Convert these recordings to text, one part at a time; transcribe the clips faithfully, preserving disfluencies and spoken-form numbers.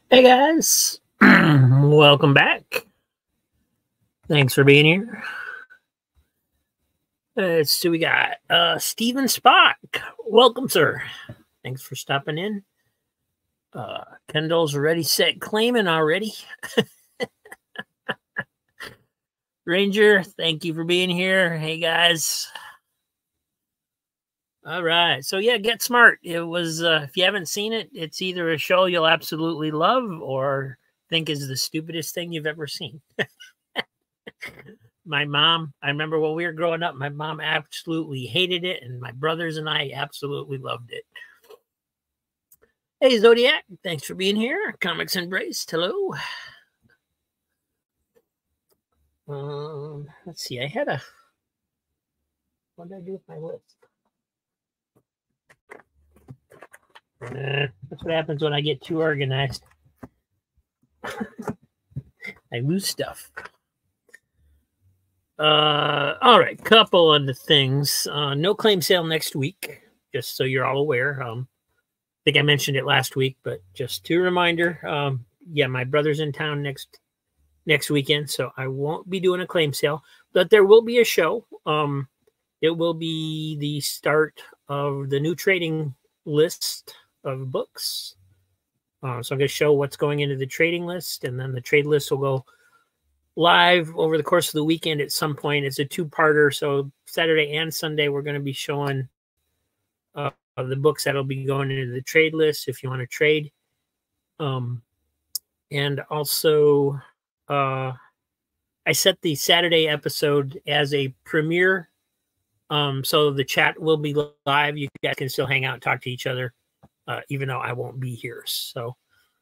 Hey guys, welcome back. Thanks for being here. Let's see, we got uh, Steven Spock. Welcome, sir. Thanks for stopping in. Uh, Kendall's already set claiming already. Ranger, thank you for being here. Hey guys. All right. So yeah, Get Smart. It was, uh, if you haven't seen it, it's either a show you'll absolutely love or think is the stupidest thing you've ever seen. My mom, I remember when we were growing up, my mom absolutely hated it, and my brothers and I absolutely loved it. Hey, Zodiac, thanks for being here. Comics Embraced, hello. Um, let's see, I had a, what did I do with my list? Uh, that's what happens when I get too organized. I lose stuff. Uh, all right, couple of the things. Uh, no claim sale next week, just so you're all aware. Um, I think I mentioned it last week, but just to reminder, um, yeah, my brother's in town next next weekend, so I won't be doing a claim sale, but there will be a show. Um, it will be the start of the new trading list of books. Uh, so I'm going to show what's going into the trading list, and then the trade list will go live over the course of the weekend at some point. It's a two-parter, so Saturday and Sunday we're going to be showing uh, the books that'll be going into the trade list if you want to trade. Um, and also, uh, I set the Saturday episode as a premiere, um, so the chat will be live. You guys can still hang out and talk to each other, uh, even though I won't be here. So.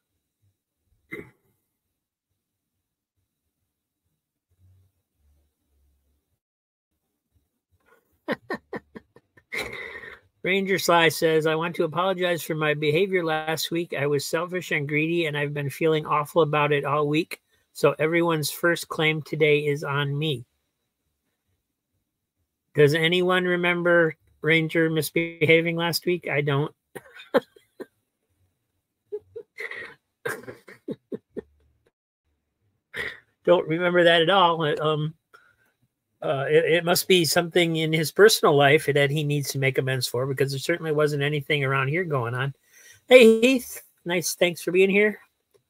Ranger Sly says, I want to apologize for my behavior last week. I was selfish and greedy, and I've been feeling awful about it all week. So everyone's first claim today is on me. Does anyone remember Ranger misbehaving last week? I don't. Don't remember that at all. Um, uh, it, it must be something in his personal life that he needs to make amends for, because there certainly wasn't anything around here going on. Hey, Heath. Nice. Thanks for being here.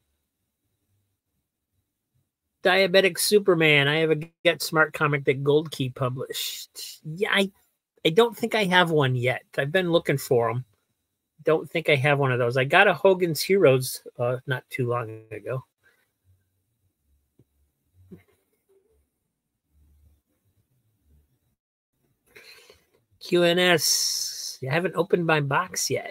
Diabetic Superman. I have a Get Smart comic that Gold Key published. Yeah, I, I don't think I have one yet. I've been looking for them. Don't think I have one of those. I got a Hogan's Heroes uh, not too long ago. Q N S. I haven't opened my box yet.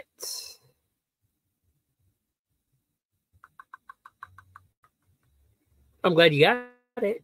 I'm glad you got it.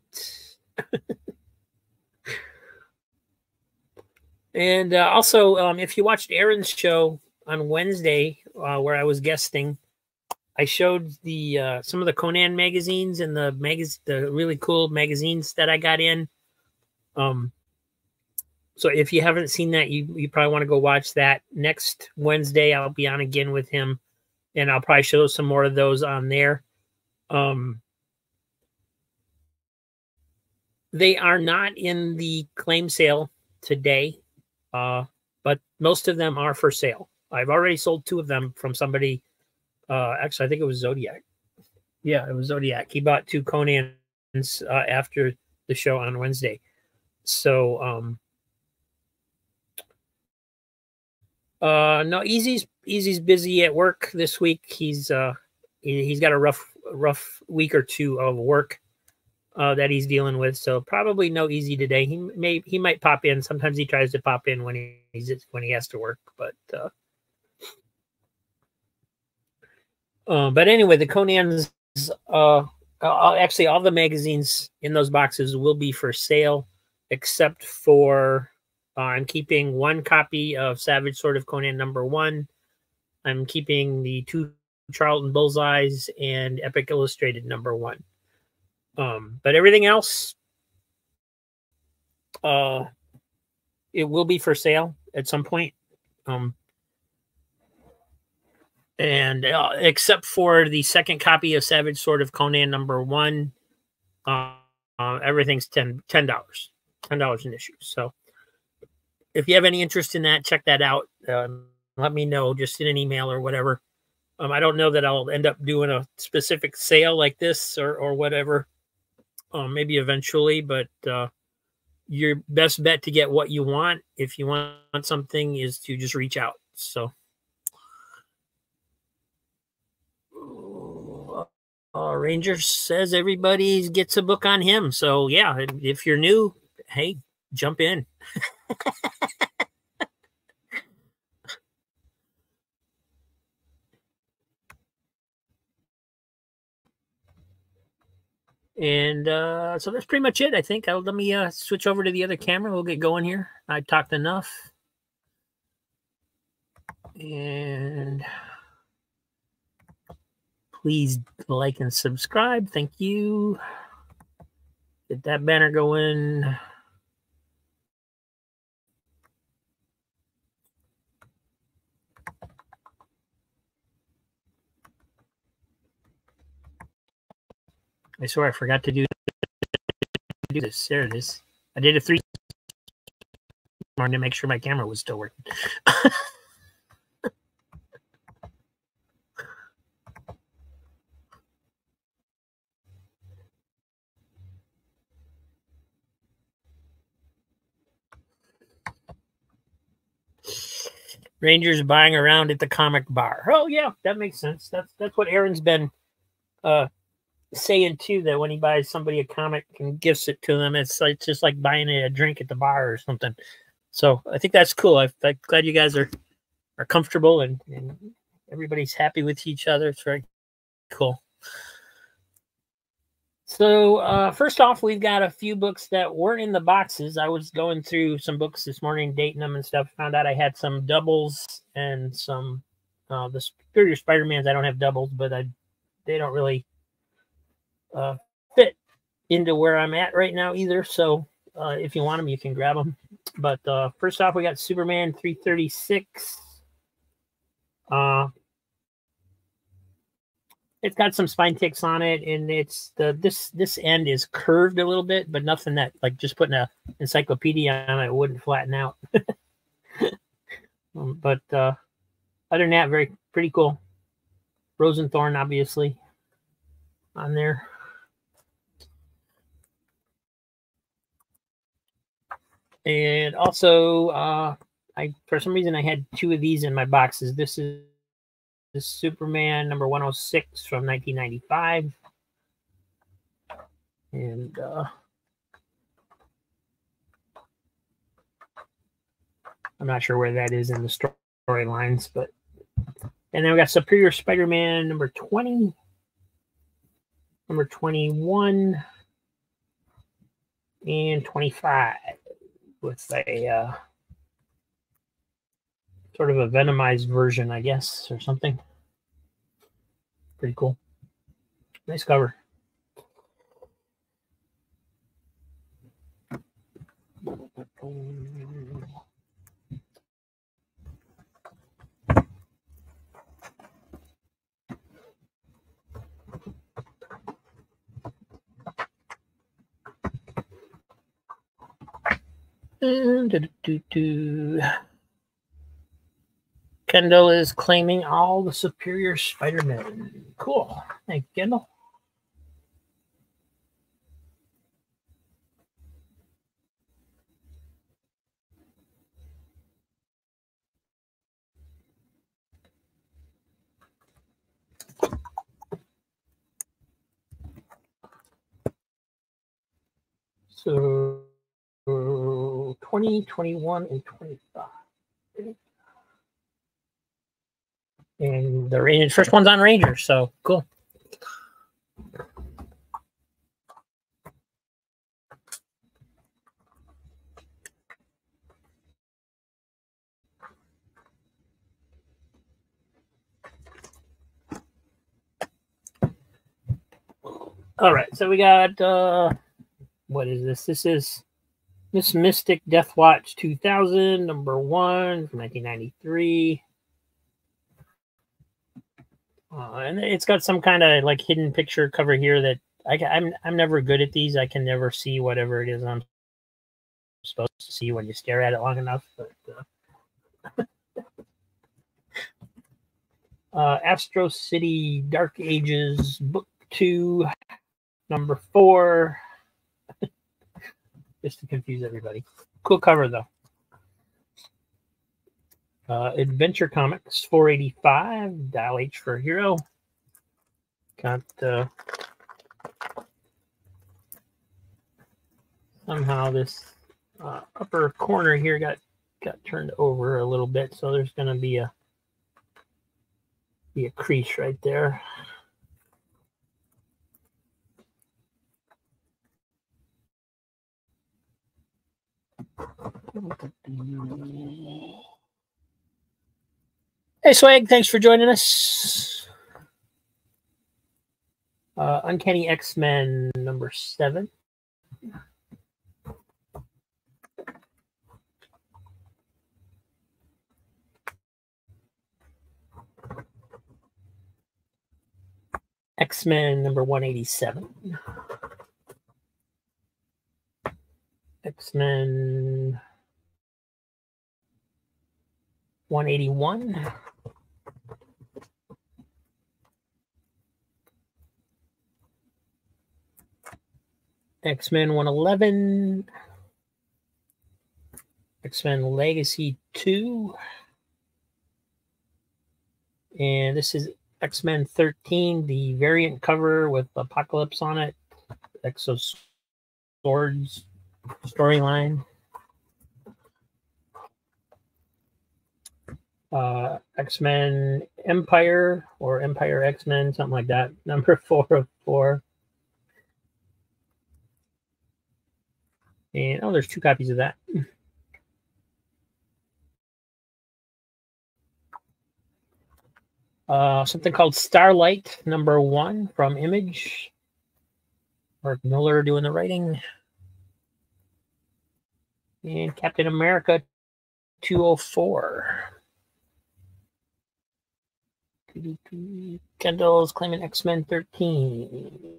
And uh, also, um, if you watched Aaron's show on Wednesday, uh, where I was guesting, I showed the uh, some of the Conan magazines and the magaz the really cool magazines that I got in. Um, so if you haven't seen that, you you probably want to go watch that. Next Wednesday, I'll be on again with him, and I'll probably show some more of those on there. Um, they are not in the claim sale today, uh, but most of them are for sale. I've already sold two of them from somebody. Uh, actually, I think it was Zodiac. Yeah, it was Zodiac. He bought two Conans uh, after the show on Wednesday. So, um, uh, no, Easy's Easy's busy at work this week. He's uh, he, he's got a rough rough week or two of work uh, that he's dealing with. So probably no Easy today. He may he might pop in. Sometimes he tries to pop in when he, he's when he has to work, but. Uh, Uh, but anyway, the Conans, uh, uh, actually, all the magazines in those boxes will be for sale, except for uh, I'm keeping one copy of Savage Sword of Conan number one. I'm keeping the two Charlton Bullseyes and Epic Illustrated number one. Um, but everything else, uh, it will be for sale at some point. Um, And uh, except for the second copy of Savage Sword of Conan number one, uh, uh, everything's ten dollars, ten dollars an issue. So if you have any interest in that, check that out. Um, let me know just in an email or whatever. Um, I don't know that I'll end up doing a specific sale like this or, or whatever, um, maybe eventually, but uh, your best bet to get what you want, if you want something, is to just reach out. So uh, Ranger says everybody gets a book on him. So yeah, if you're new, hey, jump in. And uh, so that's pretty much it, I think. I'll, let me uh, switch over to the other camera. We'll get going here. I talked enough. And please like and subscribe. Thank you. Get that banner going. I swear I forgot to do, do this. There it is. I did a three to make sure my camera was still working. Rangers buying around at the comic bar. Oh yeah, that makes sense. That's that's what Aaron's been uh, saying too. That when he buys somebody a comic and gifts it to them, it's like just like buying a drink at the bar or something. So I think that's cool. I, I'm glad you guys are are comfortable and, and everybody's happy with each other. It's very cool. So uh, first off, we've got a few books that weren't in the boxes. I was going through some books this morning, dating them and stuff. Found out I had some doubles and some uh, the Superior Spider-Mans. I don't have doubles, but I they don't really uh, fit into where I'm at right now either. So uh, if you want them, you can grab them. But uh, first off, we got Superman three thirty-six. Uh, It's got some spine ticks on it, and it's the this this end is curved a little bit, but nothing that like just putting a encyclopedia on it wouldn't flatten out. um, but uh, other than that, very pretty cool. Rosenthorn, obviously, on there. And also, uh, I for some reason I had two of these in my boxes. This is This Superman number one oh six from nineteen ninety-five. And uh, I'm not sure where that is in the storylines, but and then we got Superior Spider-Man number twenty, number twenty-one, and twenty-five with a uh, sort of a venomized version, I guess, or something. Pretty cool. Nice cover. And do, do, do. Kendall is claiming all the Superior Spider-Man. Cool. Thank you, Kendall. So twenty, twenty-one, and twenty-five. And the Rangers, first one's on Rangers, so cool. All right, so we got uh what is this? This is Miss Mystic Death Watch two thousand, number one from nineteen ninety-three. Uh, and it's got some kind of like hidden picture cover here that I, I'm I'm never good at these. I can never see whatever it is I'm supposed to see when you stare at it long enough. But uh, uh, Astro City Dark Ages Book Two, Number Four, just to confuse everybody. Cool cover though. Uh, Adventure Comics four eighty-five, Dial H for Hero. Got uh, somehow this uh, upper corner here got got turned over a little bit, so there's going to be a be a crease right there. Hey Swag, thanks for joining us. Uh, Uncanny X-Men number seven. X-Men number one eighty-seven. X-Men one eighty-one. X-Men one eleven. X-Men Legacy two. And this is X-Men thirteen, the variant cover with Apocalypse on it. Exo Swords storyline. Uh, X-Men Empire or Empire X-Men, something like that. Number four of four. And oh, there's two copies of that. Uh, something called Starlight, number one from Image. Mark Miller doing the writing. And Captain America two oh four. Kendall's claiming X-Men thirteen.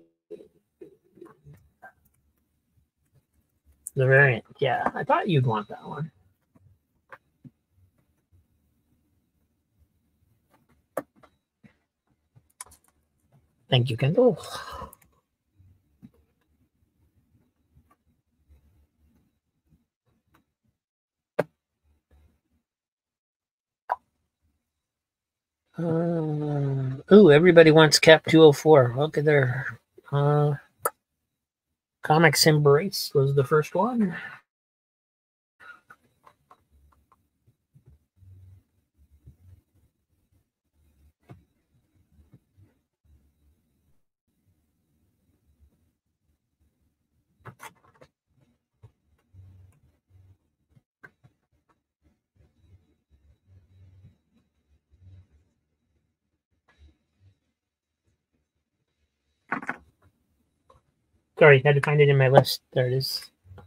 The variant, yeah. I thought you'd want that one. Thank you, Kendall. Uh, ooh, everybody wants Cap two oh four. Look at their uh, Comics Embrace was the first one. Sorry, had to find it in my list. There it is.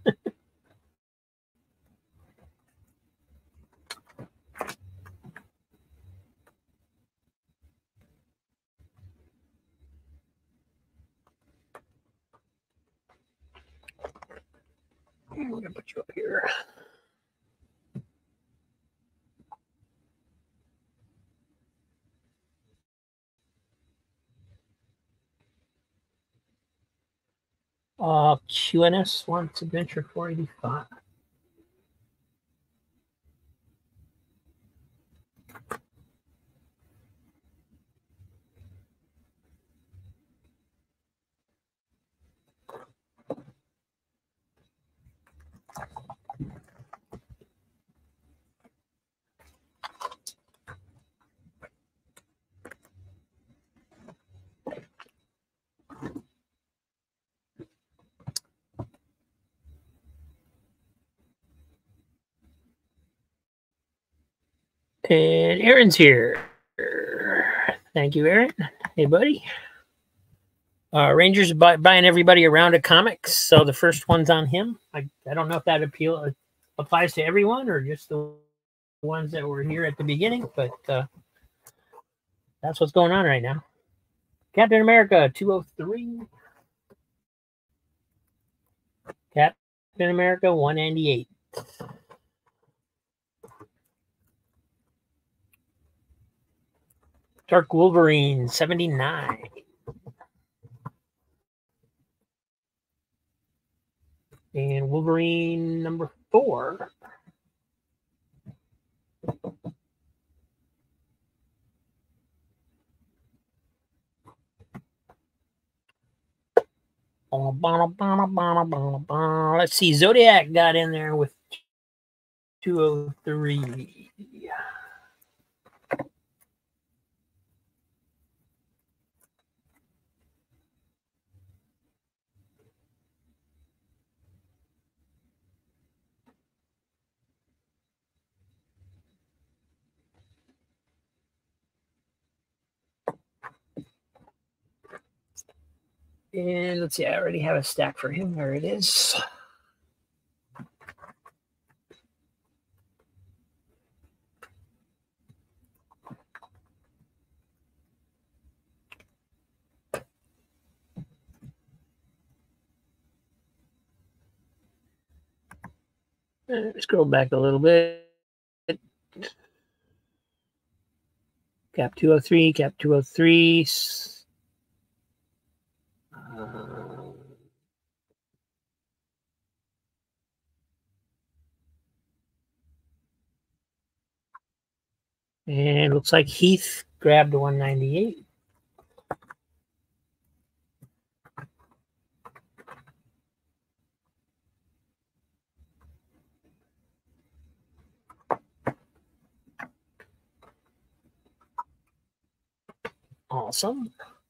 I'm going to put you up here. Uh, Q N S wants Adventure four eighty-five. And Aaron's here. Thank you, Aaron. Hey, buddy. Uh, Rangers buy, buying everybody around a comics, so the first one's on him. I, I don't know if that appeal applies to everyone or just the ones that were here at the beginning, but uh, That's what's going on right now. Captain America two oh three. Captain America one ninety-eight. Dark Wolverine seventy-nine. And Wolverine number four. Let's see. Zodiac got in there with two oh three. And let's see, I already have a stack for him. There it is. Scroll back a little bit. Cap two oh three, Cap two oh three. Uh, and looks like Heath grabbed one ninety-eight. Awesome.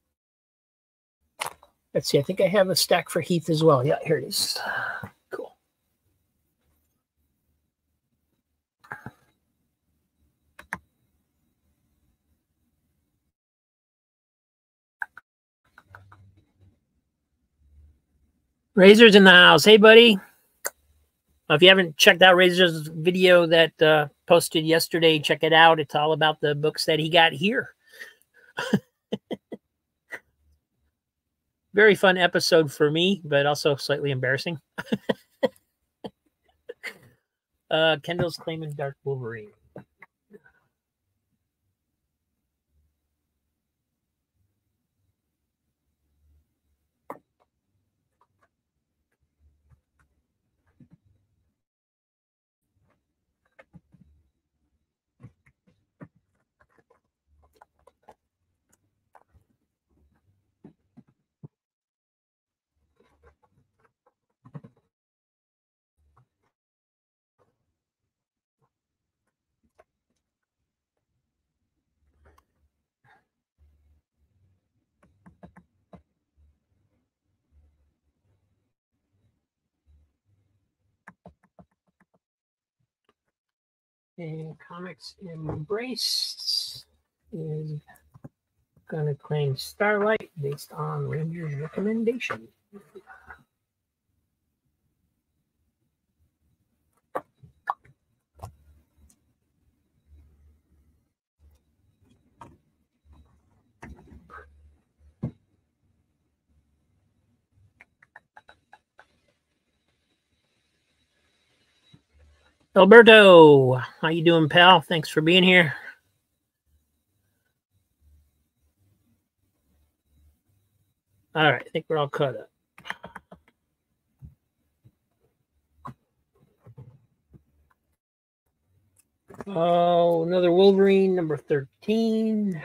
Let's see, I think I have a stack for Heath as well. Yeah, here it is. Cool. Razor's in the house. Hey, buddy. If you haven't checked out Razor's video that uh, posted yesterday, check it out. It's all about the books that he got here. Very fun episode for me, but also slightly embarrassing. uh, Kendall's claiming Dark Wolverine. And Comics Embraced is going to claim Starlight based on Ranger's recommendation. Alberto, how you doing, pal? Thanks for being here. All right, I think we're all caught up. Oh, another Wolverine, number thirteen.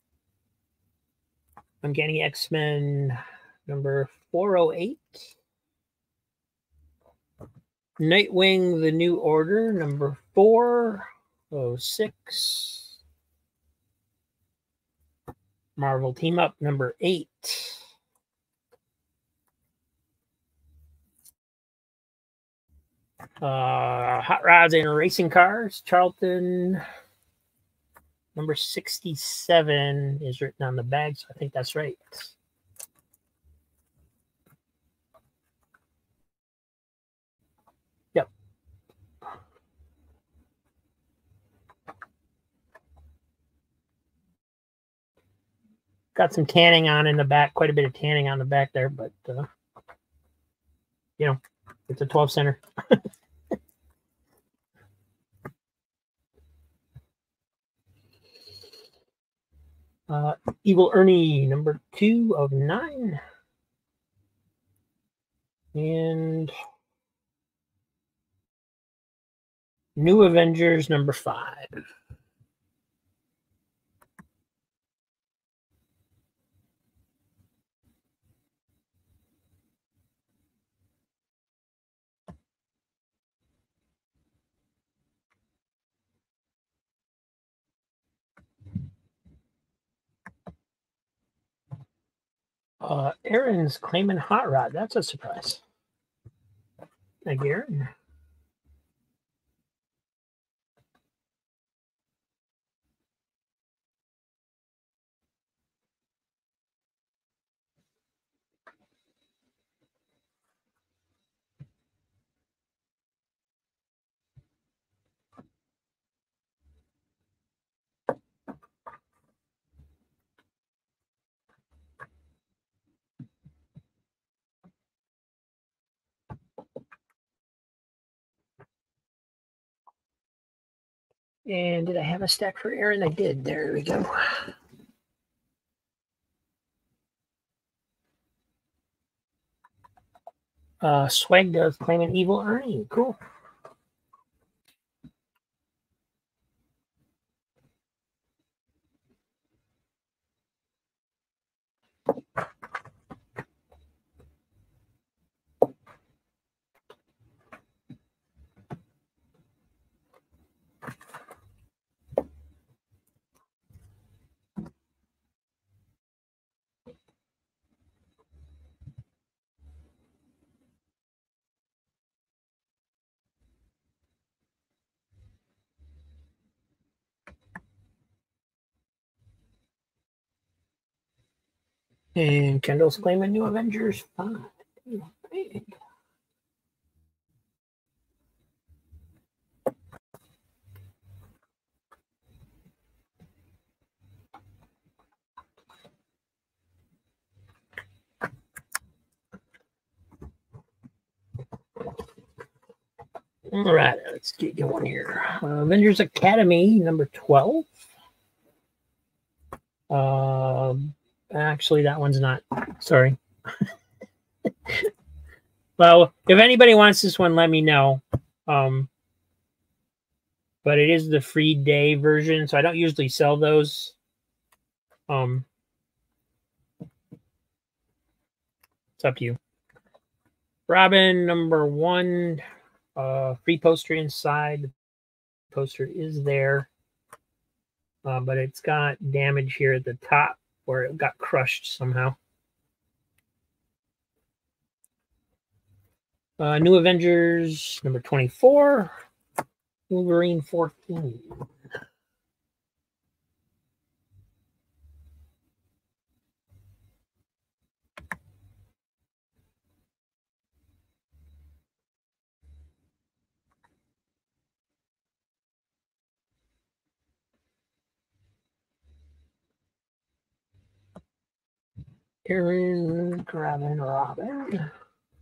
Uncanny X-Men, number four oh eight. Nightwing, The New Order, number four oh six. Marvel Team Up, number eight. Uh, Hot Rods and Racing Cars, Charlton, number sixty-seven is written on the bag, so I think that's right. Yep. got some tanning on in the back, quite a bit of tanning on the back there, but uh, you know, it's a twelve center. uh, Evil Ernie, number two of nine. And New Avengers, number five. Uh, Aaron's claiming Hot Rod. That's a surprise. Thank you, Aaron. And did I have a stack for Aaron? I did. There we go. Uh, Swag does claiming Evil Ernie. Cool. And Kendall's claiming New Avengers five. All right, let's get going here. Uh, Avengers Academy, number twelve. Uh, actually, that one's not. Sorry. Well, if anybody wants this one, let me know. Um, but it is the free day version, so I don't usually sell those. Um, it's up to you. Robin, number one. Uh, free poster inside. The poster is there. Uh, but it's got damage here at the top where it got crushed somehow. Uh, New Avengers, number twenty-four. Wolverine fourteen. Aaron grabbing Robin.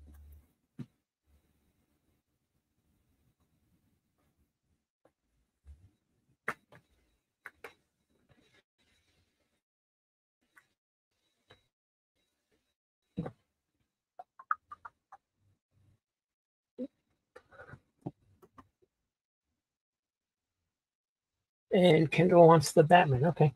And Kendall wants the Batman. Okay.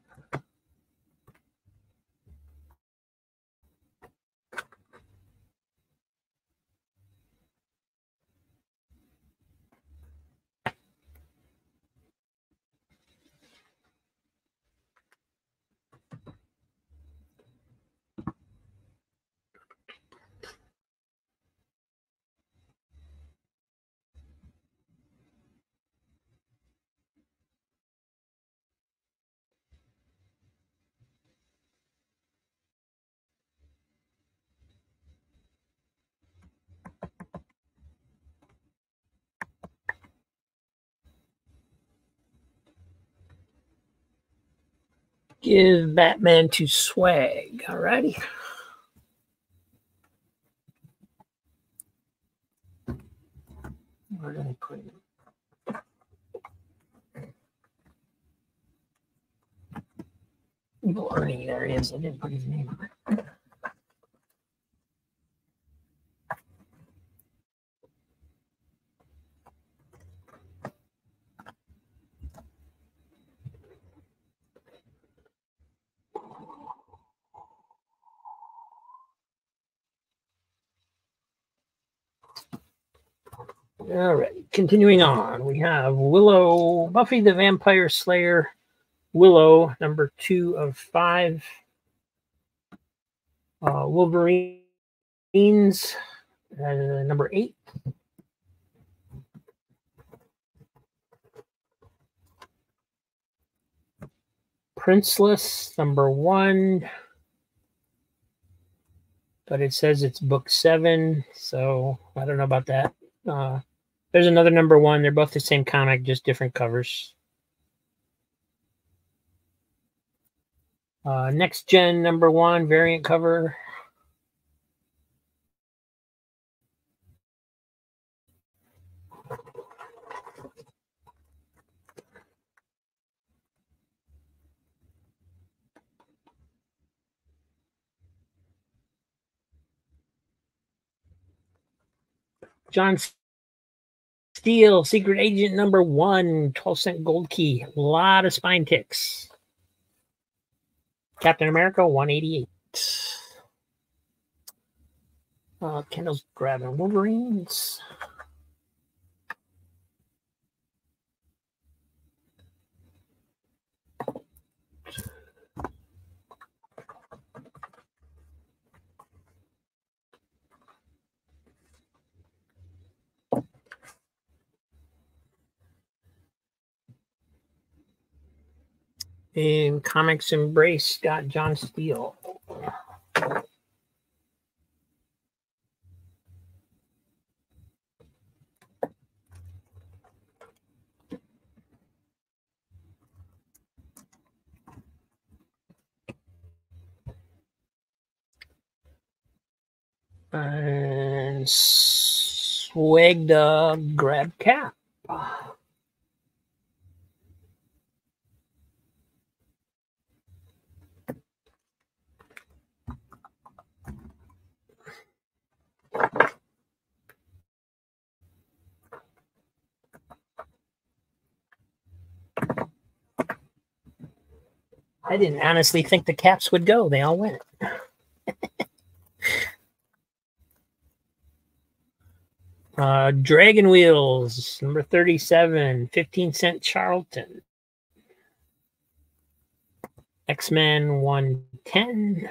Give Batman to Swag. Alrighty. Where did I put him? Evil Ernie, there he is. I didn't put his name on it. All right, continuing on, we have Willow, Buffy the Vampire Slayer, Willow, number two of five. Uh, Wolverines, uh, number eight. Princeless, number one. But it says it's book seven, so I don't know about that. Uh, there's another number one. They're both the same comic, just different covers. Uh, Next Gen number one, variant cover. John Steele, Secret Agent number one, twelve cent gold key. A lot of spine ticks. Captain America, one eighty-eight. Uh, Kendall's grabbing Wolverines. And Comics Embrace got John Steele. And Swag the grab Cap. I didn't honestly think the Caps would go. They all went. uh, Dragon Wheels, number thirty-seven, fifteen cent Charlton. X-Men one ten.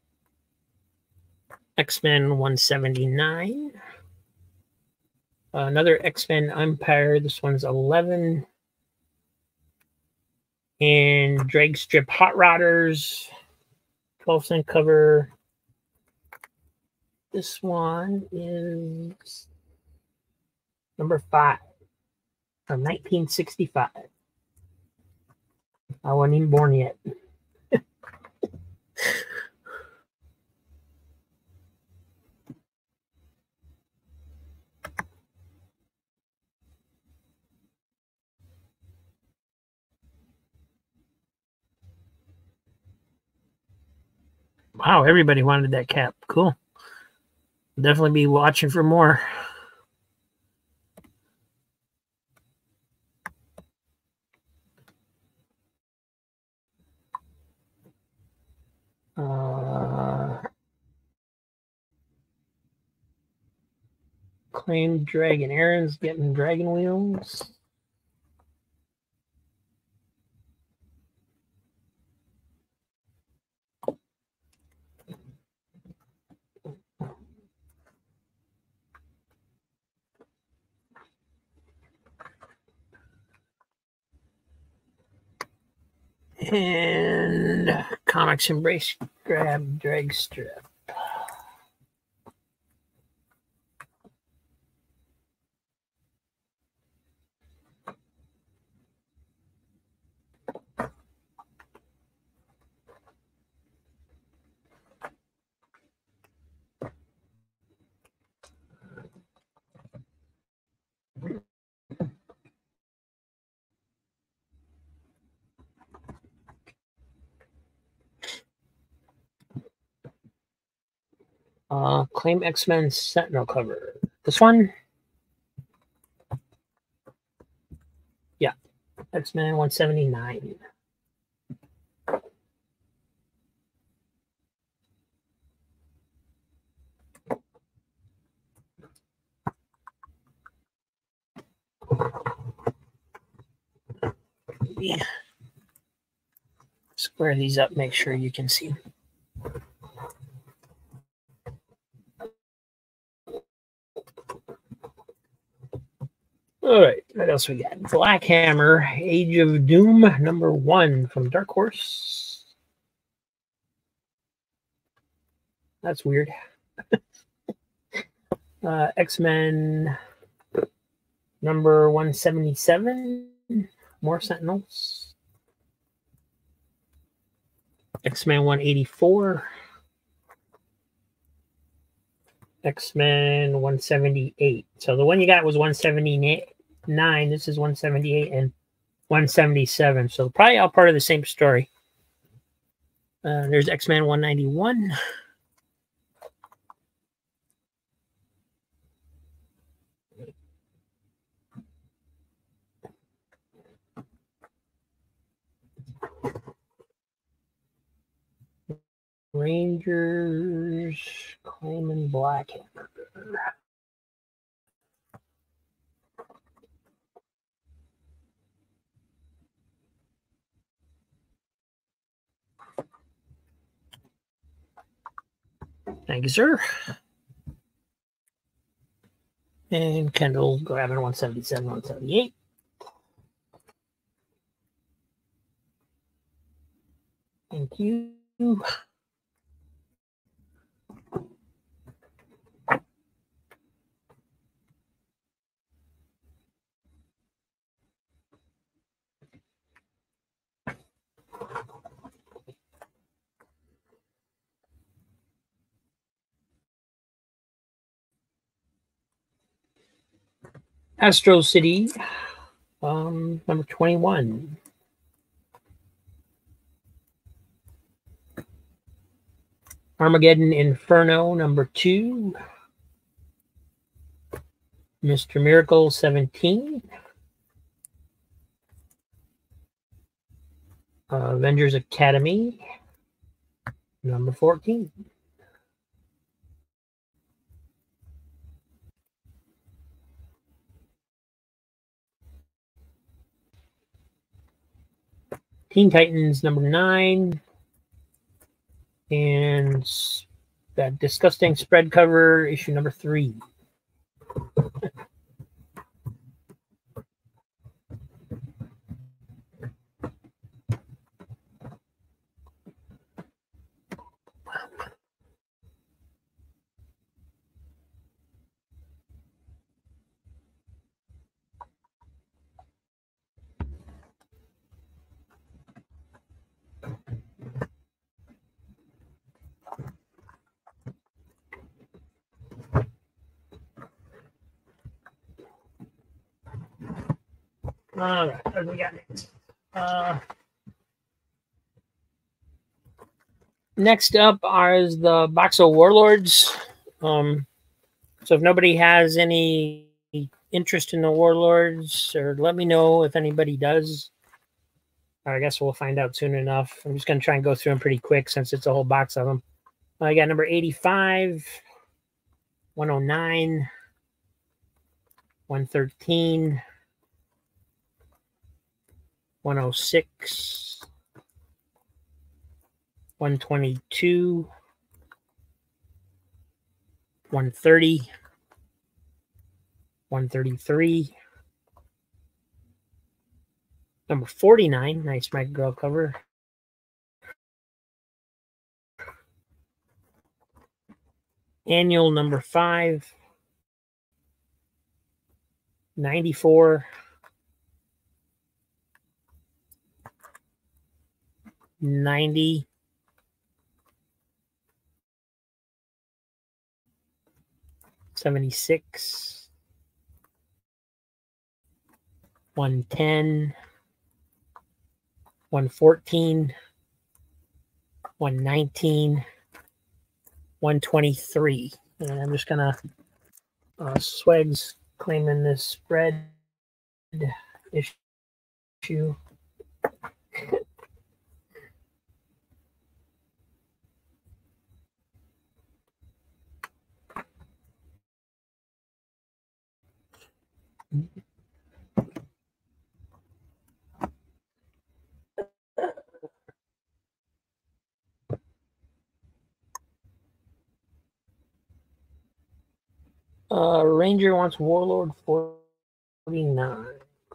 X-Men one seventy-nine. Uh, another X-Men Empire. This one's eleven. And Drag Strip Hot Rodders, twelve cent cover. This one is number five from nineteen sixty-five. I wasn't even born yet. Wow, everybody wanted that cap. Cool. Definitely be watching for more. Uh, claimed Dragon. Aaron's getting Dragon Wheels. And Comics Embrace grab Drag Strip. Uh, claim X-Men Sentinel cover. This one? Yeah. X-Men one seventy-nine. Yeah. Square these up, make sure you can see them. All right, what else we got? Black Hammer, Age of Doom, number one from Dark Horse. That's weird. uh, X-Men, number one seventy-seven, more Sentinels. X-Men one eighty-four. X-Men one seventy-eight. So the one you got was one seventy-nine. This is one seventy-eight and one seventy-seven. So probably all part of the same story. Uh, there's X-Men one ninety-one. Rangers claiming Black Hammer. Thank you, sir. And Kendall grabbing one seventy-seven, one seventy-eight. Thank you. Astro City, um, number twenty-one. Armageddon Inferno, number two. Mister Miracle, seventeen. Uh, Avengers Academy, number fourteen. Teen Titans, number nine. And that disgusting spread cover, issue number three. All right, what do we got next? Uh, next up are the box of Warlords. Um, so if nobody has any interest in the Warlords, or let me know if anybody does. I guess we'll find out soon enough. I'm just going to try and go through them pretty quick since it's a whole box of them. I got number eighty-five, one oh nine, one thirteen, one oh six, one twenty-two, one thirty, one thirty-three, number forty-nine, nice Mike Girl cover. Annual number five, ninety-four, ninety, seventy-six, one ten, one fourteen, one nineteen, one twenty-three. And I'm just gonna uh, Swag's claiming this spread issue. Uh, Ranger wants Warlord forty-nine.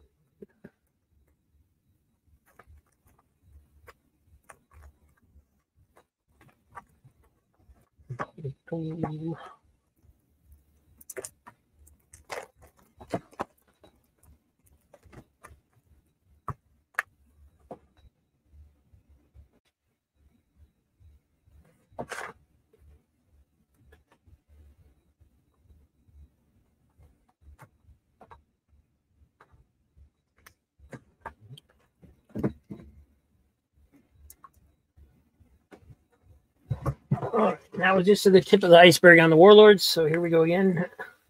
Right, that was just to the tip of the iceberg on the Warlords. So here we go again.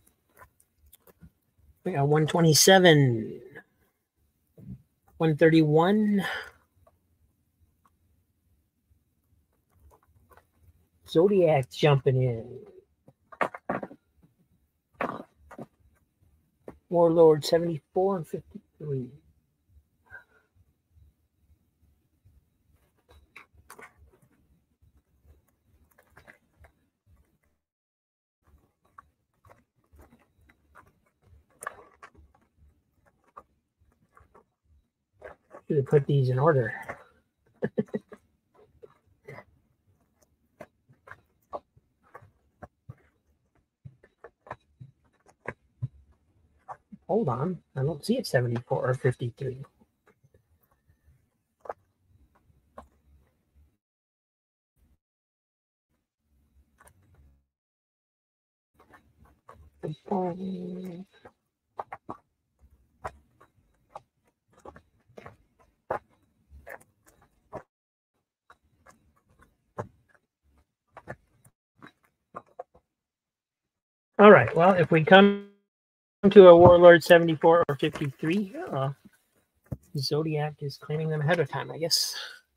We got one twenty-seven, one thirty-one. Zodiac jumping in. Warlord seventy-four and fifty-three. Should have put these in order. Hold on. I don't see it seventy-four or fifty-three. All right. Well, if we come to a Warlord seventy-four or fifty-three, uh, Zodiac is claiming them ahead of time, I guess.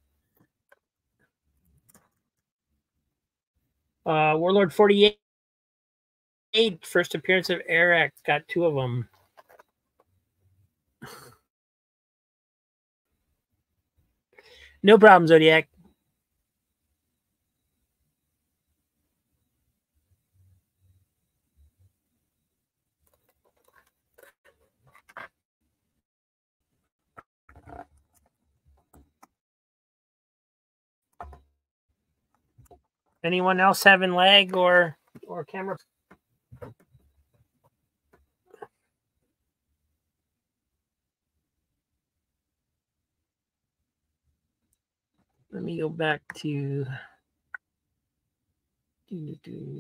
Uh, Warlord forty-eight, first appearance of Eric, got two of them. No problem, Zodiac. Anyone else having lag or or camera? Let me go back to do, do.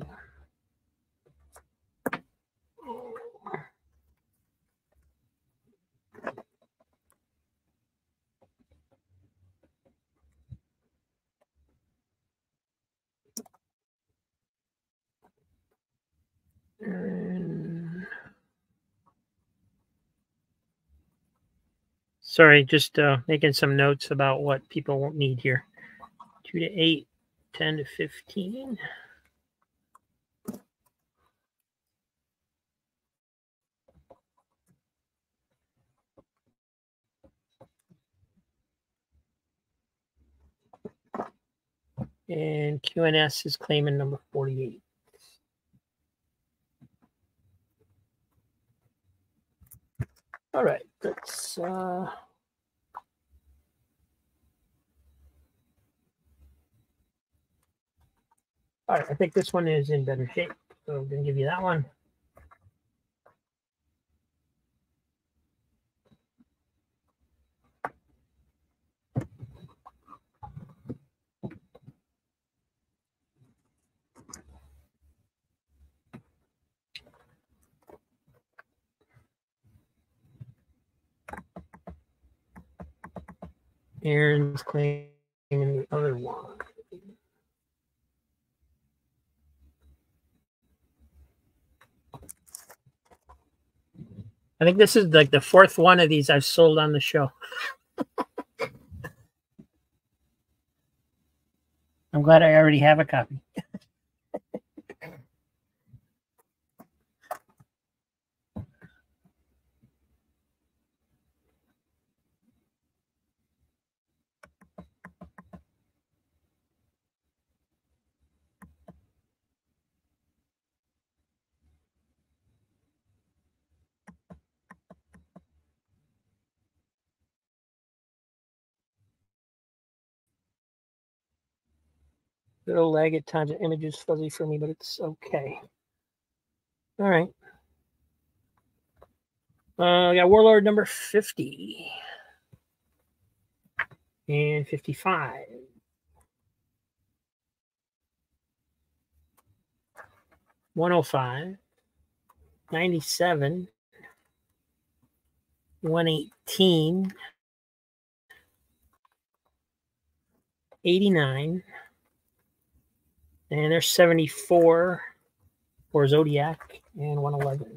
And... Sorry, just uh, making some notes about what people won't need here. two to eight, ten to fifteen. And Q N S is claiming number forty-eight. All right, let's... Uh... All right, I think this one is in better shape, so I'm going to give you that one. Aaron's claiming the other one. I think this is like the fourth one of these I've sold on the show. I'm glad I already have a copy. Little lag at times. The image is fuzzy for me, but it's okay. All right. Uh, we got Warlord number fifty and fifty-five. one oh five, ninety-seven, one eighteen, eighty-nine, and there's seventy-four for Zodiac, and one eleven.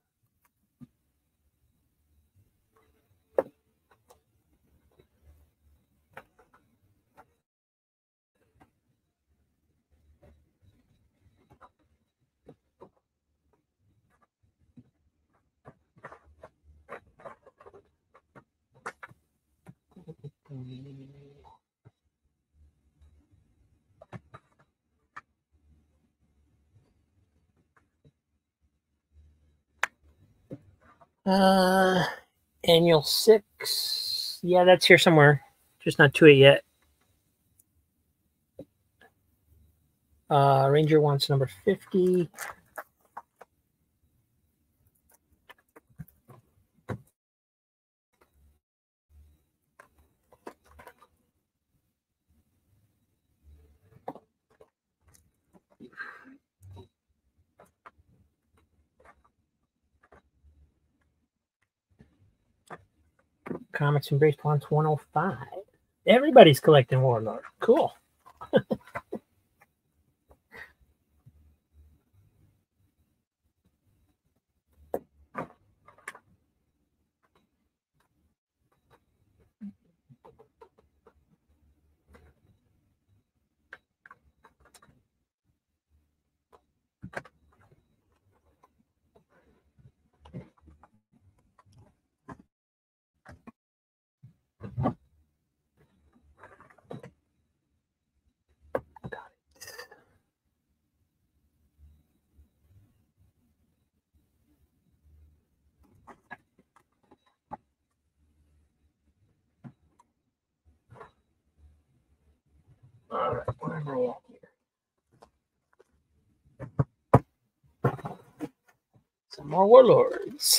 Uh, Annual six. Yeah, that's here somewhere. Just not to it yet. Uh, Ranger wants number fifty. Comics Embrace wants one oh five. Everybody's collecting Warlord. Cool. All right, where am I at here? Some more Warlords.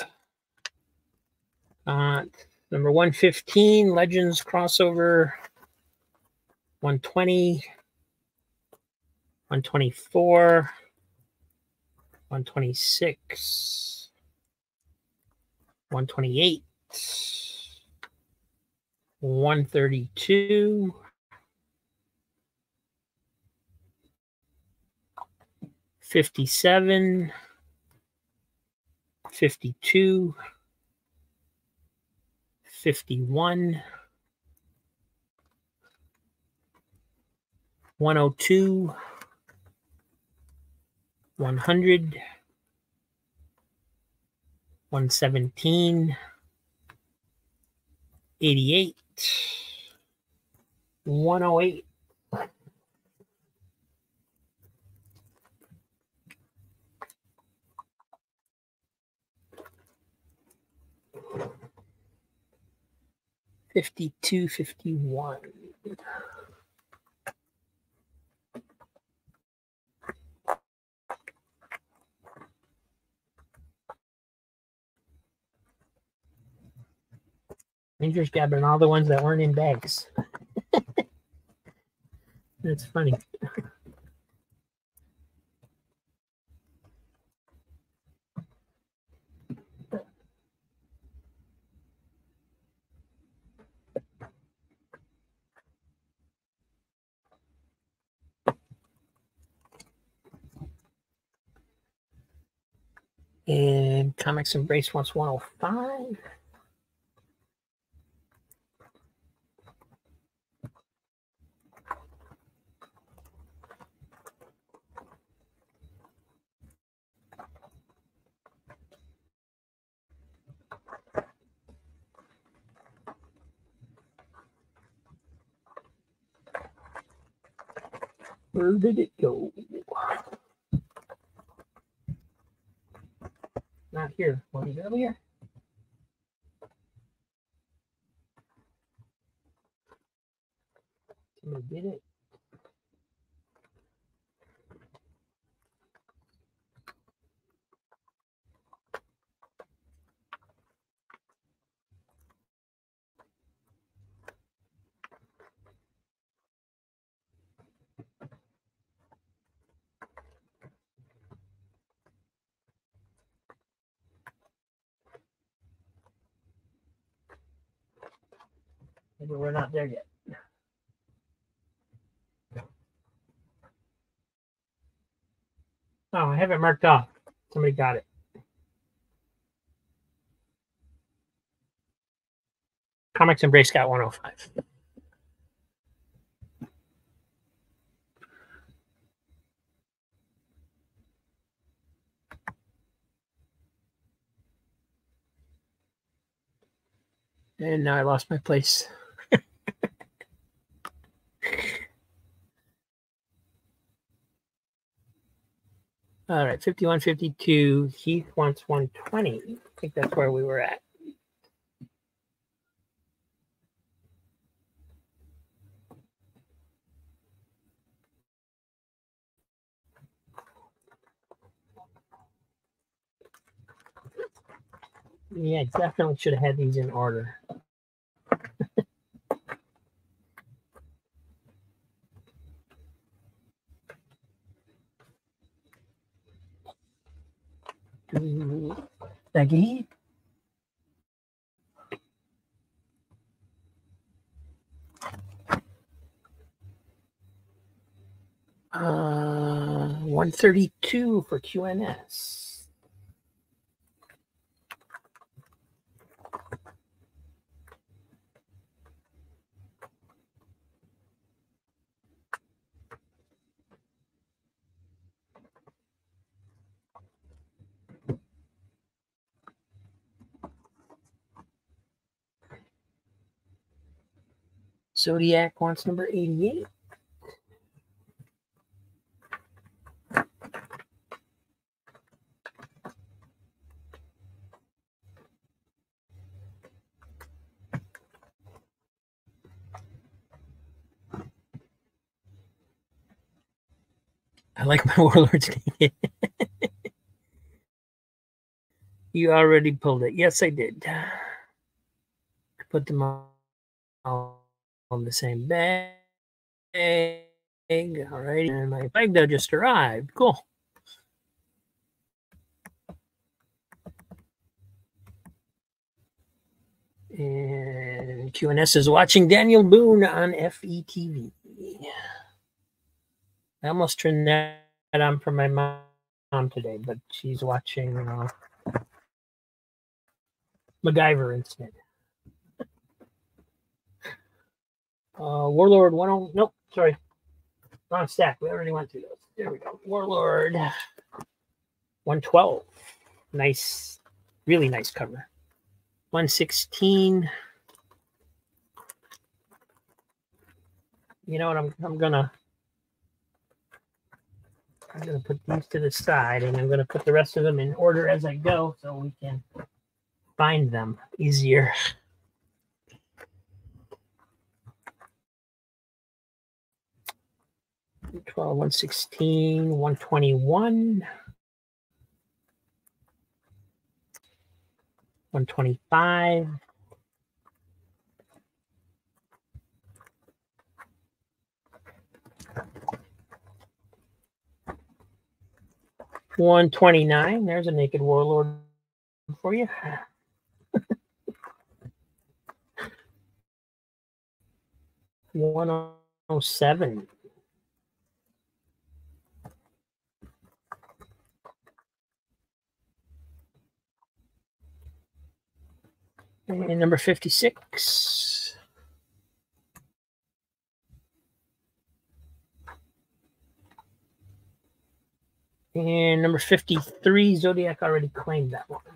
Uh, number one fifteen, Legends crossover. one twenty, one twenty-four, one twenty-six, one twenty-eight, one thirty-two, fifty-seven, fifty-two, fifty-one, one oh two, one hundred, one seventeen, eighty-eight, one oh eight. fifty-two, fifty-one. Rangers grabbing all the ones that weren't in bags. That's funny. And Comics Embrace wants one oh five. Where did it go? Not here. Was it earlier? Somebody did it. Maybe we're not there yet. Oh, I have it marked off. Somebody got it. Comics Embrace got one oh five. And now I lost my place. All right, fifty-one fifty-two. Heath wants one twenty. I think that's where we were at. Yeah, definitely should have had these in order. Becky? Uh, one thirty-two for Q N S. Zodiac wants number eighty-eight. I like my Warlords. You already pulled it. Yes, I did. Put them all on the same bag. All right, and my bag though just arrived. Cool. And Q N S is watching Daniel Boone on F E T V. I almost turned that on for my mom today, but she's watching uh, MacGyver instead. Uh, Warlord one oh, nope, sorry. Wrong stack. We already went through those. There we go. Warlord one twelve. Nice, really nice cover. one sixteen. You know what? I'm I'm gonna I'm gonna put these to the side, and I'm gonna put the rest of them in order as I go, so we can find them easier. twelve, one sixteen, one twenty-one, one twenty-five. one twenty-nine. There's a Naked Warlord for you. one oh seven. And number fifty-six. And number fifty-three, Zodiac already claimed that one.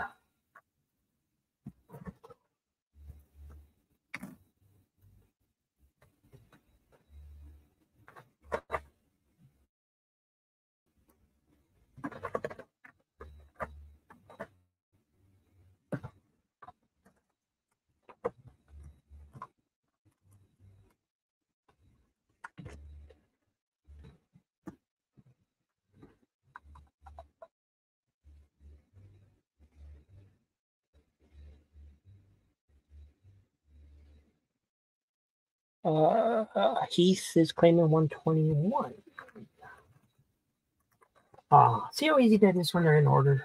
Uh, uh, Heath is claiming one twenty-one. Ah, see how easy that is when they're in order.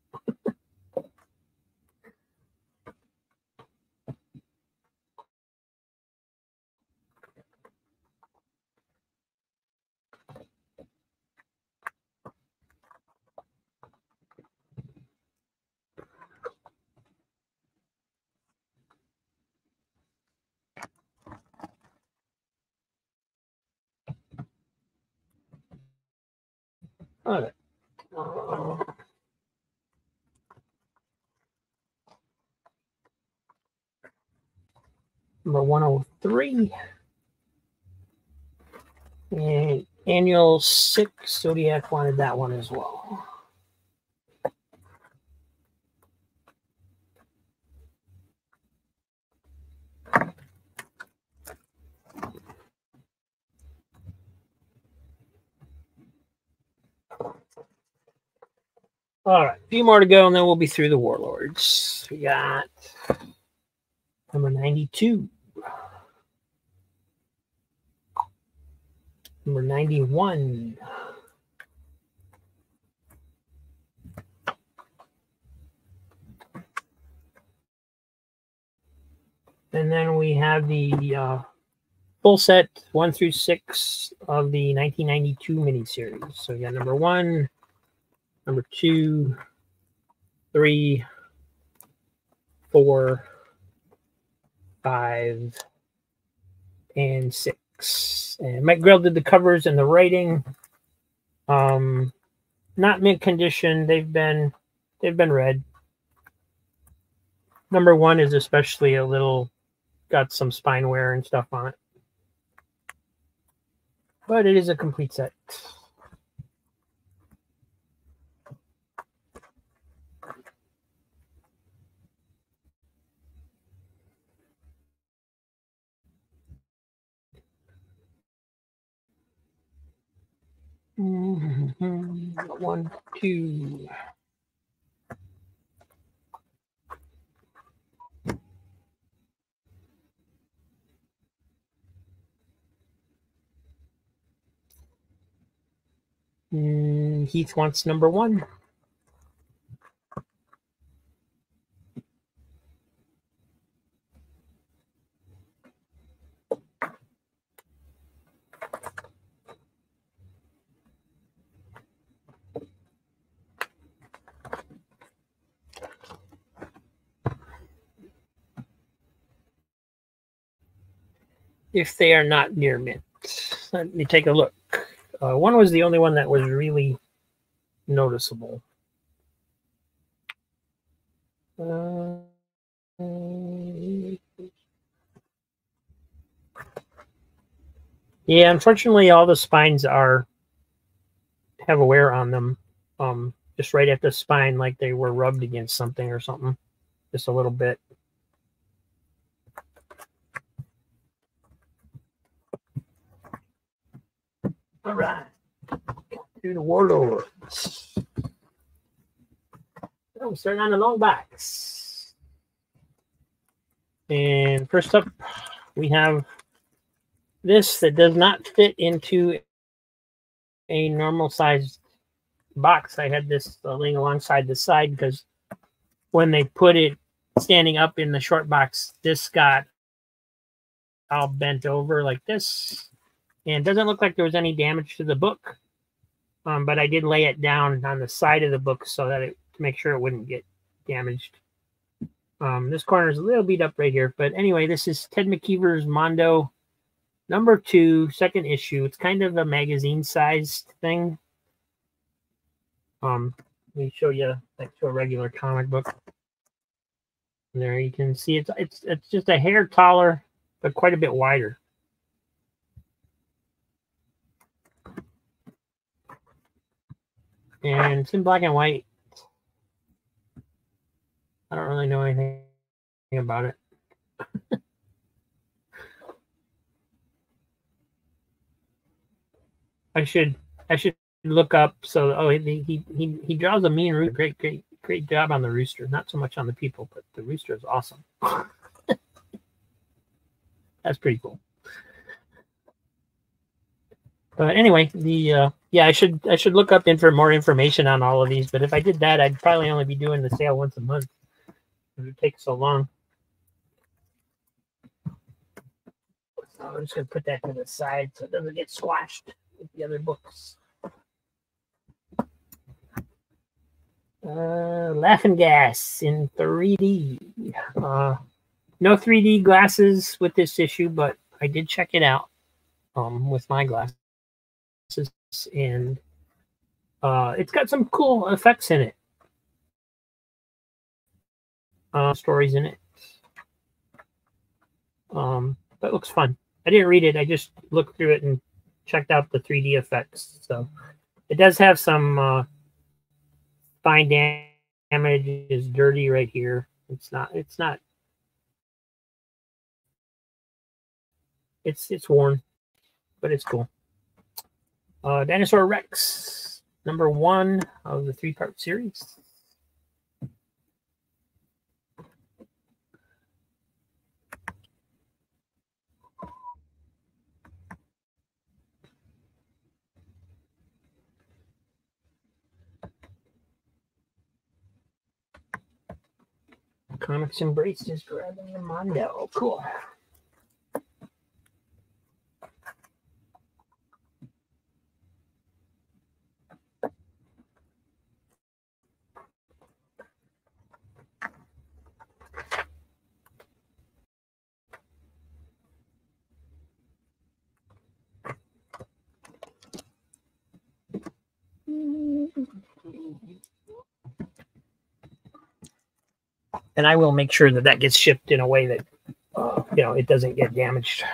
Okay. Uh, number one oh three. And annual six, Zodiac wanted that one as well. All right, a few more to go, and then we'll be through the Warlords. We got number ninety-two. Number ninety-one. And then we have the uh, full set one through six of the nineteen ninety-two miniseries. So we got number one, number two, three, four, five, and six. And Mike Grell did the covers and the writing. Um, not mint condition. They've been they've been read. Number one is especially a little got some spine wear and stuff on it, but it is a complete set. Mm-hmm. One, two. Mm, Heath wants number one. If they are not near mint. Let me take a look. Uh, one was the only one that was really noticeable. Uh, yeah, unfortunately, all the spines are have a wear on them. Um, just right at the spine, like they were rubbed against something or something, just a little bit. All right, through the Warlords. Oh, we're starting on the long backs. And first up, we have this that does not fit into a normal sized box. I had this uh, laying alongside the side because when they put it standing up in the short box, this got all bent over like this. And it doesn't look like there was any damage to the book. Um, but I did lay it down on the side of the book so that it to make sure it wouldn't get damaged. Um, this corner is a little beat up right here. But anyway, this is Ted McKeever's Mondo number two, second issue. It's kind of a magazine-sized thing. Um, let me show you next to a regular comic book. And there you can see it's it's it's just a hair taller, but quite a bit wider. And it's in black and white. I don't really know anything about it. I should I should look up. So oh he he he, he draws a mean rooster. Great great great job on the rooster. Not so much on the people, but the rooster is awesome. That's pretty cool. But anyway, the uh, yeah, I should I should look up in for more information on all of these. But if I did that, I'd probably only be doing the sale once a month. It would take so long. So I'm just gonna put that to the side so it doesn't get squashed with the other books. Uh, Laughing Gas in three D. Uh, no three D glasses with this issue, but I did check it out um, with my glasses, and uh, it's got some cool effects in it. Uh, stories in it. Um, that looks fun. I didn't read it. I just looked through it and checked out the three D effects. So it does have some uh, fine damage. Is dirty right here. It's not. It's not. It's it's worn, but it's cool. Uh, Dinosaur Rex, number one of the three-part series. Comics Embrace is grabbing the Mondo. Cool. And I will make sure that that gets shipped in a way that uh, you know it doesn't get damaged.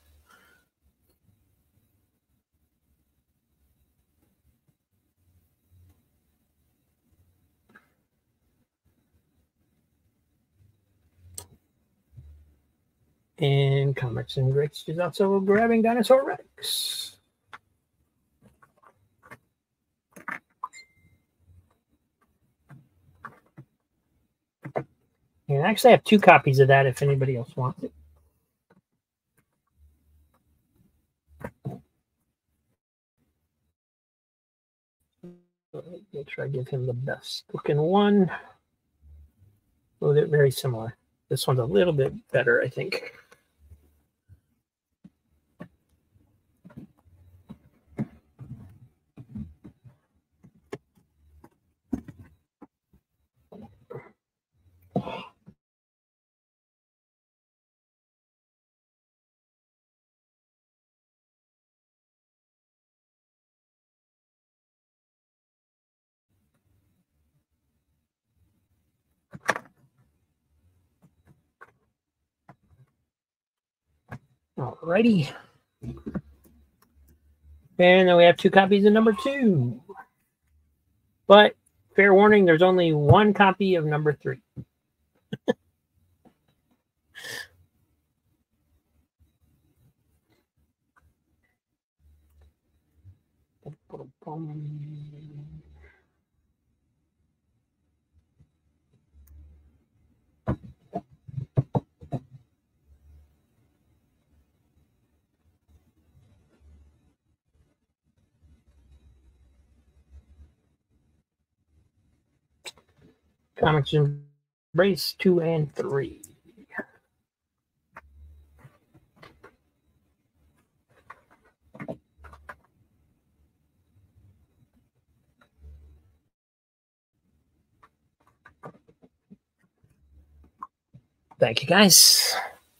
And Comics and Rex is also grabbing Dinosaur Rex. And actually, I have two copies of that if anybody else wants it. Make sure I give him the best looking one. Oh, they're very similar. This one's a little bit better, I think. Alrighty. And then we have two copies of number two. But fair warning, there's only one copy of number three. Comics Embrace two and three. Thank you, guys.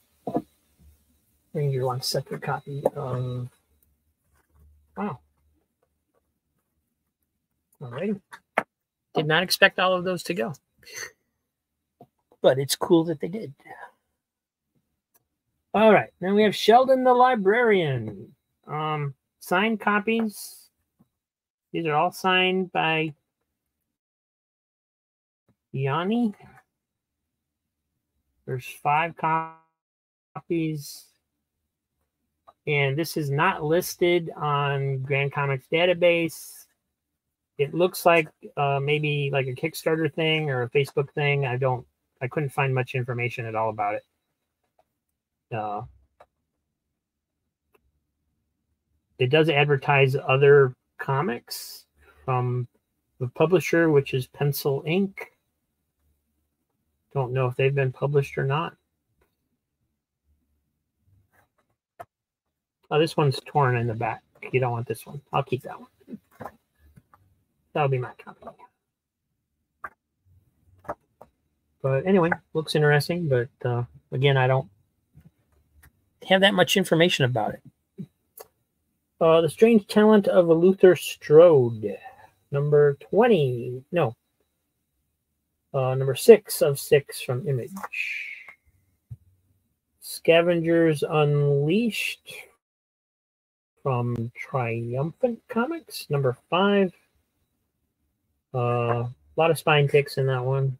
Ranger wants a separate copy of. Wow. All right. Did not expect all of those to go, but it's cool that they did. All right. Then we have Sheldon the Librarian. Um, signed copies. These are all signed by Yanni. There's five copies. And this is not listed on Grand Comics database. It looks like uh, maybe like a Kickstarter thing or a Facebook thing. I don't, I couldn't find much information at all about it. Uh, it does advertise other comics from the publisher, which is Pencil Incorporated. Don't know if they've been published or not. Oh, this one's torn in the back. You don't want this one. I'll keep that one. That'll be my copy. But anyway, looks interesting. But uh, again, I don't have that much information about it. Uh, the Strange Talent of Luther Strode, number twenty. No, uh, number six of six from Image. Scavengers Unleashed from Triumphant Comics, number five. Uh, a lot of spine ticks in that one.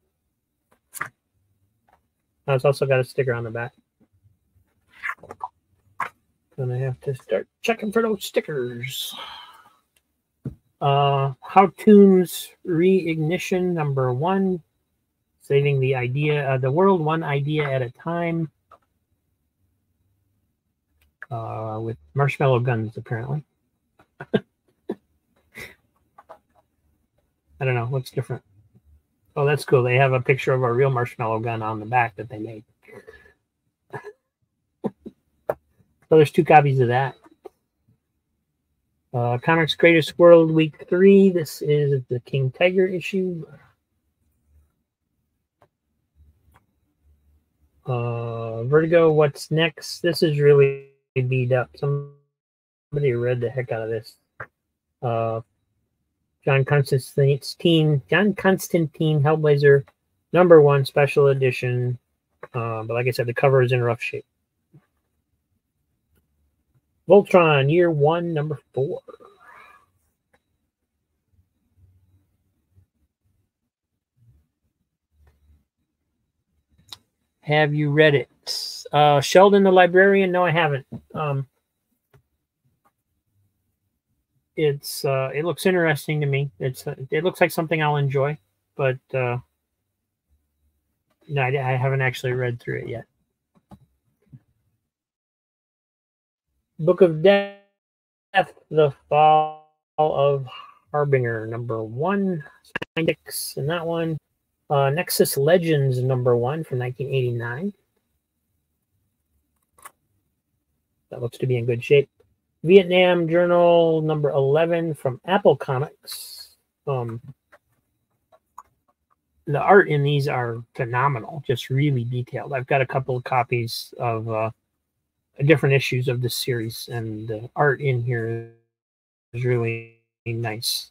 Oh, it's also got a sticker on the back. Gonna have to start checking for those stickers. Uh, How Toons Reignition, number one. Saving the idea, uh, the world one idea at a time. Uh, with marshmallow guns, apparently. I don't know what's different. Oh, that's cool. They have a picture of a real marshmallow gun on the back that they made. So there's two copies of that. Uh, Comics Greatest World Week three. This is the King Tiger issue. Uh, Vertigo, What's Next? This is really beat up. Somebody read the heck out of this. Uh, John Constantine, John Constantine, Hellblazer, number one special edition. Uh, but like I said, the cover is in rough shape. Voltron, year one, number four. Have you read it? Uh, Sheldon the Librarian? No, I haven't. Um, it's uh, it looks interesting to me. It's uh, it looks like something I'll enjoy, but uh, no, I, I haven't actually read through it yet. Book of Death, The Fall of Harbinger, number one. Index in that one. Uh, Nexus Legends, number one from nineteen eighty-nine. That looks to be in good shape. Vietnam Journal, number eleven from Apple Comics. Um, the art in these are phenomenal, just really detailed. I've got a couple of copies of uh, different issues of this series, and the art in here is really nice.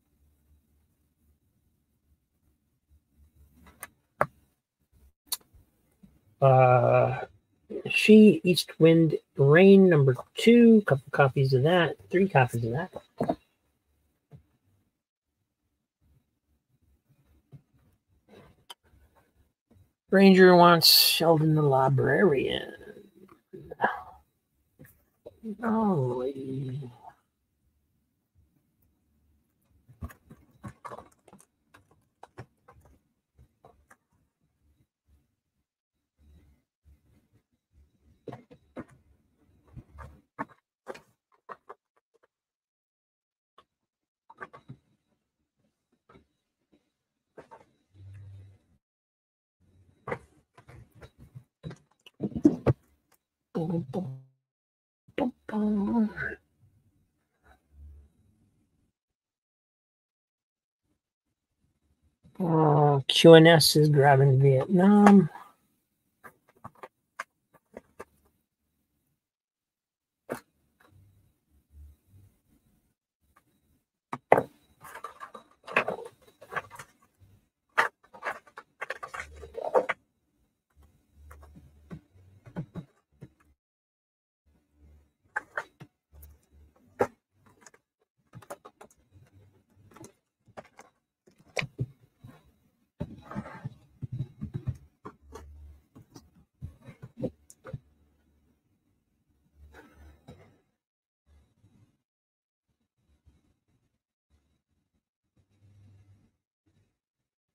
Uh, She, East Wind, Rain, number two. A couple copies of that. Three copies of that. Ranger wants Sheldon the Librarian. Golly. Boom, boom, boom, boom. Uh, Q N S is grabbing Vietnam.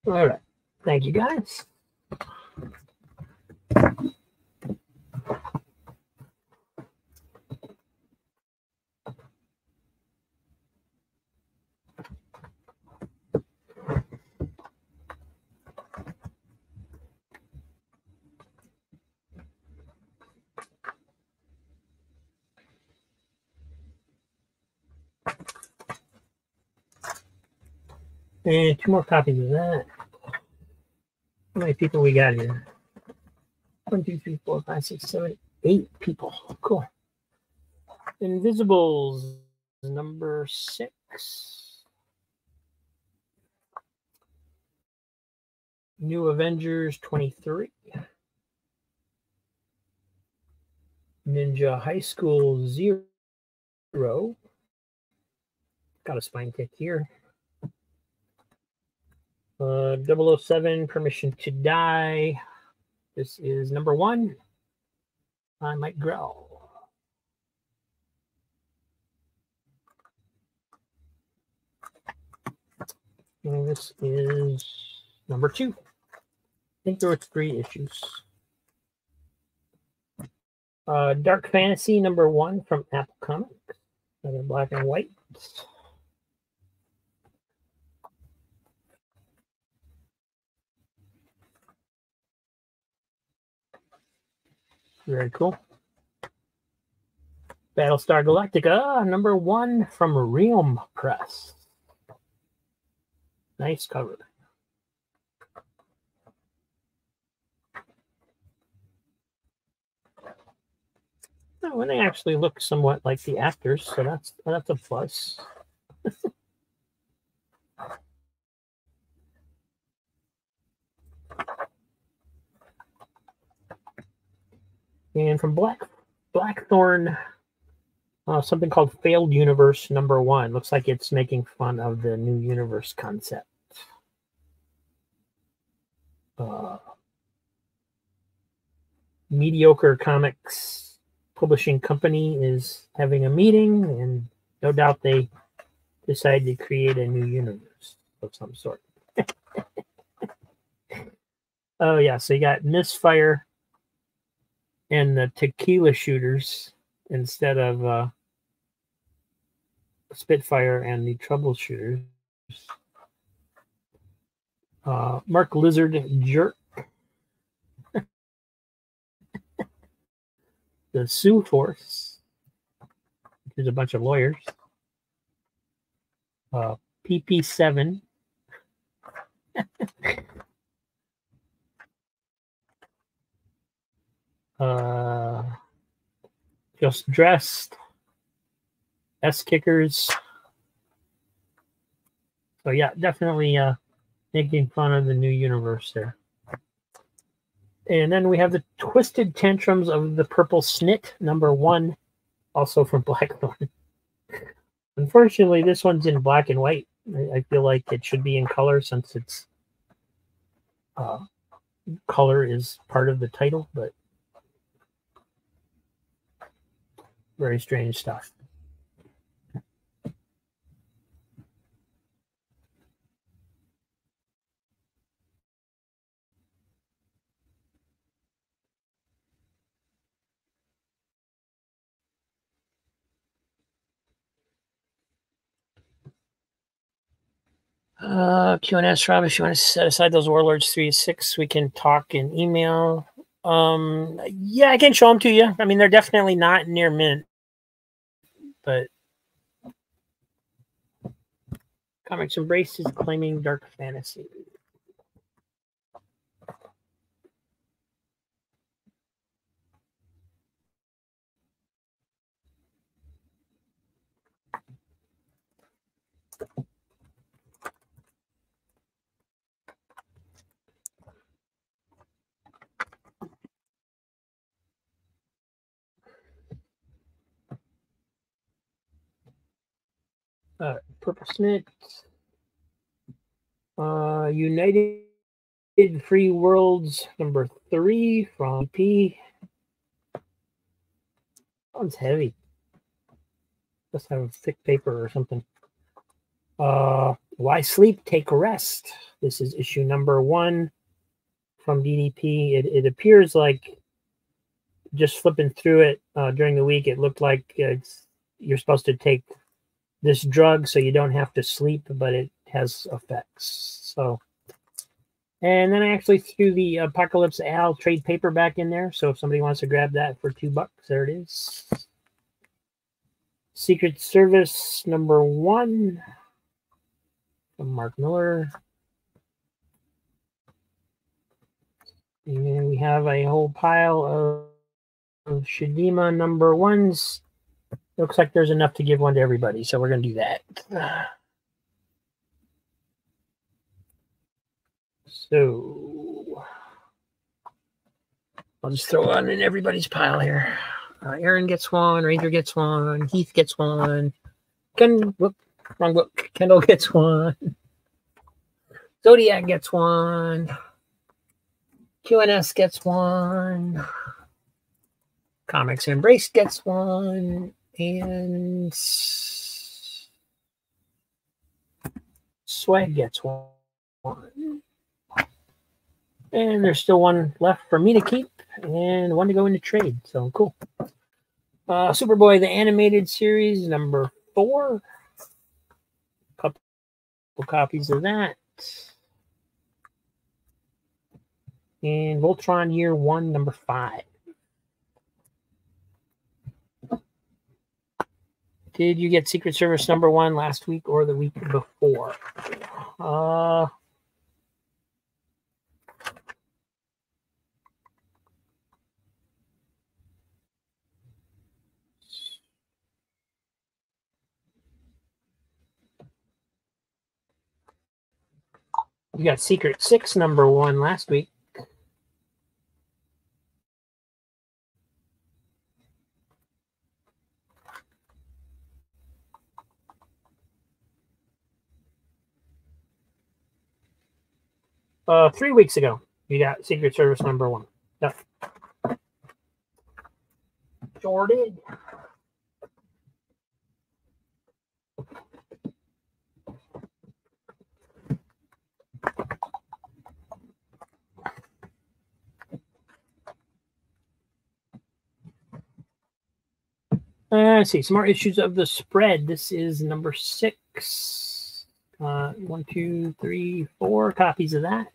All right. Thank you, guys. And two more copies of that. How many people we got here? One, two, three, four, five, six, seven, eight people. Cool. Invisibles, number six. New Avengers, twenty-three. Ninja High School, zero. Got a spine tick here. Uh, double oh seven, Permission to Die. This is number one. I might growl. And this is number two. I think there were three issues. Uh, Dark Fantasy, number one from Apple Comics. Another black and white. Very cool. Battlestar Galactica, number one from Realm Press. Nice cover. Oh, and they actually look somewhat like the actors, so that's that's a plus. And from Black Blackthorn, uh, something called Failed Universe number one. Looks like it's making fun of the new universe concept. Uh, Mediocre Comics Publishing Company is having a meeting, and no doubt they decide to create a new universe of some sort. Oh, yeah, so you got Misfire and the Tequila Shooters instead of uh, Spitfire and the Troubleshooters. Uh, Mark Lizard Jerk. The Sioux Force, which is a bunch of lawyers. Uh, P P seven. uh, Just Dressed. S Kickers. So yeah, definitely uh, making fun of the new universe there. And then we have the Twisted Tantrums of the Purple Snit, number one, also from Blackthorn. Unfortunately, this one's in black and white. I, I feel like it should be in color since it's uh, color is part of the title, but very strange stuff. Uh, Q and S, Rob, if you want to set aside those Warlords three to six, we can talk in email. Um, yeah, I can show them to you. I mean, they're definitely not near mint, but Comics Embrace is claiming Dark Fantasy. Uh, Purple Snit. Uh, United Free Worlds number three from P. That one's heavy. Must have thick paper or something. Uh, Why Sleep, Take a Rest. This is issue number one from D D P. It, it appears like, just flipping through it uh, during the week, it looked like it's, you're supposed to take this drug so you don't have to sleep, but it has effects. So, and then I actually threw the Apocalypse Al trade paperback in there. So if somebody wants to grab that for two bucks, there it is. Secret Service number one from Mark Miller. And we have a whole pile of Of Shadima number ones. Looks like there's enough to give one to everybody, so we're going to do that. So I'll just throw one in everybody's pile here. Uh, Aaron gets one, Ranger gets one, Heath gets one, Ken, whoop, wrong book. Kendall gets one, Zodiac gets one, Q N S gets one, Comics Embrace gets one, and Swag gets one. And there's still one left for me to keep and one to go into trade. So cool. Uh, Superboy, the animated series, number four. Couple copies of that. And Voltron Year One, number five. Did you get Secret Service number one last week or the week before? Uh, you got Secret Six number one last week. Uh, three weeks ago, you got Secret Service number one. Yep. Sure did. Uh, let's see, some more issues of The Spread. This is number six. Uh, one, two, three, four copies of that.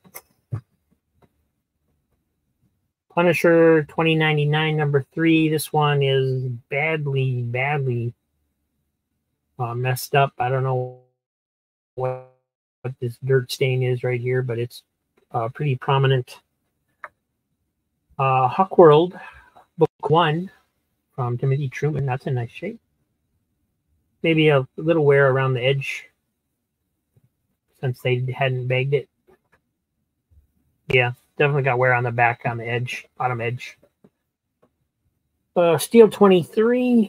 Punisher twenty ninety-nine, number three. This one is badly, badly uh, messed up. I don't know what, what this dirt stain is right here, but it's uh, pretty prominent. Uh, Hawkworld, book one from Timothy Truman. That's a nice shape. Maybe a little wear around the edge since they hadn't bagged it. Yeah. Definitely got wear on the back, on the edge, bottom edge. Uh, Steel twenty-three,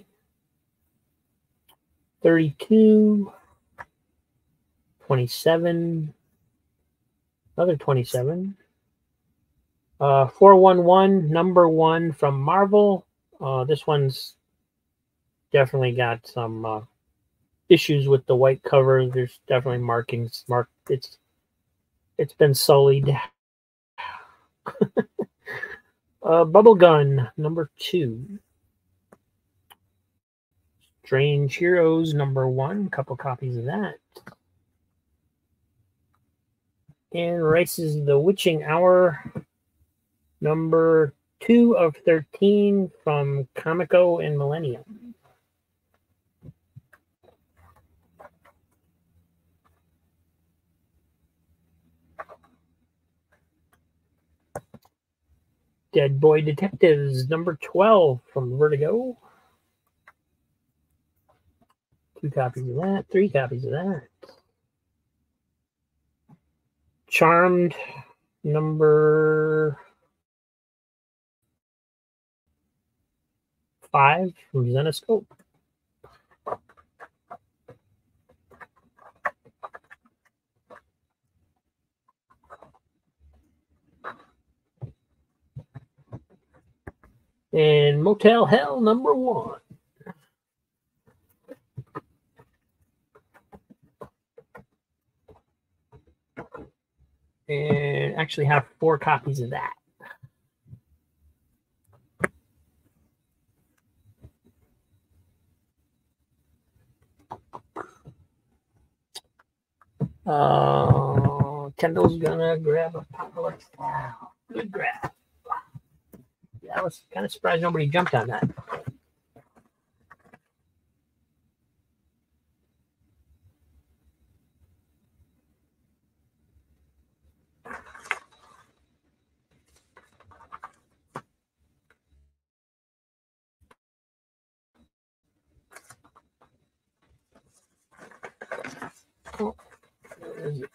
thirty-two, twenty-seven, another twenty-seven. Uh, four one one, number one from Marvel. Uh, this one's definitely got some uh, issues with the white cover. There's definitely markings. Mark, it's it's been sullied. uh, Bubble Gun, number two. Strange Heroes, number one. Couple copies of that. And Rice's The Witching Hour, number two of thirteen from Comico and Millennium. Dead Boy Detectives, number twelve from Vertigo. Two copies of that. Three copies of that. Charmed, number five from Zenoscope. And Motel Hell, number one. and actually have four copies of that. Uh, Kendall's gonna grab a Apocalypse Now. Good grab. Yeah, I was kind of surprised nobody jumped on that. Oh, where is it?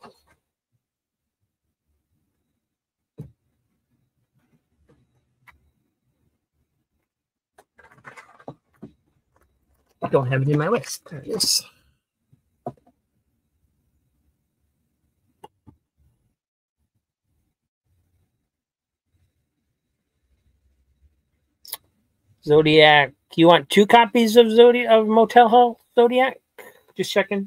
I don't have it in my list. There it is. Zodiac. You want two copies of Zodiac of Motel Hell Zodiac? Just checking.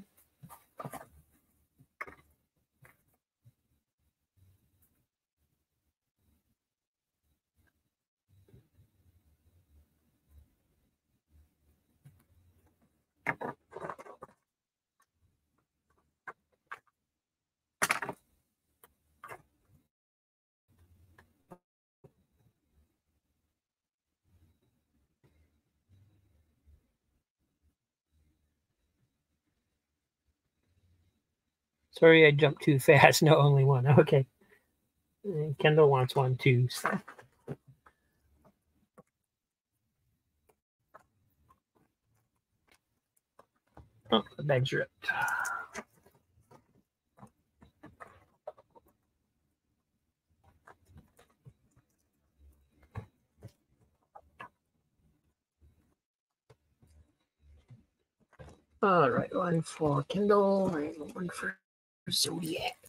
Sorry, I jumped too fast. No, only one. Okay. Kendall wants one too. So. Oh, the bag's ripped. All right, one for Kindle and one for Zodiac.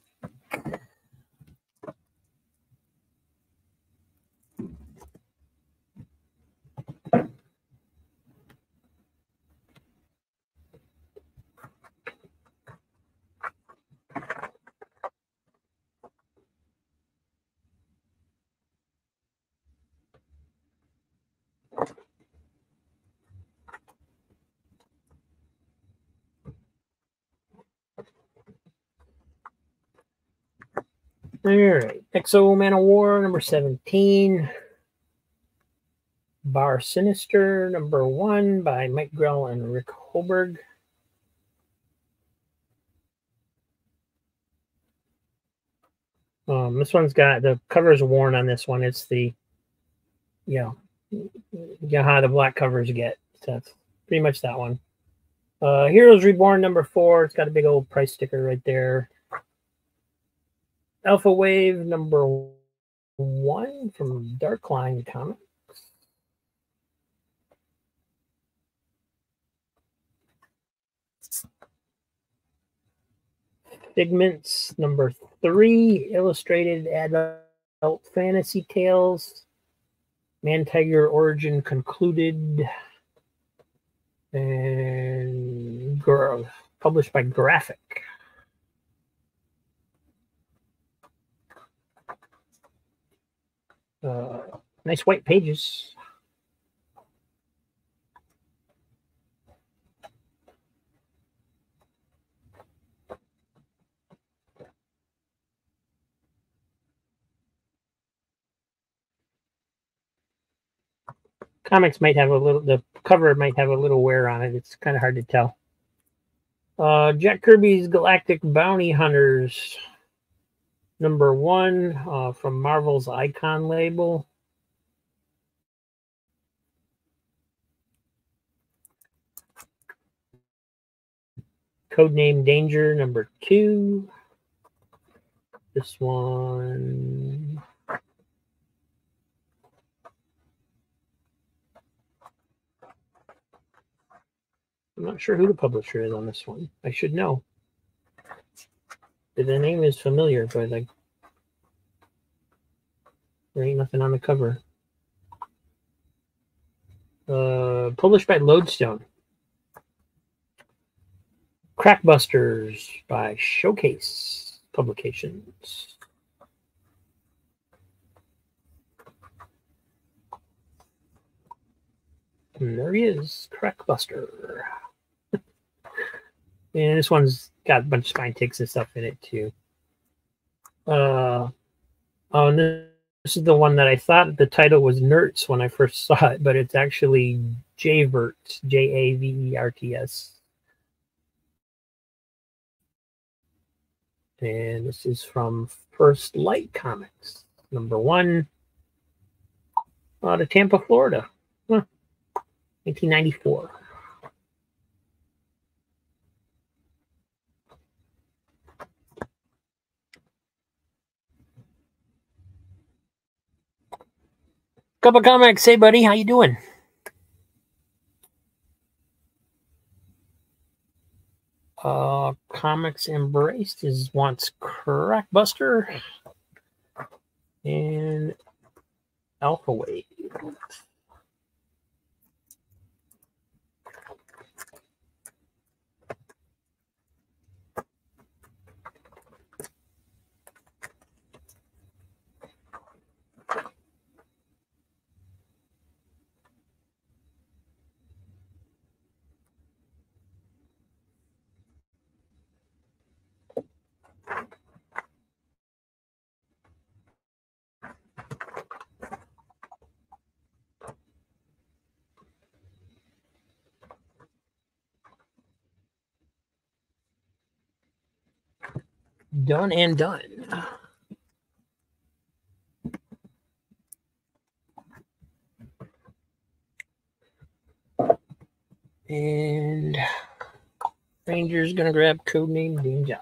All right, X O Man of War number seventeen. Bar Sinister number one by Mike Grell and Rick Holberg. Um, this one's got the cover's worn on this one. It's the, you know, you know how the black covers get. So that's pretty much that one. Uh, Heroes Reborn number four. It's got a big old price sticker right there. Alpha Wave number one from Darkline Comics. Figments number three, illustrated adult fantasy tales. Man Tiger Origin Concluded, and published by Graphic. Uh, nice white pages. Comics might have a little, the cover might have a little wear on it. It's kind of hard to tell. Uh, Jack Kirby's Galactic Bounty Hunters, number one, uh, from Marvel's Icon label. Codename Danger, number two. This one. I'm not sure who the publisher is on this one. I should know. The name is familiar, but like there ain't nothing on the cover. Uh, published by Lodestone. Crackbusters by Showcase, Publications. And there he is, Crackbuster. And this one's got a bunch of spine ticks and stuff in it too. Uh, oh, and this, this is the one that I thought the title was Nerts when I first saw it, but it's actually J-Verts, J A V E R T S. And this is from First Light Comics, number one, out of Tampa, Florida, huh. nineteen ninety-four. Cup of Comics, hey buddy, how you doing? Uh, Comics Embraced is wants Crackbuster and Alpha Wave. Done and done. And Ranger's gonna grab Codename Ninja.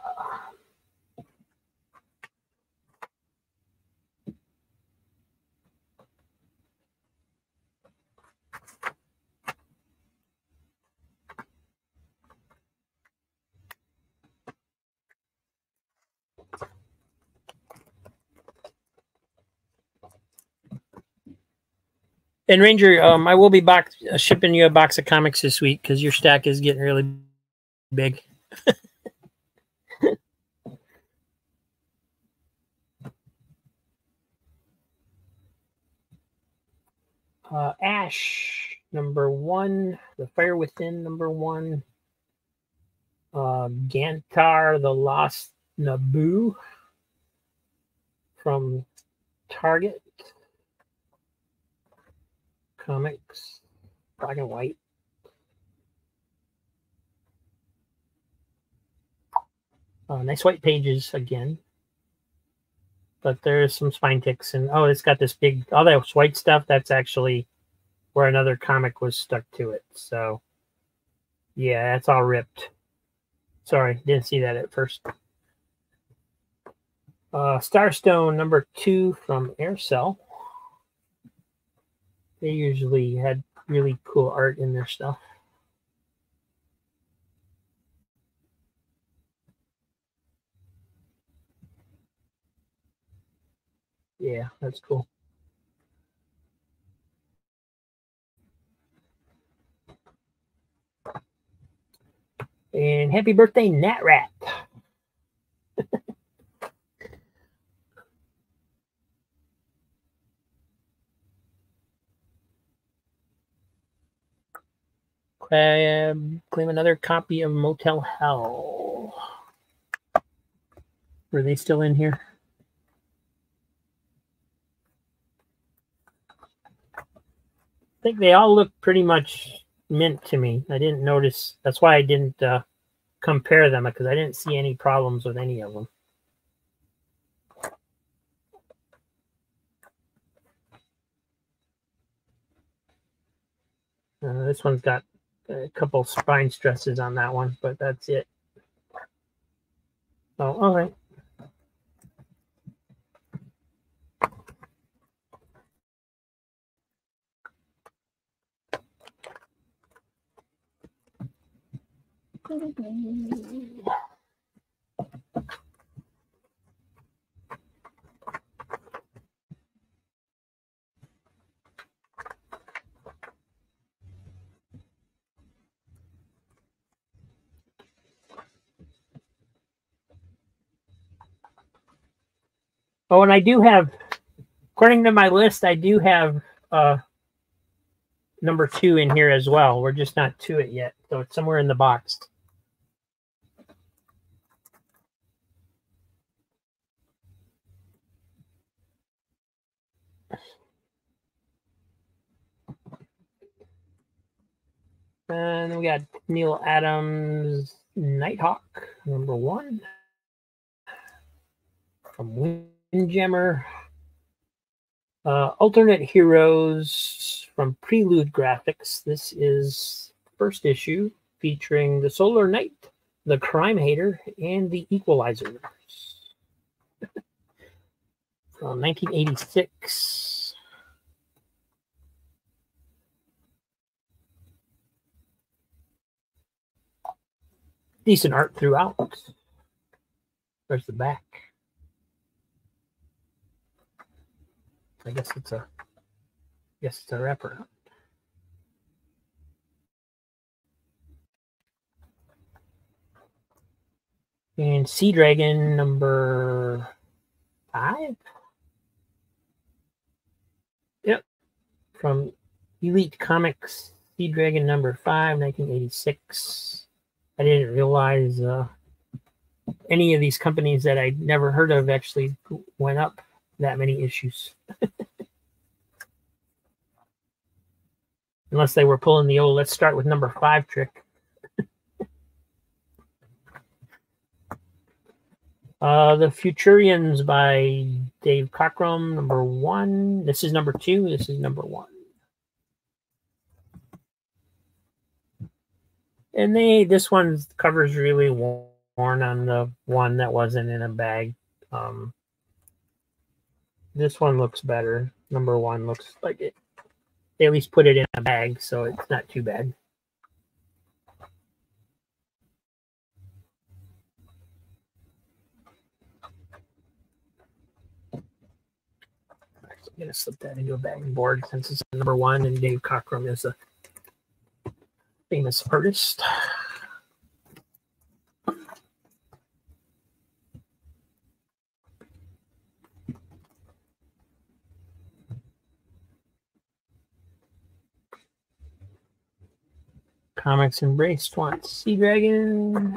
And Ranger, um, I will be box uh, shipping you a box of comics this week because your stack is getting really big. uh, Ash, number one. The Fire Within, number one. Uh, Gantar, The Lost Naboo from Target Comics, black and white. Uh, nice white pages again. But there's some spine ticks. And, oh, it's got this big, all that white stuff, that's actually where another comic was stuck to it. So, yeah, that's all ripped. Sorry, didn't see that at first. Uh, Starstone, number two from Aircell. They usually had really cool art in their stuff. Yeah, that's cool. And happy birthday, Nat Rat. Claim, claim another copy of Motel Hell. Were they still in here? I think they all look pretty much mint to me. I didn't notice. That's why I didn't uh, compare them, because I didn't see any problems with any of them. Uh, this one's got a couple spine stresses on that one, but that's it. Oh, all right. Oh, and I do have, according to my list, I do have uh, number two in here as well. We're just not to it yet, so it's somewhere in the box. And then we got Neil Adams, Nighthawk, number one. From Windjammer. Uh, Alternate Heroes from Prelude Graphics. This is first issue featuring the Solar Knight, the Crime Hater, and the Equalizers. From nineteen eighty-six. Decent art throughout. There's the back. I guess it's a, I guess it's a wrapper. And Sea Dragon number five. Yep, from Elite Comics, Sea Dragon number five, nineteen eighty-six. I didn't realize uh, any of these companies that I'd never heard of actually went up that many issues. Unless they were pulling the old, let's start with number five trick. uh, the Futurians by Dave Cockrum, number one. This is number two. This is number one. And they, this one's cover's really worn on the one that wasn't in a bag. Um, this one looks better. Number one looks like it. They at least put it in a bag, so it's not too bad. I'm going to slip that into a bagging board since it's number one, and Dave Cockrum is a famous artist. Comics Embraced wants Sea Dragon.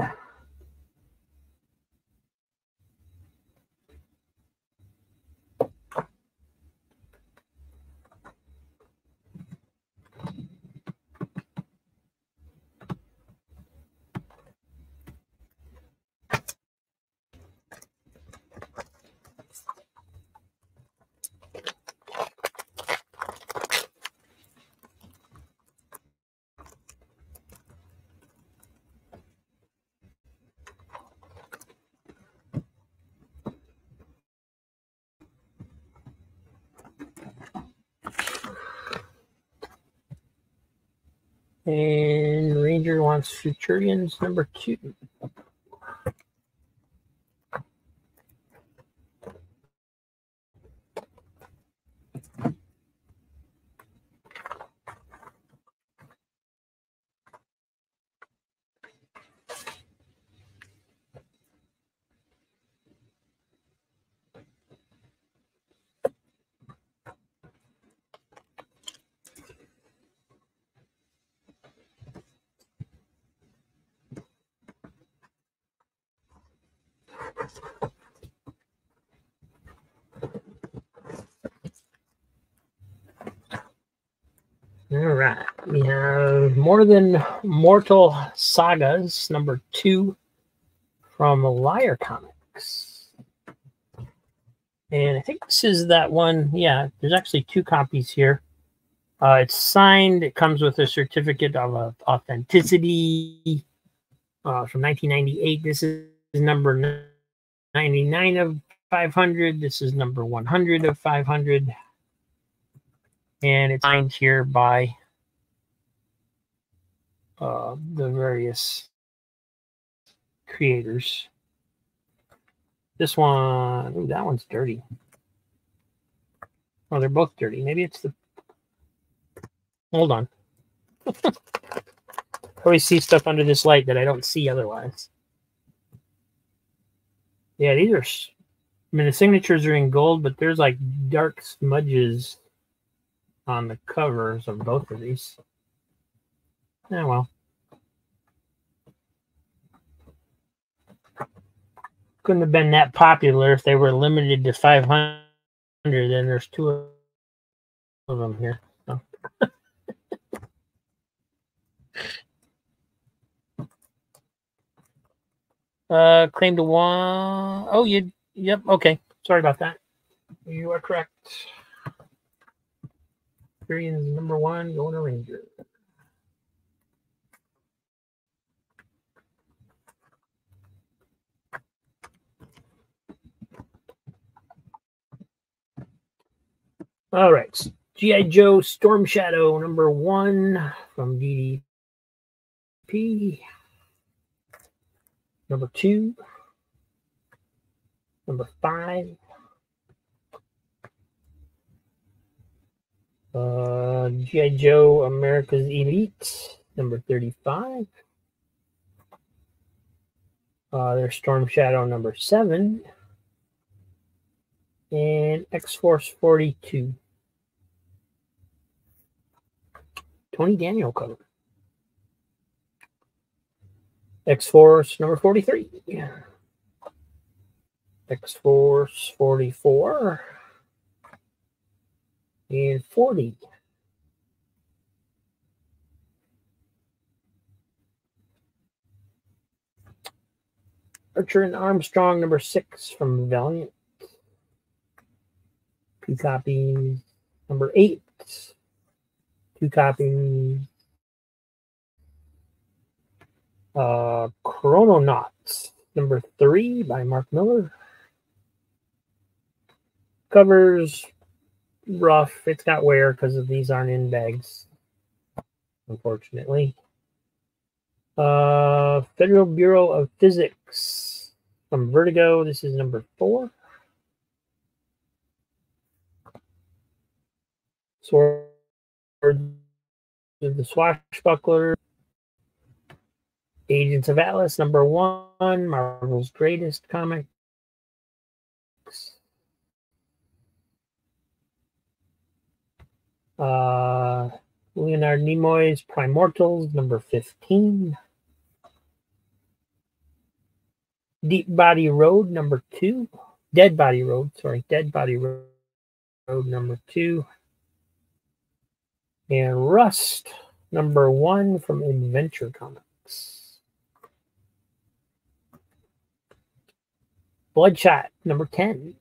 And Ranger wants Futurians number two. All right, we have More Than Mortal Sagas, number two, from Liar Comics. And I think this is that one. Yeah, there's actually two copies here. Uh, it's signed. It comes with a certificate of uh, authenticity uh, from nineteen ninety-eight. This is number ninety-nine of five hundred. This is number one hundred of five hundred. And it's signed here by uh, the various creators. This one, ooh, that one's dirty. Oh, they're both dirty. Maybe it's the... Hold on. I always see stuff under this light that I don't see otherwise. Yeah, these are I mean, the signatures are in gold, but there's like dark smudges on the covers of both of these. Yeah, well. Couldn't have been that popular if they were limited to five hundred. Then there's two of them here. So. uh, claim to one. Oh, you. Yep. Okay. Sorry about that. You are correct. Experience number one, going to Ranger. All right. G I. Joe Storm Shadow number one from D D P. Number two. Number five. Uh, G I. Joe America's Elite number thirty-five. Uh, there's Storm Shadow number seven. And X-Force forty-two. Tony Daniel cover. X-Force number forty-three. Yeah. X-Force forty-four. And forty. Archer and Armstrong number six from Valiant. Two copies. Number eight. Two copies. Uh, Chrononauts number three by Mark Miller. Covers rough. It's got wear because these aren't in bags, unfortunately. Uh, Federal Bureau of Physics from Vertigo. This is number four. Sword of the Swashbuckler. Agents of Atlas, number one. Marvel's Greatest Comics. Uh, Leonard Nimoy's Primortals, number fifteen. Deep Body Road, number two. Dead Body Road, sorry. Dead Body Road, Road number two. And Rust, number one from Adventure Comics. Bloodshot, number ten.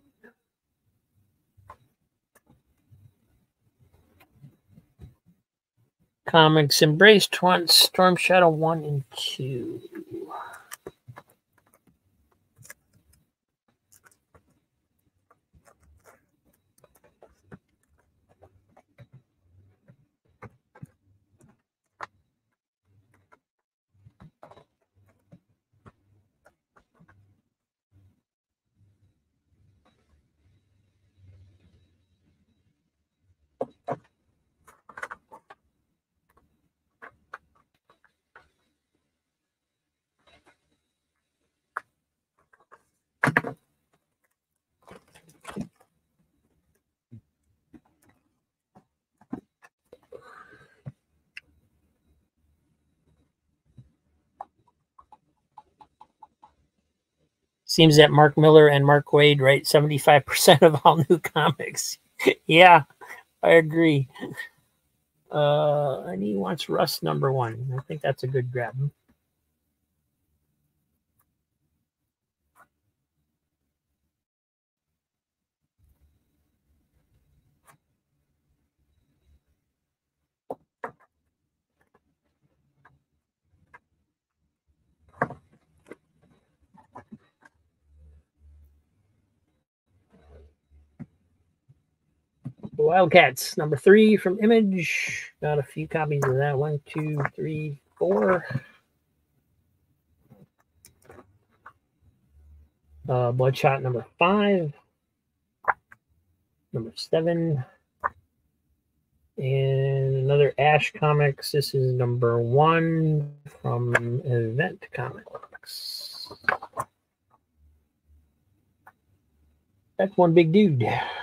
Comics Embraced once, Storm Shadow one and two. Seems that Mark Miller and Mark Waid write seventy-five percent of all new comics. Yeah, I agree. Uh, and he wants Rust number one. I think that's a good grab. Wildcats, number three from Image. Got a few copies of that. One, two, three, four. Uh, Bloodshot, number five. Number seven. And another Ash Comics. This is number one from Event Comics. That's one big dude.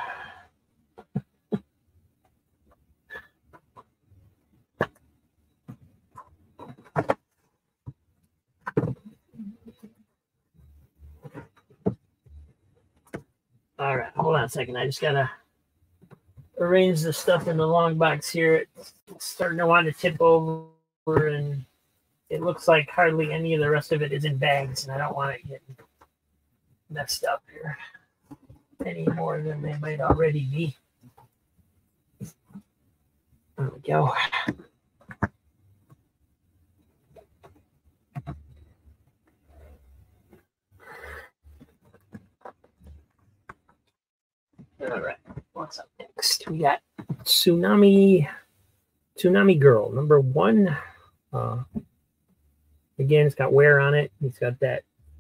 All right, hold on a second. I just gotta arrange the stuff in the long box here. It's starting to want to tip over, and it looks like hardly any of the rest of it is in bags, and I don't want it getting messed up here any more than they might already be. There we go. All right, what's up next? We got Tsunami, Tsunami Girl, number one. Uh, again, it's got wear on it. It's got that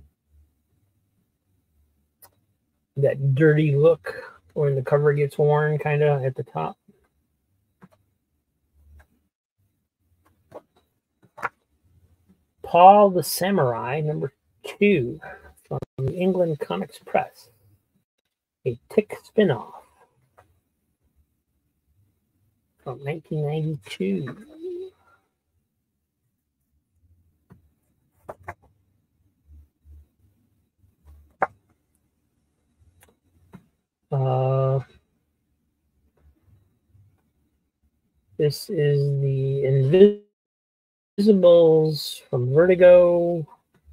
that dirty look when the cover gets worn, kind of at the top. Paul the Samurai, number two, from England Comics Press. A Tick spinoff from nineteen ninety-two. Uh, this is the Invisibles from Vertigo.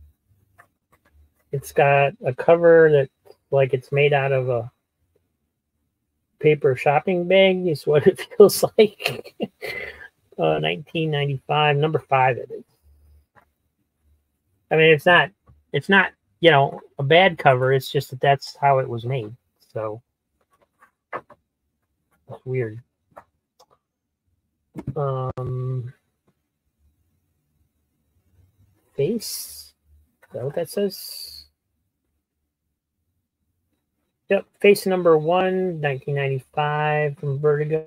It's got a cover that like it's made out of a paper shopping bag is what it feels like. uh, nineteen ninety-five, number five it is. I mean, it's not, it's not, you know, a bad cover. It's just that that's how it was made. So it's weird. Um, Face? Is that what that says? Yep, Face number one, nineteen ninety-five from Vertigo.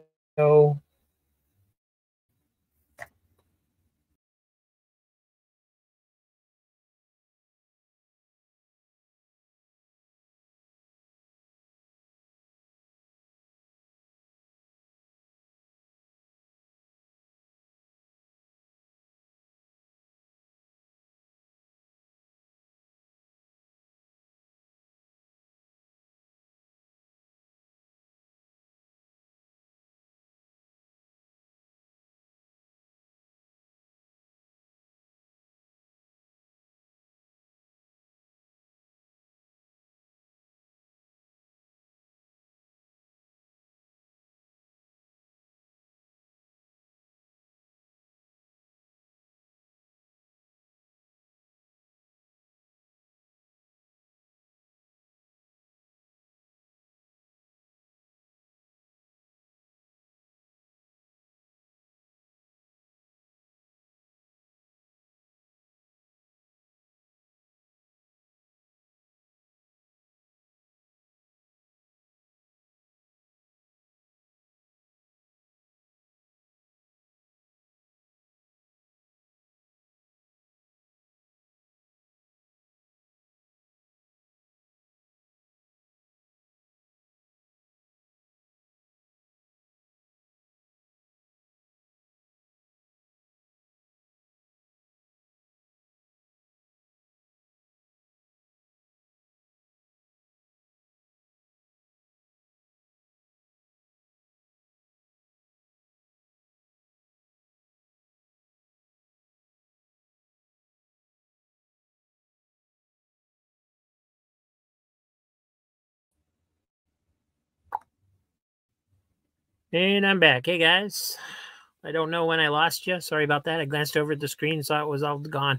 And I'm back. Hey, guys. I don't know when I lost you. Sorry about that. I glanced over at the screen and saw it was all gone.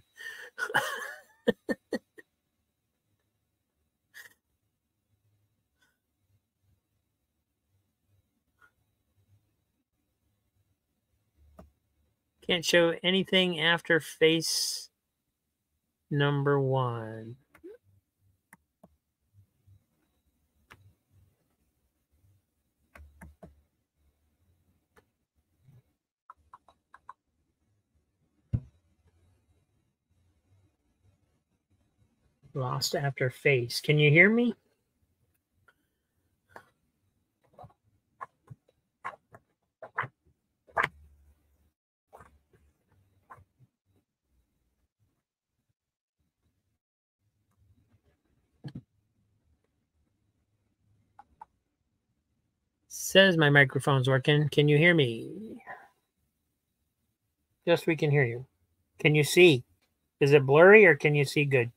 Can't show anything after Face number one. Lost after Face. Can you hear me? says my microphone's working. Can you hear me? Yes, we can hear you. Can you see? Is it blurry or can you see good?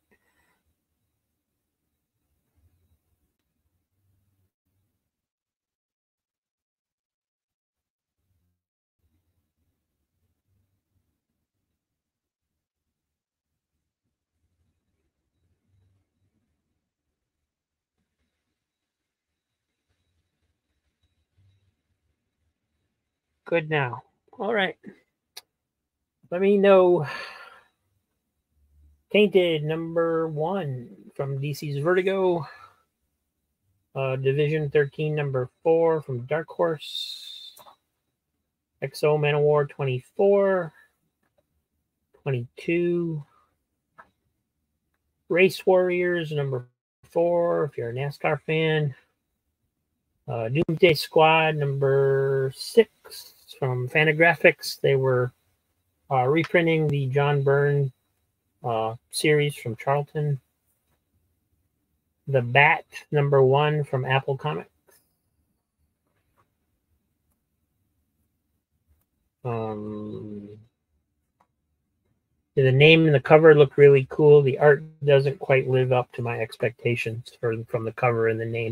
Good now. All right. Let me know. Tainted number one from D C's Vertigo. Uh, Division thirteen number four from Dark Horse. X O Manowar twenty-four. twenty-two. Race Warriors number four, if you're a NASCAR fan. Uh, Doomsday Squad number six from Fantagraphics. They were uh, reprinting the John Byrne uh, series from Charlton. The Bat number one from Apple Comics. Um, the name and the cover look really cool. The art doesn't quite live up to my expectations for, from the cover and the name.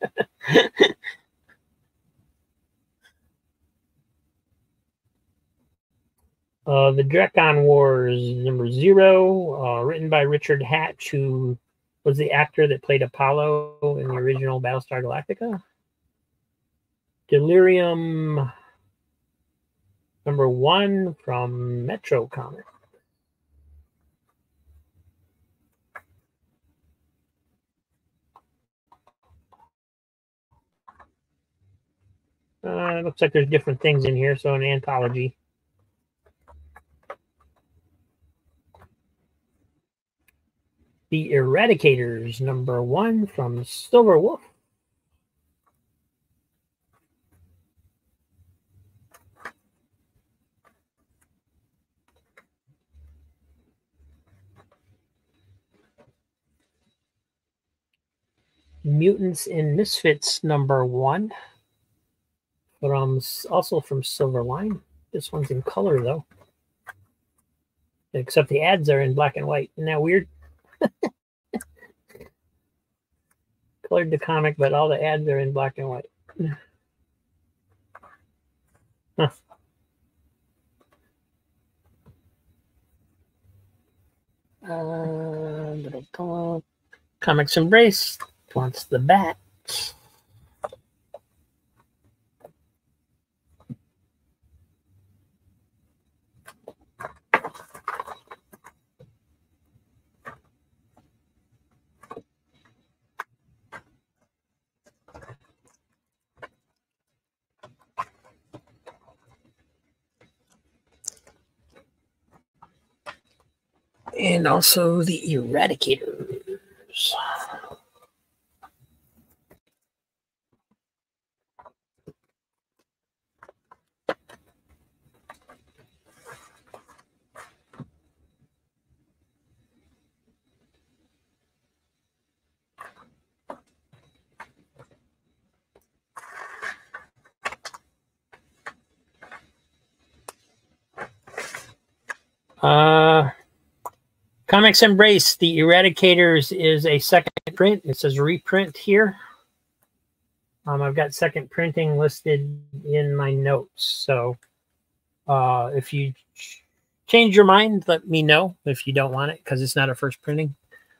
Uh, the Drekon Wars number zero, uh, written by Richard Hatch, who was the actor that played Apollo in the original Battlestar Galactica. Delirium number one from Metro Comics. Uh, looks like there's different things in here, so an anthology. The Eradicators number one from Silver Wolf. Mutants and Misfits number one from also from Silverline. This one's in color though, except the ads are in black and white. Isn't that weird? Colored the comic, but all the ads are in black and white. Huh. Uh, Comics Embrace wants the Bat. And also the Eradicators. Uh, Comics Embrace, the Eradicators is a second print. It says reprint here. Um, I've got second printing listed in my notes. So uh, if you ch change your mind, let me know if you don't want it, because it's not a first printing.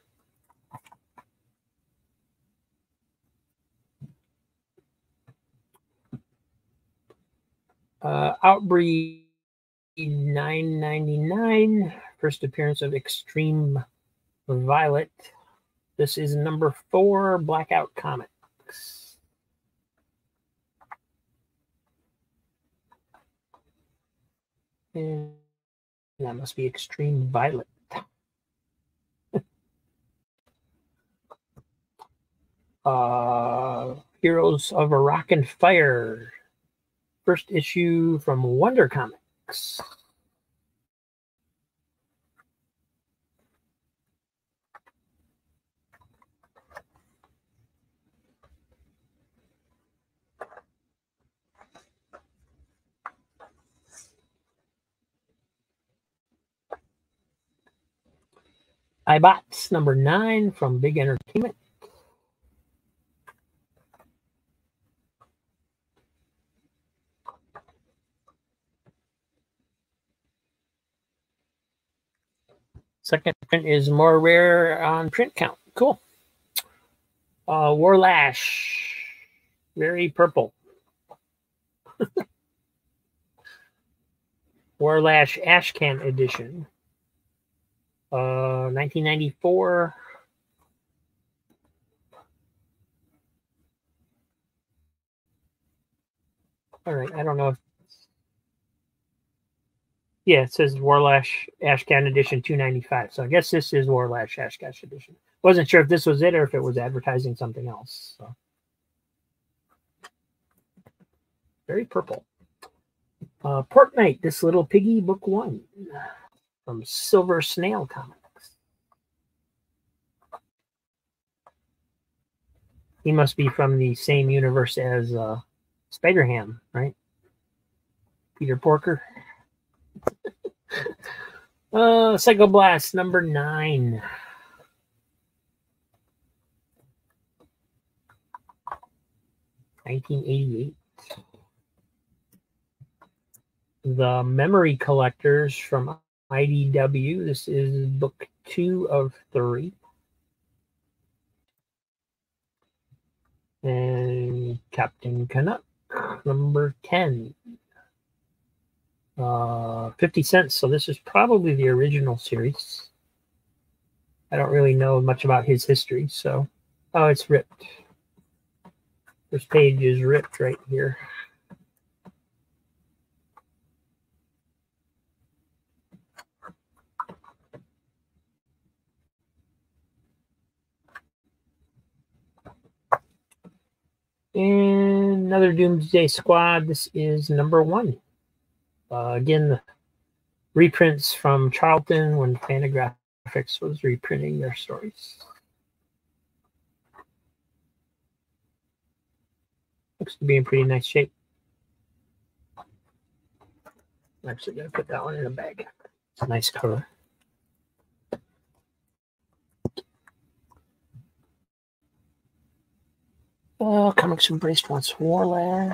Uh, Outbreed nine ninety-nine, first appearance of Extreme Violet. This is number four, Blackout Comics. And that must be Extreme Violet. uh, Heroes of Rock and Fire, first issue from Wonder Comics. iBots number nine from Big Entertainment. Second print is more rare on print count. Cool. Uh, Warlash, very purple. Warlash Ashcan edition. Uh, nineteen ninety-four. All right, I don't know if. Yeah, it says Warlash Ashcan edition two ninety-five. So I guess this is Warlash Ashcan edition. Wasn't sure if this was it or if it was advertising something else. So. Very purple. Uh, Pork Night, This Little Piggy, book one from Silver Snail Comics. He must be from the same universe as uh, Spider-Ham, right? Peter Porker. uh, Psycho Blast number nine. nineteen eighty-eight. The Memory Collectors from I D W. This is book two of three. And Captain Canuck, number ten. Uh, fifty cents. So this is probably the original series. I don't really know much about his history. So, oh, it's ripped. This page is ripped right here. And another Doomsday Squad. This is number one. Uh, again, the reprints from Charlton when Fantagraphics was reprinting their stories. Looks to be in pretty nice shape. I'm actually going to put that one in a bag. It's a nice cover. Oh, Comics Embraced wants Warlash.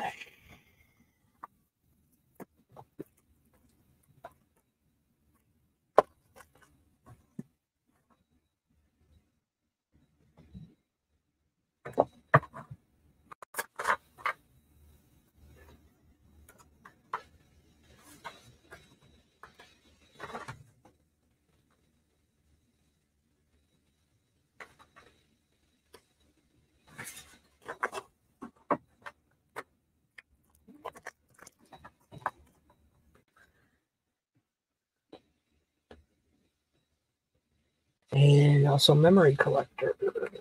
And also Memory Collector.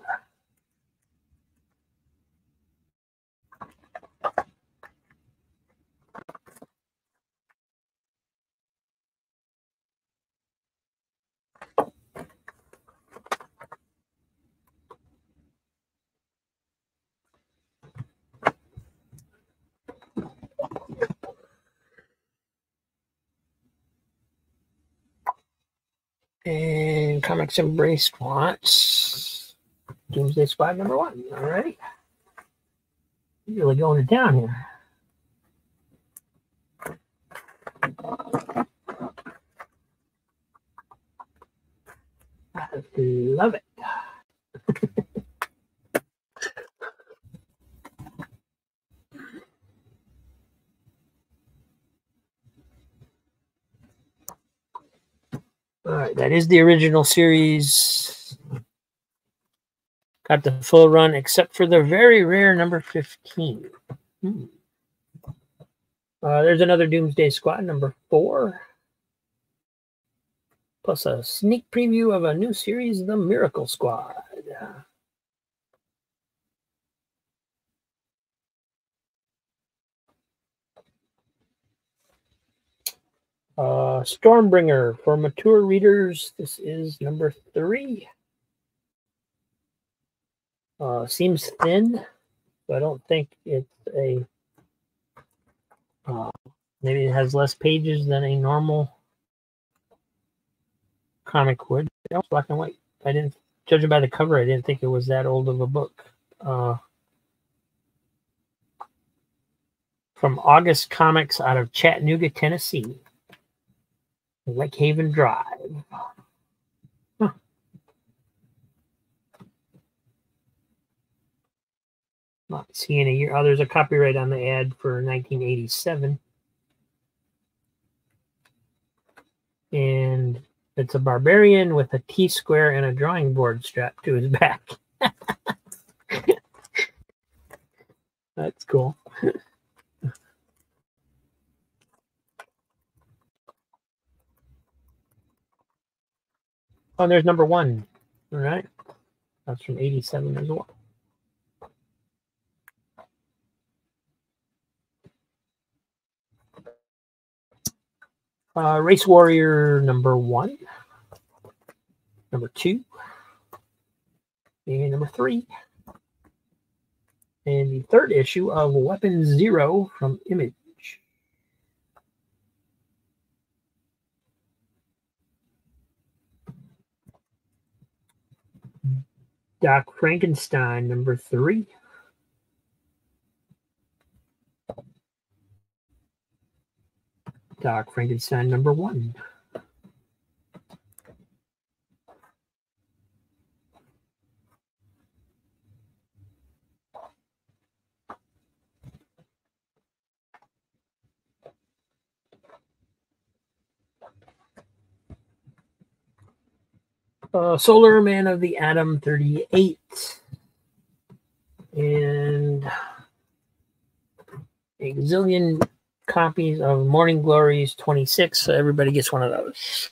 And Comics Embraced wants Doomsday Squad number one. All right. You're really going to town here. I love it. All right, that is the original series. Got the full run, except for the very rare number fifteen. Hmm. Uh, there's another Doomsday Squad, number four. Plus a sneak preview of a new series, The Miracle Squad. Uh, Stormbringer for mature readers. This is number three. Uh, seems thin, so I don't think it's a. Uh, maybe it has less pages than a normal comic would. Oh, black and white. I didn't, judging by the cover, I didn't think it was that old of a book. Uh, from August Comics out of Chattanooga, Tennessee. Lake Haven Drive. Huh. Not seeing a year. Oh, there's a copyright on the ad for nineteen eighty-seven. And it's a barbarian with a T-square and a drawing board strapped to his back. That's cool. Oh, there's number one. All right. That's from eighty-seven as well. Uh, Race Warrior number one, number two, and number three. And the third issue of Weapon Zero from Image. Doc Frankenstein number three. Doc Frankenstein number one. Uh, Solar Man of the Atom thirty-eight. And a gazillion copies of Morning Glories twenty-six. So everybody gets one of those.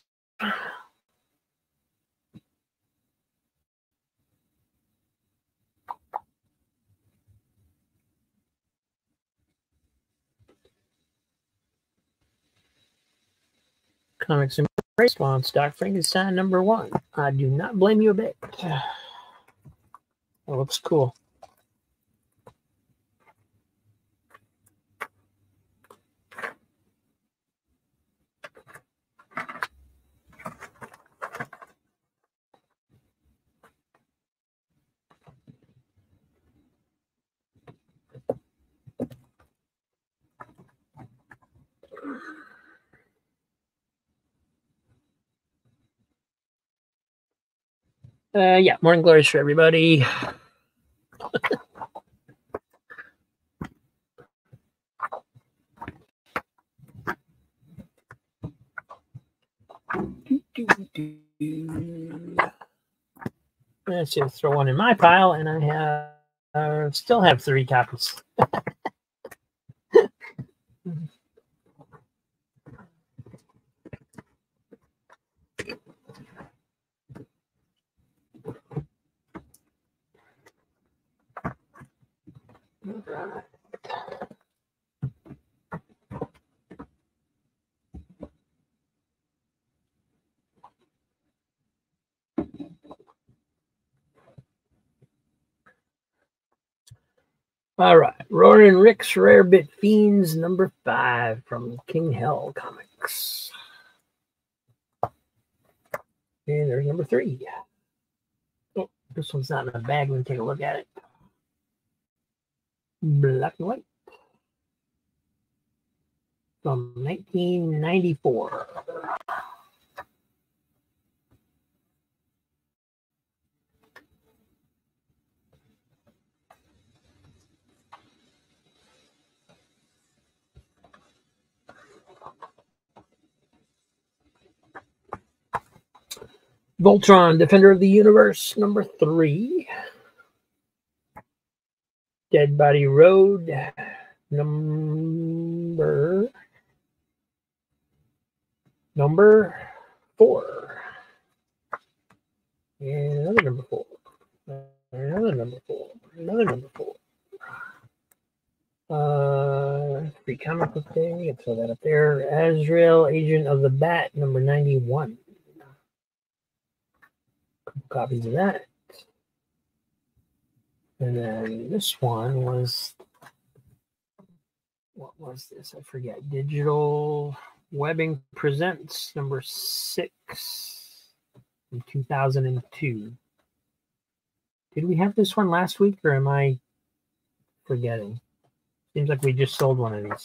Comics and Response, Doc Frankenstein number one. I do not blame you a bit. That looks cool. Uh, yeah, Morning Glories for everybody. Let's just throw one in my pile, and I have uh, still have three copies. Right. All right, Roaring Rick's Rare Bit Fiends number five from King Hell Comics. And there's number three. Oh, this one's not in a bag. Let me take a look at it. Black and white. From nineteen ninety-four. Voltron, Defender of the Universe, number three. Dead Body Road, number number four. And another number four. Another number four. Another number four. Uh, free comic book day. You can throw that up there. Azrael, Agent of the Bat, number ninety-one. Couple copies of that. And then this one was, what was this? I forget. Digital Webbing Presents, number six. in two thousand two. Did we have this one last week, or am I forgetting? Seems like we just sold one of these.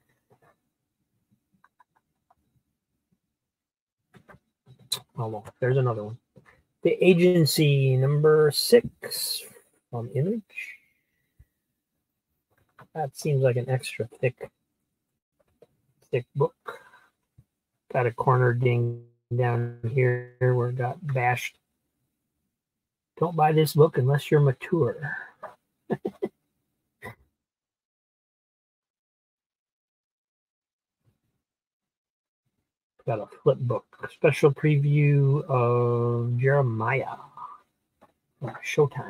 Oh, well, there's another one. The Agency, number six on Image. That seems like an extra thick, thick book. Got a corner ding down here where it got bashed. Don't buy this book unless you're mature. Got a flip book. Special preview of Jeremiah. Showtime.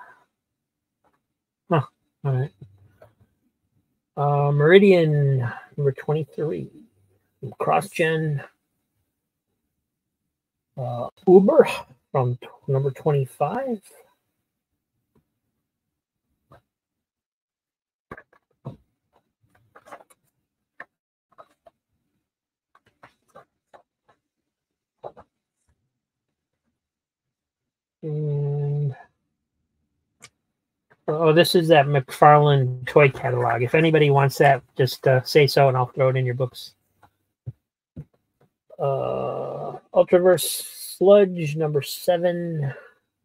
Huh. All right. Uh, Meridian, number twenty-three. CrossGen. Uh, Uber from number twenty-five. And oh, this is that McFarlane toy catalog. If anybody wants that, just uh, say so and I'll throw it in your books. Uh, Ultraverse Sludge, number seven.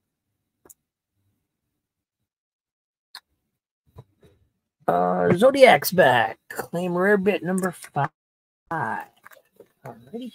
Uh, Zodiac's back. Claim rare bit number five. Alrighty.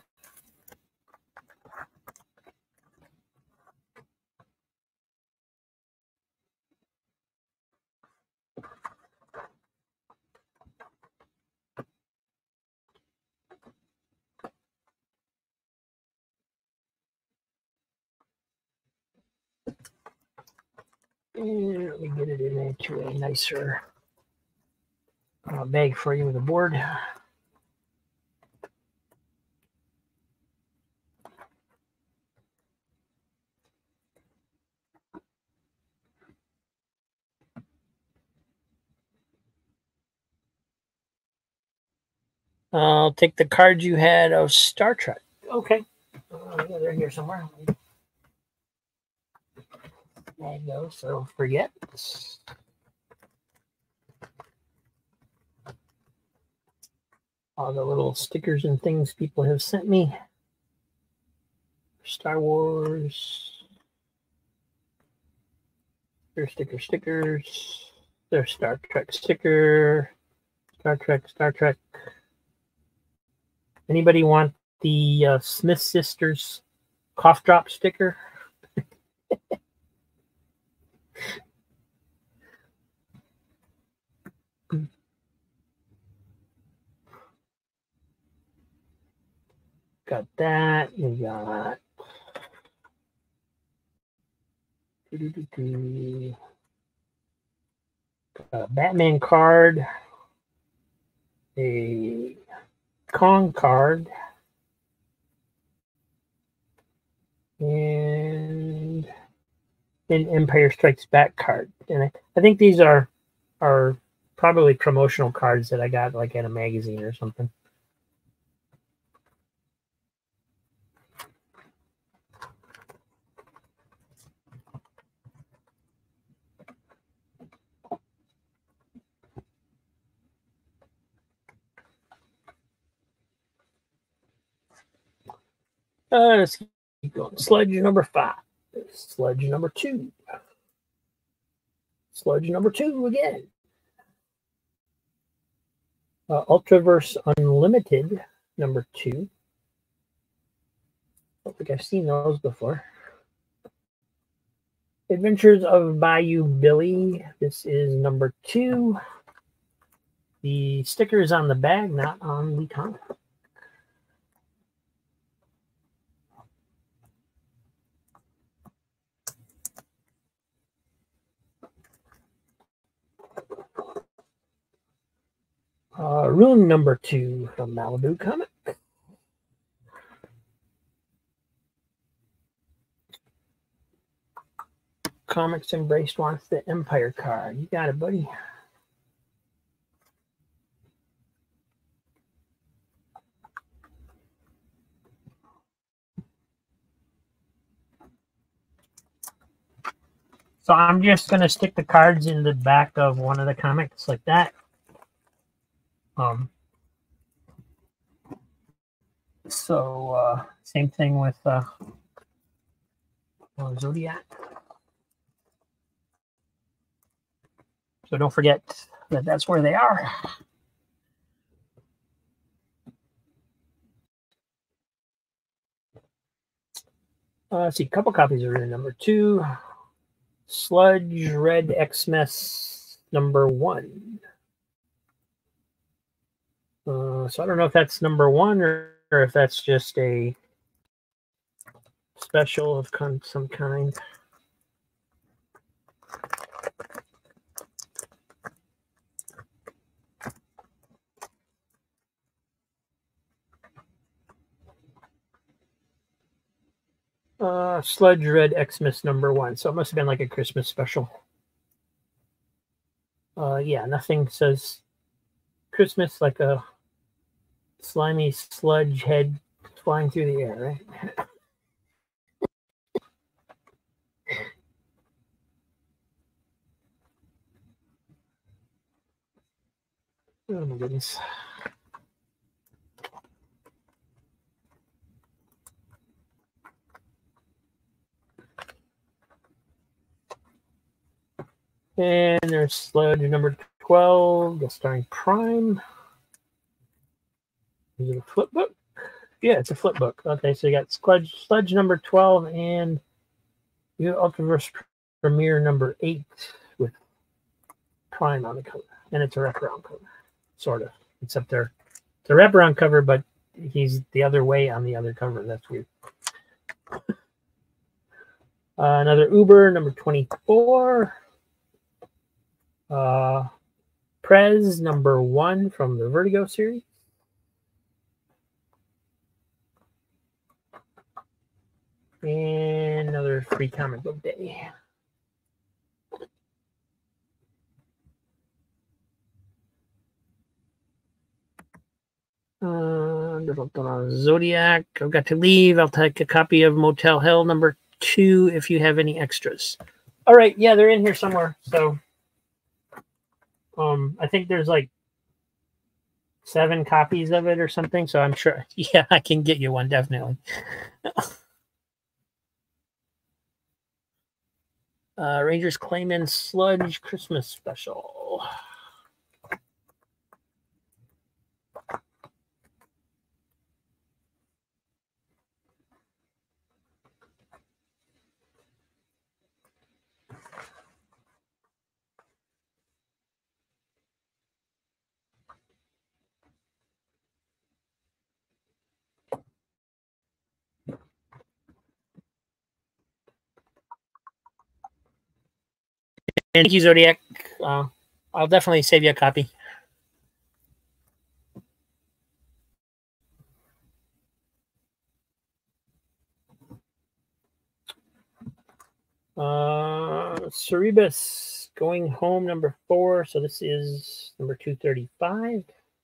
And let me get it into a nicer uh, bag for you with a board. I'll take the cards you had of Star Trek. Okay. Uh, yeah, they're here somewhere. There you go. So forget. All the little stickers and things people have sent me. Star Wars. There's sticker stickers. There's Star Trek sticker. Star Trek, Star Trek. Anybody want the uh, Smith Sisters cough drop sticker? Got that. We got a Batman card, a Kong card, and an Empire Strikes Back card. And I, I think these are are probably promotional cards that I got like in a magazine or something. Uh, let's keep going. Sludge number five. Sludge number two. Sludge number two again. Uh, Ultraverse Unlimited number two. I don't think I've seen those before. Adventures of Bayou Billy. This is number two. The sticker is on the bag, not on the comic. Uh, Rune number two from Malibu Comic. Comics Embraced wants the Empire card. You got it, buddy. So I'm just going to stick the cards in the back of one of the comics like that. Um, so uh, same thing with uh, Zodiac. So don't forget that that's where they are. Uh, let's see, a couple copies are in number two. Sludge Red Xmas number one. Uh, so I don't know if that's number one or, or if that's just a special of con some kind. Uh, Sludge Red Xmas number one. So it must have been like a Christmas special. Uh, yeah, nothing says Christmas like a slimy sludge head flying through the air, right? Oh my goodness. And there's Sludge number twelve, guest starring Prime. Is it a flip book? Yeah, it's a flip book. Okay, so you got Sludge, Sludge number twelve and you Ultraverse Premiere number eight with Prime on the cover. And it's a wraparound cover, sort of. Except they're it's a wraparound cover, but he's the other way on the other cover. That's weird. Uh, another Uber, number twenty-four. Uh, Prez, number one from the Vertigo series. And another free comic book day. Uh, Zodiac. I've got to leave. I'll take a copy of Motel Hell number two if you have any extras. All right. Yeah, they're in here somewhere. So um, I think there's like seven copies of it or something. So I'm sure. Yeah, I can get you one, definitely. uh, Rangers Clayman Sludge Christmas Special. And thank you, Zodiac. Uh, I'll definitely save you a copy. Uh, Cerebus Going Home number four. So this is number two thirty-five.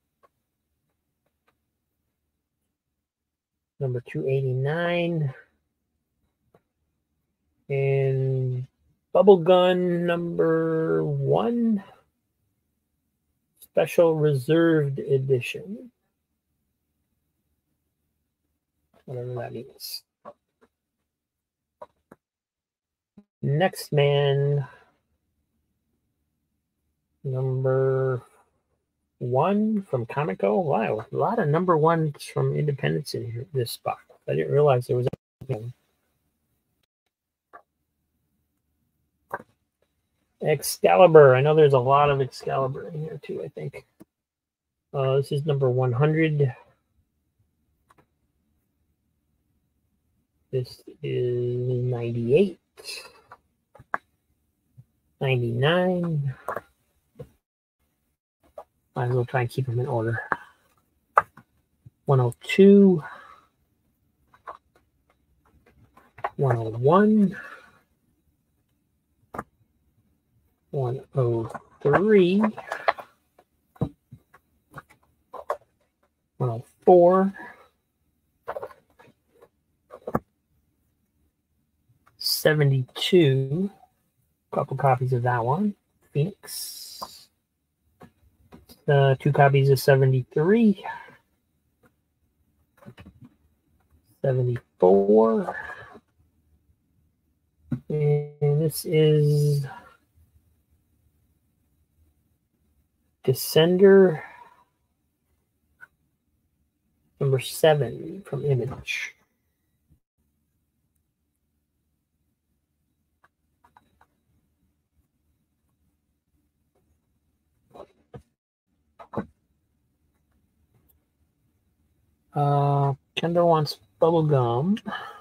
Number two eighty-nine. And Bubble Gun number one. Special Reserved Edition. Whatever that means. Next Man number one from Comico. Wow, a lot of number ones from Independence in here, this box. I didn't realize there was anything. Excalibur. I know there's a lot of Excalibur in here too, I think. Uh, this is number one hundred. This is ninety-eight. ninety-nine. Might as well try and keep them in order. one oh two. one oh one. one oh three. one oh four. seventy-two. couple copies of that one. Phoenix. Uh, two copies of seventy-three. seventy-four. And this is Descender number seven from Image. Uh, Kendall wants bubble gum.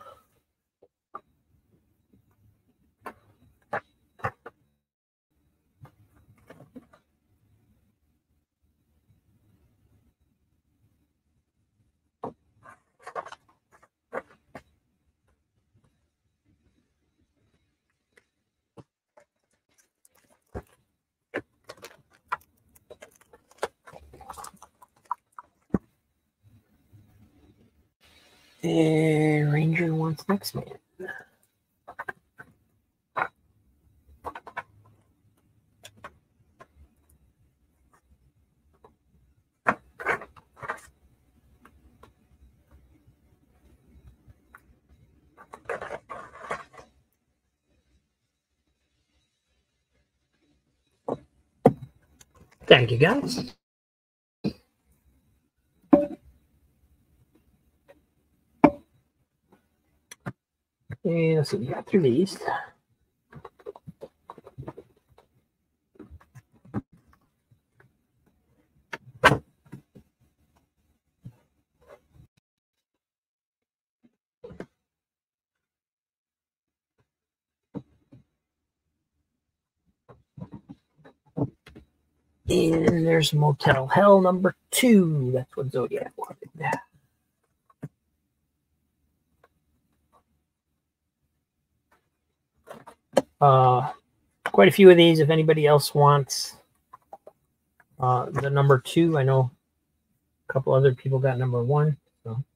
And Ranger wants next man. Thank you, guys. And let's see, we got through these. And there's Motel Hell number two. That's what Zodiac wanted. Uh, quite a few of these. If anybody else wants uh, the number two, I know a couple other people got number one. So.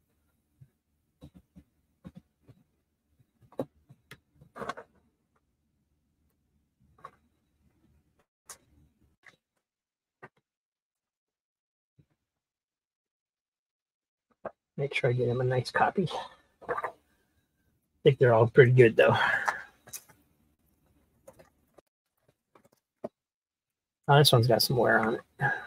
Make sure I get him a nice copy. I think they're all pretty good, though. Oh, this one's got some wear on it.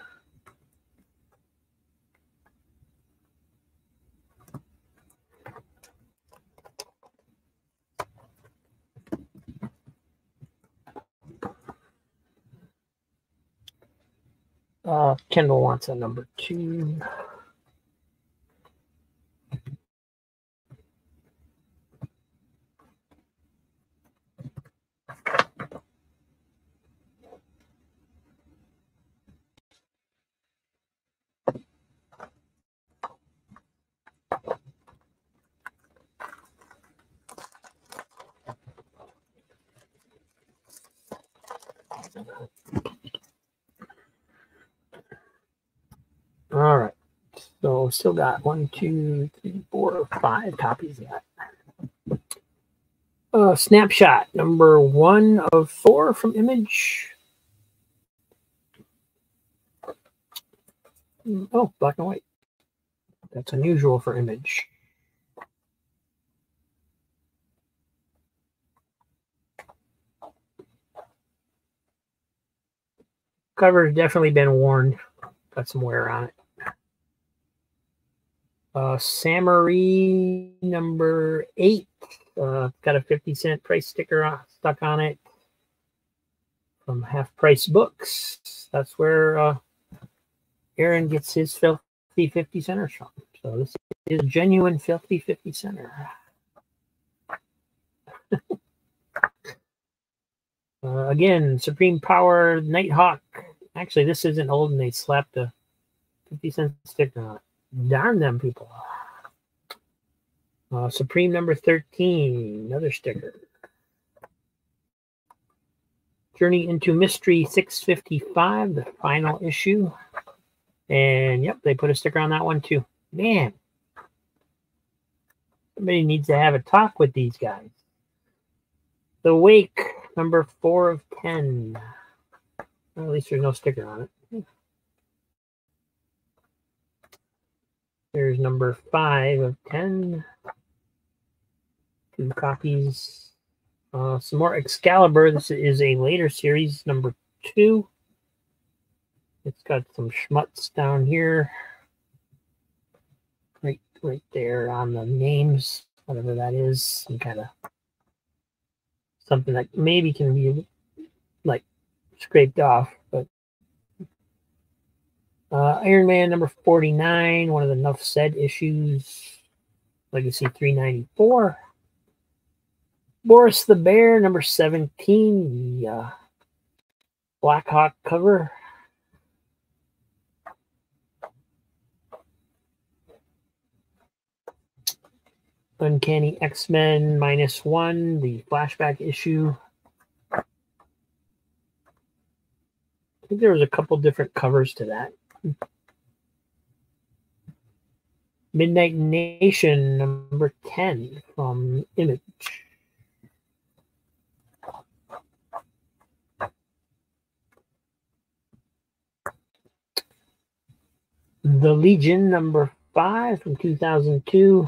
Uh, Kendall wants a number two. All right. So still got one, two, three, four, five copies of that. Uh, snapshot number one of four from Image. Oh, black and white. That's unusual for Image. Cover's definitely been worn. Got some wear on it. Uh, Samaree number eight. Uh, got a fifty cent price sticker on, stuck on it from Half Price Books. That's where uh, Aaron gets his filthy fifty centers from. So this is genuine filthy fifty center. uh, again, Supreme Power Nighthawk. Actually, this isn't old, and they slapped a fifty cent sticker on it. Darn them people. Uh, Supreme number thirteen, another sticker. Journey into Mystery six fifty-five, the final issue. And yep, they put a sticker on that one too. Man, somebody needs to have a talk with these guys. The Wake number four of ten. Well, at least there's no sticker on it. There's number five of ten. Two copies. Uh, some more Excalibur. This is a later series, number two. It's got some schmutz down here. Right, right there on the names, whatever that is. Some kind of something that maybe can be like scraped off, but uh, Iron Man number forty-nine, one of the Nuff Said issues, Legacy three ninety-four. Boris the Bear number seventeen, the uh, Black Hawk cover. Uncanny X-Men minus one, the flashback issue. I think there was a couple different covers to that. Midnight Nation number ten from Image. The Legion number five from two thousand two.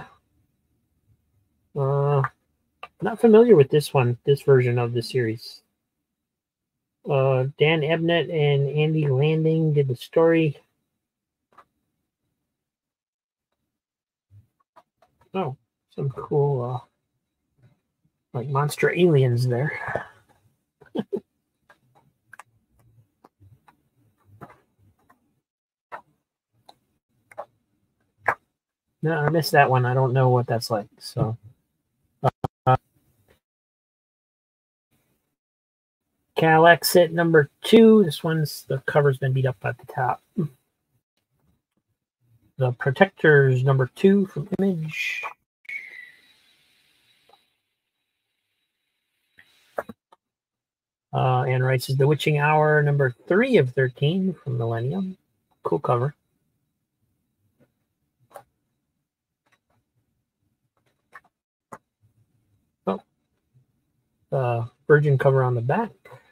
Uh, not familiar with this one, this version of the series. Uh, Dan Abnett and Andy Landing did the story. Oh, some cool, uh, like monster aliens there. No, I missed that one. I don't know what that's like. So, uh, Cal Exit number two. This one's the cover's been beat up at the top. The Protectors number two from Image. Uh, Anne writes is The Witching Hour number three of thirteen from Millennium. Cool cover. Oh, uh, Virgin cover on the back.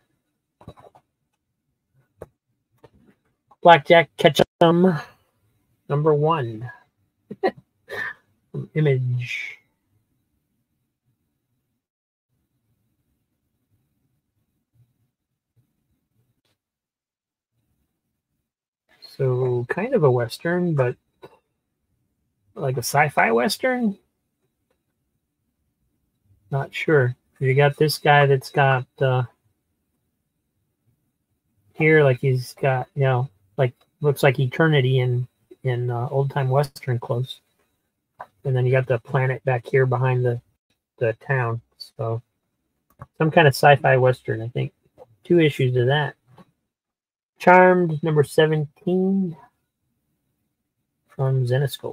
Blackjack Ketchum number one from Image. So kind of a Western, but like a sci-fi Western? Not sure. You got this guy that's got uh, here, like he's got, you know, like looks like eternity in in uh, old time Western clothes, and then you got the planet back here behind the the town. So some kind of sci-fi Western, I think. Two issues of that. Charmed number seventeen from Zenescope.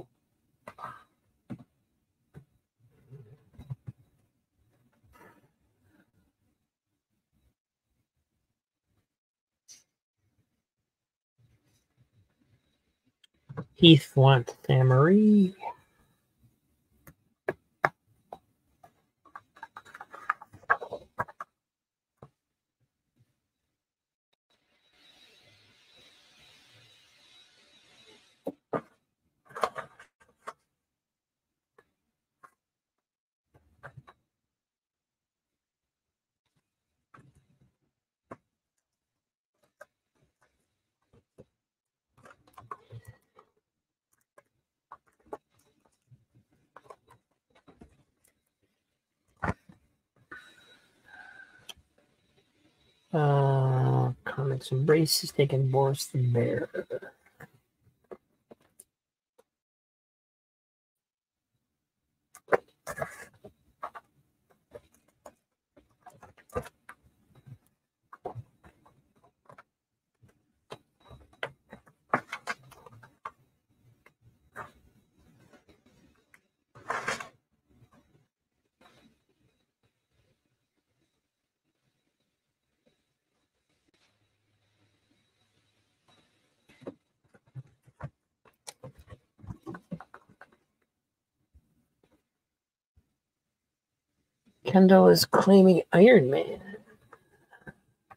Heath wants Tamarie. Uh, Comics Embrace is taking Boris the Bear. Kendall is claiming Iron Man.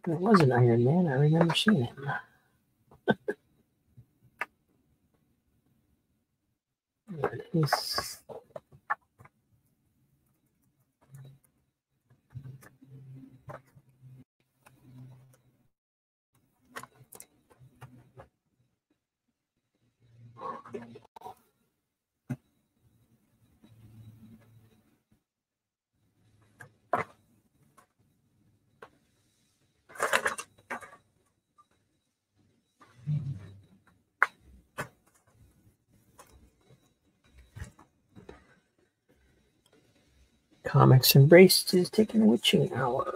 There was an Iron Man. I remember seeing him. There it is. Comics Embraced is taking a witching hour.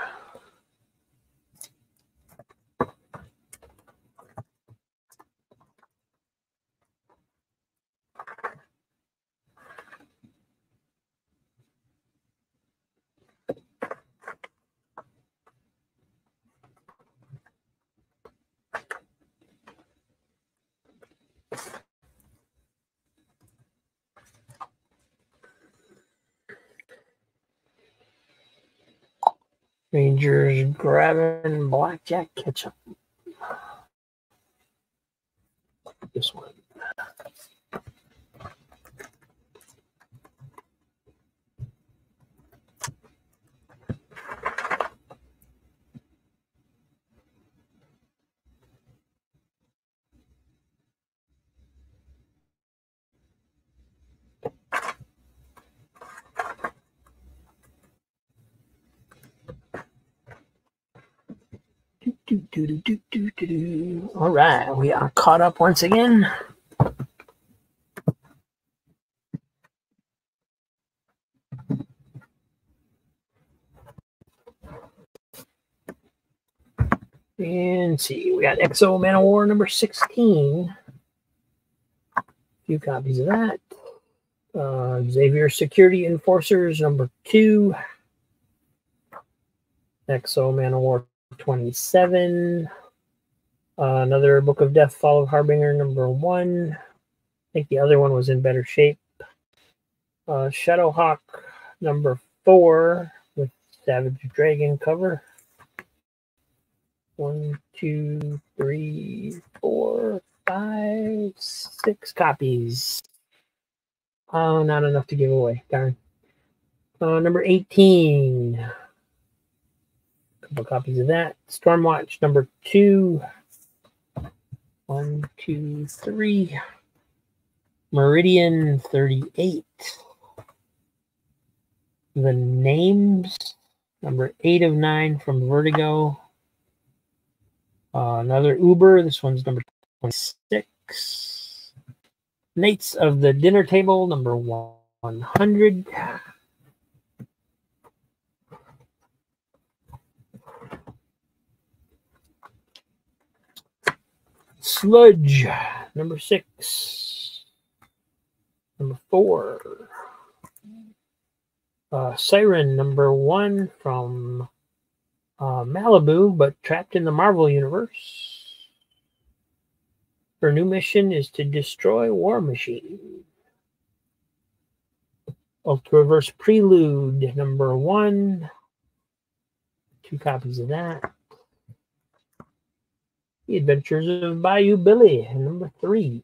Rangers grabbing blackjack ketchup. This one. Do, do, do, do, do, do, do. All right, we are caught up once again. And see, we got X O Man of War number sixteen. A few copies of that. Uh, Xavier Security Enforcers number two. X O Man of War twenty-seven. Uh, another Book of Death, Fall of Harbinger number one. I think the other one was in better shape. Uh, Shadowhawk number four with Savage Dragon cover. One, two, three, four, five, six copies. Oh, not enough to give away. Darn. Uh, number eighteen. A couple copies of that. Stormwatch number two. One, two, three. Meridian thirty-eight. The Names number eight of nine from Vertigo. Uh, another Uber. This one's number twenty-six. Knights of the Dinner Table, number one hundred. Sludge, number six. Number four. Uh, Siren, number one from Uh, Malibu, but trapped in the Marvel Universe. Her new mission is to destroy War Machine. Ultraverse Prelude, number one. Two copies of that. The Adventures of Bayou Billy, number three.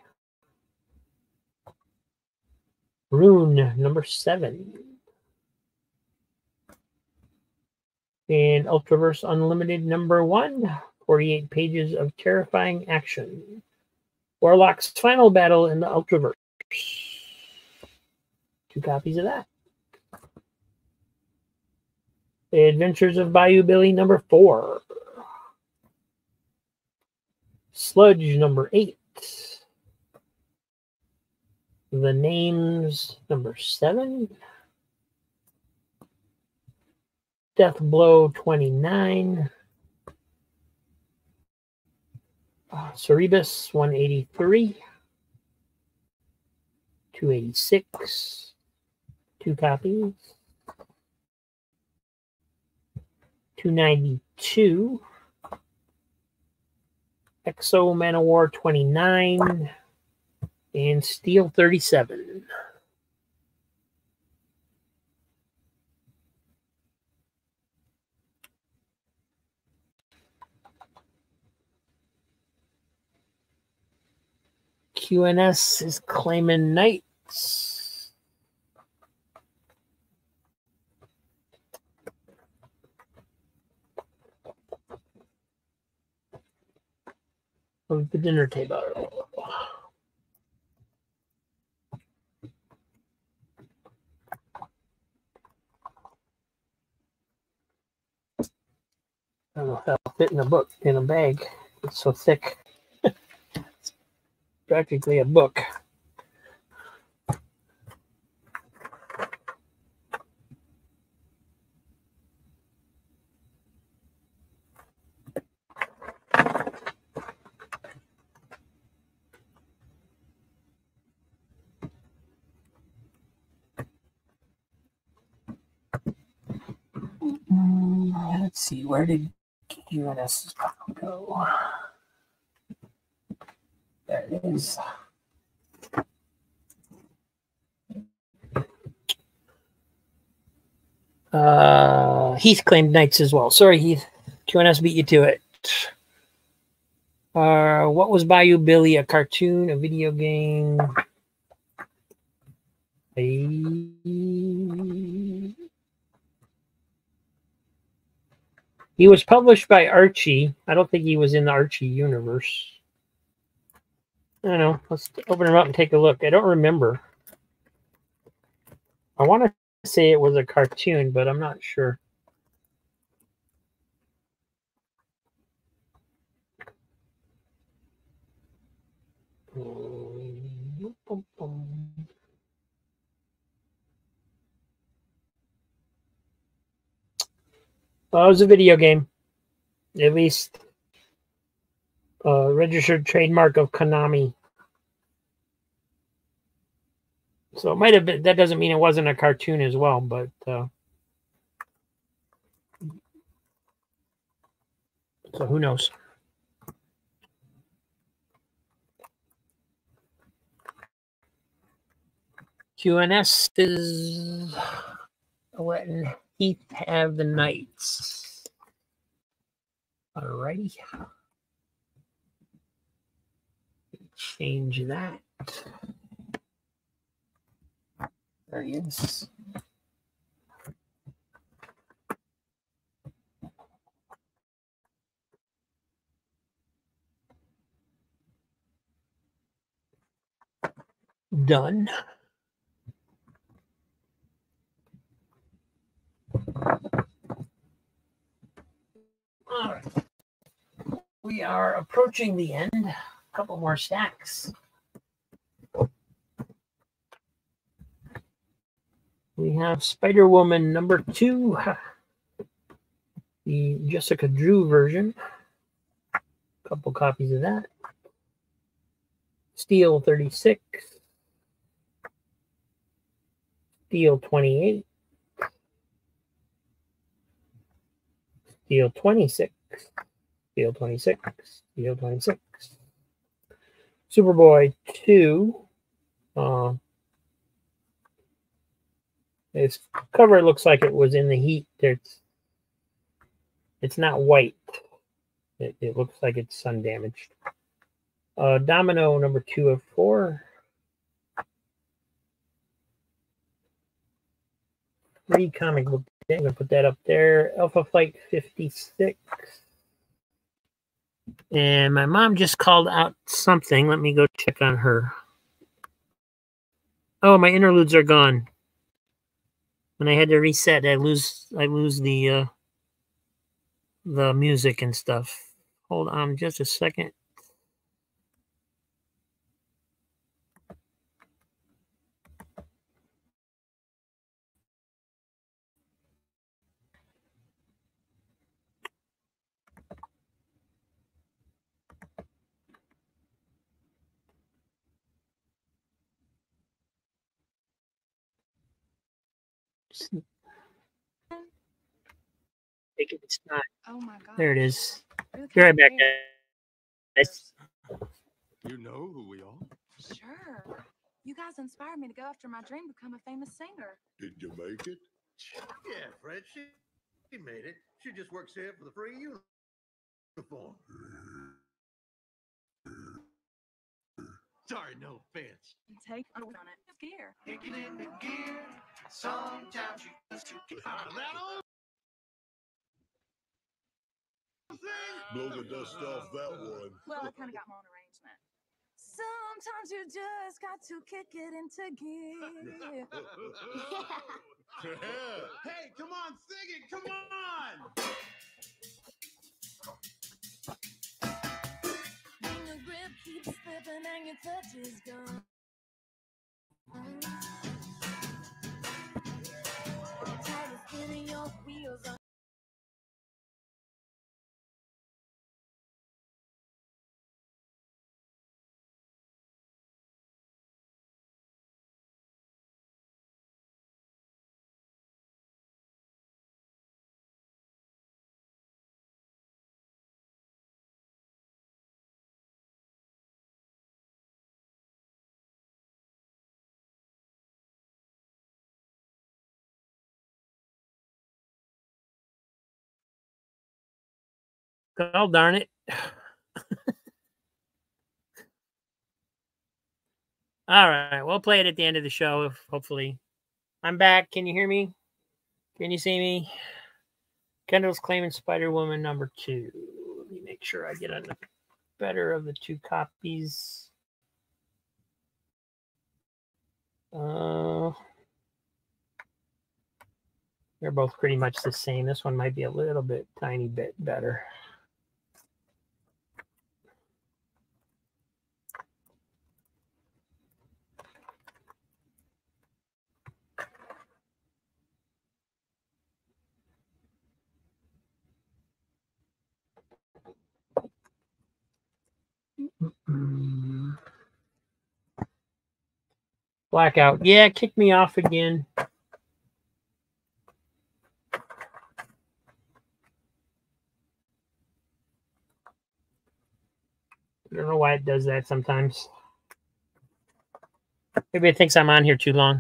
Rune, number seven. And Ultraverse Unlimited number one, forty-eight pages of terrifying action. Warlock's final battle in the Ultraverse. Two copies of that. The Adventures of Bayou Billy number four. Sludge number eight. The Names number seven. Death Blow twenty-nine. Uh, Cerebus one eighty-three. two eighty-six. Two copies. two ninety-two. X O Man of War twenty-nine. And Steel thirty-seven. Q N S is claiming Knights. Of the dinner table. I don't know if that'll fit in a book, in a bag. It's so thick. It's practically a book. Let's see, where did Q N S go? There it is. Uh, Heath claimed Knights as well. Sorry, Heath. Q N S beat you to it. Uh, what was Bayou Billy? A cartoon, a video game? A... He was published by Archie. I don't think he was in the Archie universe. I don't know. Let's open him up and take a look. I don't remember. I want to say it was a cartoon, but I'm not sure. Well, it was a video game. At least uh, registered trademark of Konami. So it might have been, that doesn't mean it wasn't a cartoon as well, but uh, so who knows? Q N S is letting Heath have the Knights. Alrighty. Change that. There he is. Done. All right. We are approaching the end. A couple more stacks. We have Spider-Woman number two, the Jessica Drew version. A couple copies of that. Steel thirty-six. Steel twenty-eight. Steel twenty-six. Steel twenty-six. Steel twenty-six. Superboy two. Uh, its cover looks like it was in the heat. It's, it's not white. It, it looks like it's sun damaged. Uh, Domino number two of four. Free comic book. I'm going to put that up there. Alpha Flight fifty-six. And my mom just called out something. Let me go check on her. Oh, my interludes are gone. When I had to reset, I lose I lose the uh, the music and stuff. Hold on just a second. It's not. Oh my God. There it is. Really Be right back, guys. You know who we are? Sure. You guys inspired me to go after my dream, become a famous singer. Did you make it? Yeah, Fred, she, she made it. She just works here for the free uniform. Sorry, no offense. Take on it. Just gear. Kicking into gear. Sometimes you just to get out of that old thing. Blow the dust off that one. Well, I kind of got my own arrangement. Sometimes you just got to kick it into gear. Hey, come on, sing it, come on! When your grip keeps slipping and your touch is gone. Tired of spinning your wheels on. God darn it. All right, we'll play it at the end of the show, hopefully. I'm back. Can you hear me? Can you see me? Kendall's claiming Spider-Woman number two. Let me make sure I get a better of the two copies. Uh, they're both pretty much the same. This one might be a little bit, tiny bit better. Blackout. Yeah, kick me off again. I don't know why it does that sometimes. Maybe it thinks I'm on here too long.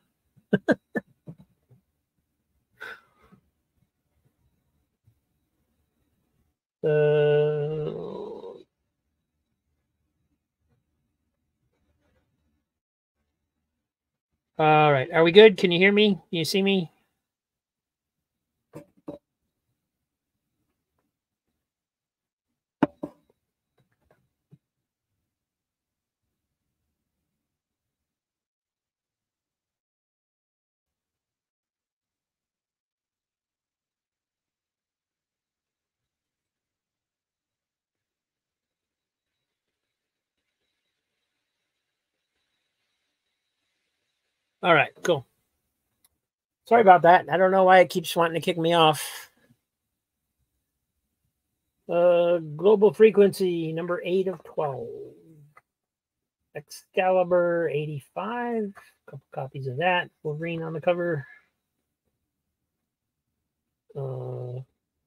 uh, all right. Are we good? Can you hear me? Can you see me? All right, cool. Sorry about that. I don't know why it keeps wanting to kick me off. Uh, global frequency number eight of twelve. Excalibur eighty-five. A couple copies of that. Wolverine on the cover. Uh,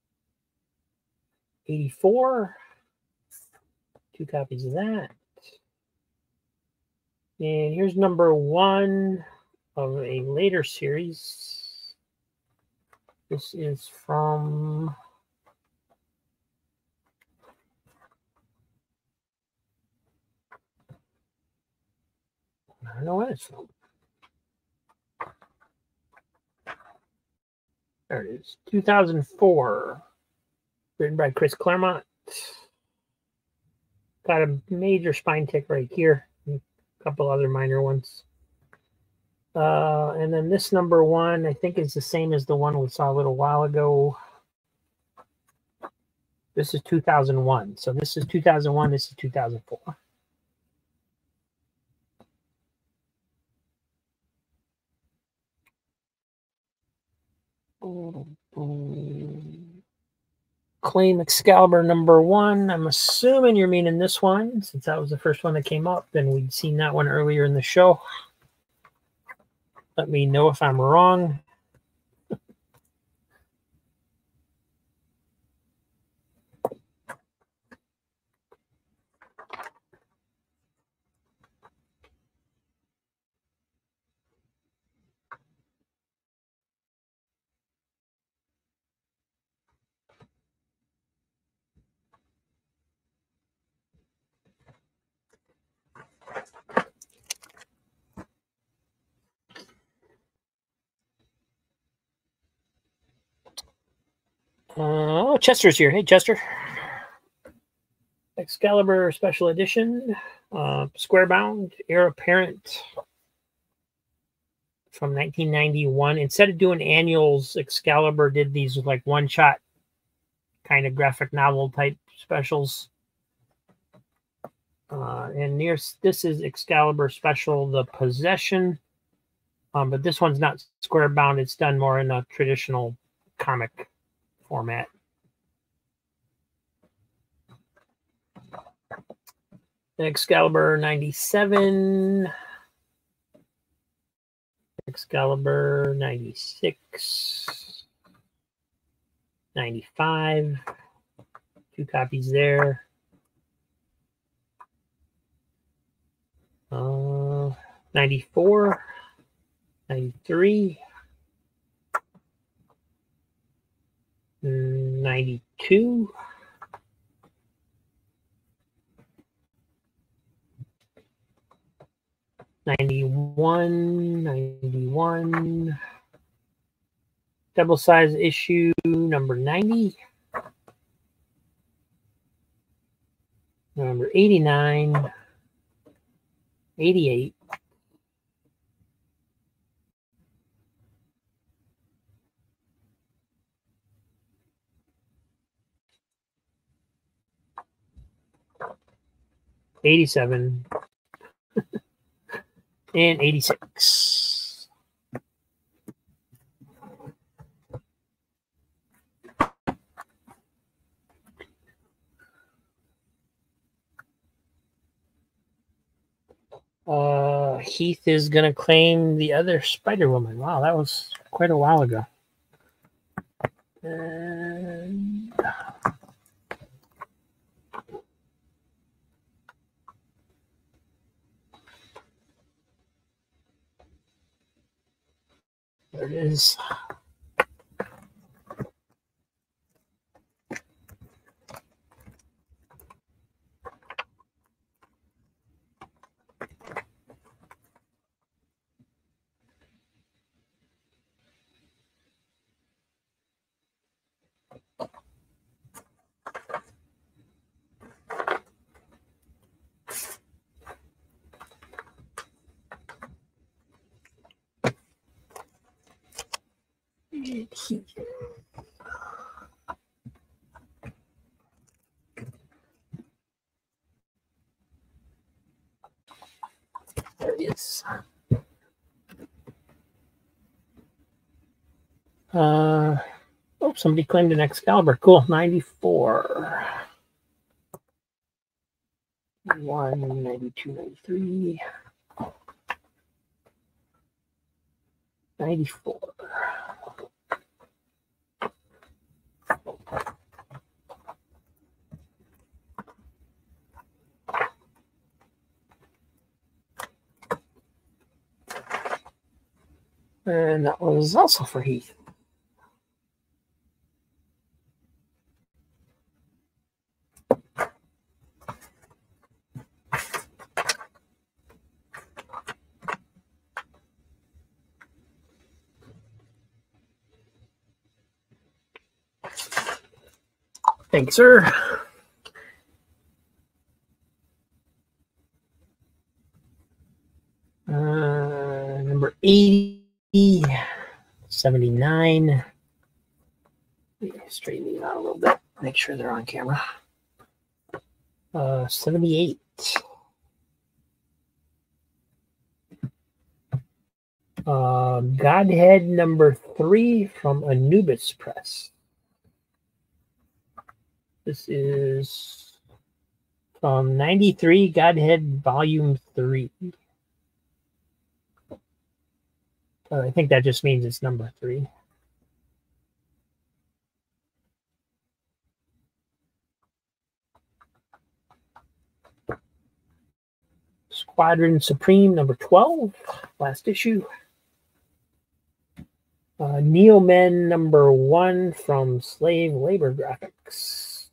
eighty-four. Two copies of that. And here's number one of a later series. This is from I don't know what it's from. There it is. two thousand four. Written by Chris Claremont. Got a major spine tick right here. A couple other minor ones. Uh, and then this number one, I think, is the same as the one we saw a little while ago. This is two thousand one. So this is two thousand one. This is two thousand four. Claim Excalibur number one. I'm assuming you're meaning this one, since that was the first one that came up, and we'd seen that one earlier in the show. Let me know if I'm wrong. Uh, oh, Chester's here. Hey, Chester. Excalibur Special Edition, uh, square bound, heir apparent from nineteen ninety-one. Instead of doing annuals, Excalibur did these with like one shot kind of graphic novel type specials. Uh, and near this is Excalibur Special, The Possession. Um, but this one's not square bound. It's done more in a traditional comic format. Excalibur ninety-seven. Excalibur ninety-six. ninety-five. Two copies there. Uh, ninety-four. ninety-three. ninety-two. ninety-one. ninety-one. Double size issue number ninety. Number eighty-nine. eighty-eight. eighty-seven. And eighty-six. Uh, Heath is going to claim the other Spider-Woman. Wow, that was quite a while ago. And... there it is. There it is. Uh, oh, somebody claimed an Excalibur. Cool. ninety-four. ninety-one, ninety-two, ninety-three. ninety-four. And that was also for Heath. Thanks, sir. Uh, number eighty, seventy-nine. Straighten these out a little bit. Make sure they're on camera. Uh, seventy-eight. Uh, Godhead number three from Anubis Press. This is from ninety-three, Godhead Volume three. Uh, I think that just means it's number three. Squadron Supreme number twelve, last issue. Uh, Neo Men number one from Slave Labor Graphics.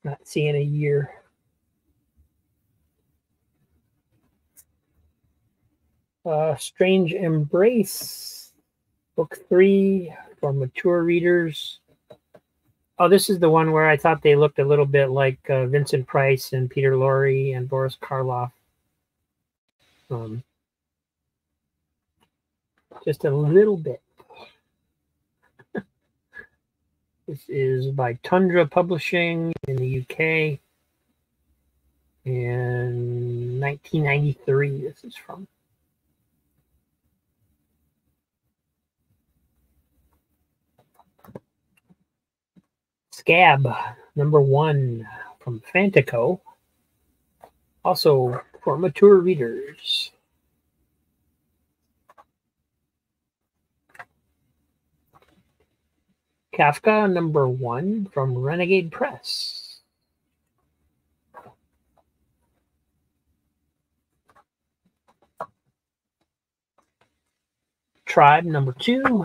Not seeing a year. Uh, Strange Embrace, book three for mature readers. Oh, this is the one where I thought they looked a little bit like uh, Vincent Price and Peter Lorre and Boris Karloff. Um, just a little bit. This is by Tundra Publishing in the U K. In nineteen ninety-three, this is from. Scab, number one from Fantico. Also for mature readers. Kafka, number one from Renegade Press. Tribe, number two.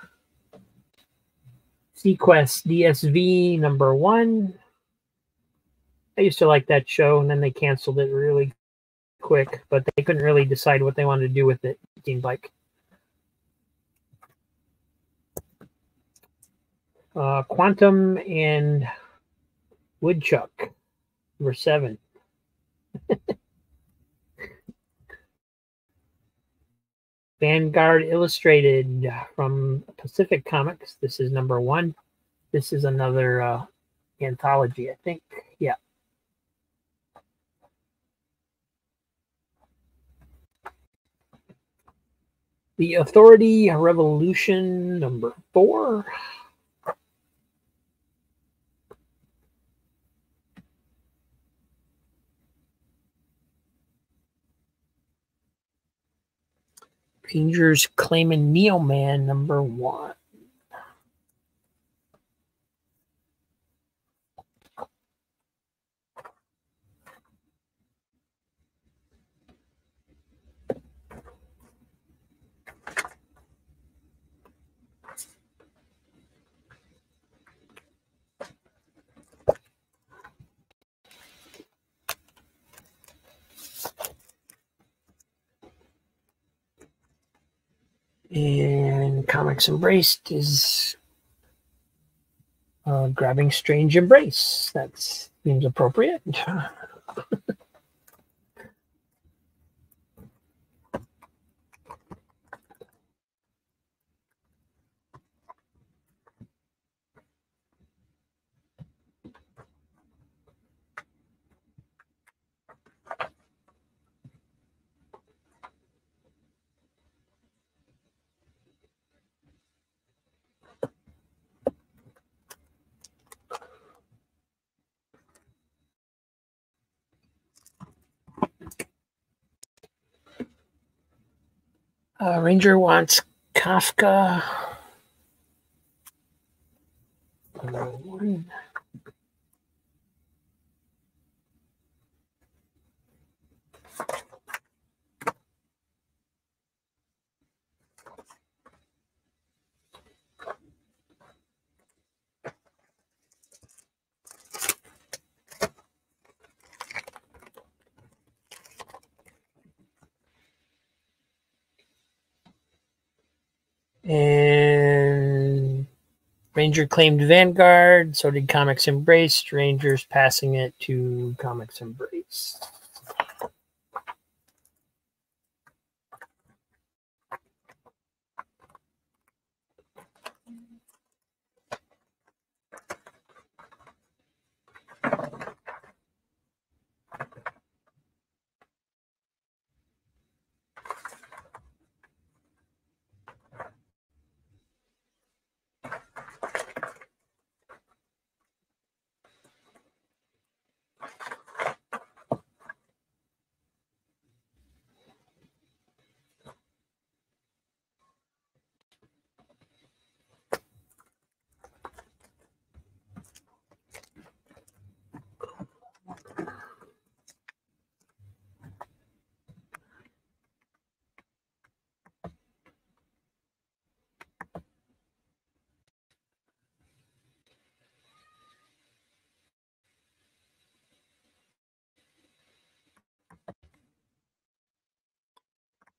Sequest D S V, number one. I used to like that show, and then they canceled it really quick, but they couldn't really decide what they wanted to do with it, it seemed like. Uh, Quantum and Woodchuck, number seven. Vanguard Illustrated from Pacific Comics. This is number one. This is another uh, anthology, I think. Yeah. The Authority Revolution, number four. Rangers claiming Neo Man, number one. And Comics Embraced is uh, grabbing Strange Embrace. That seems appropriate. Uh, Ranger wants Kafka. Number one. And Ranger claimed Vanguard, so did Comics Embrace. Rangers passing it to Comics Embrace.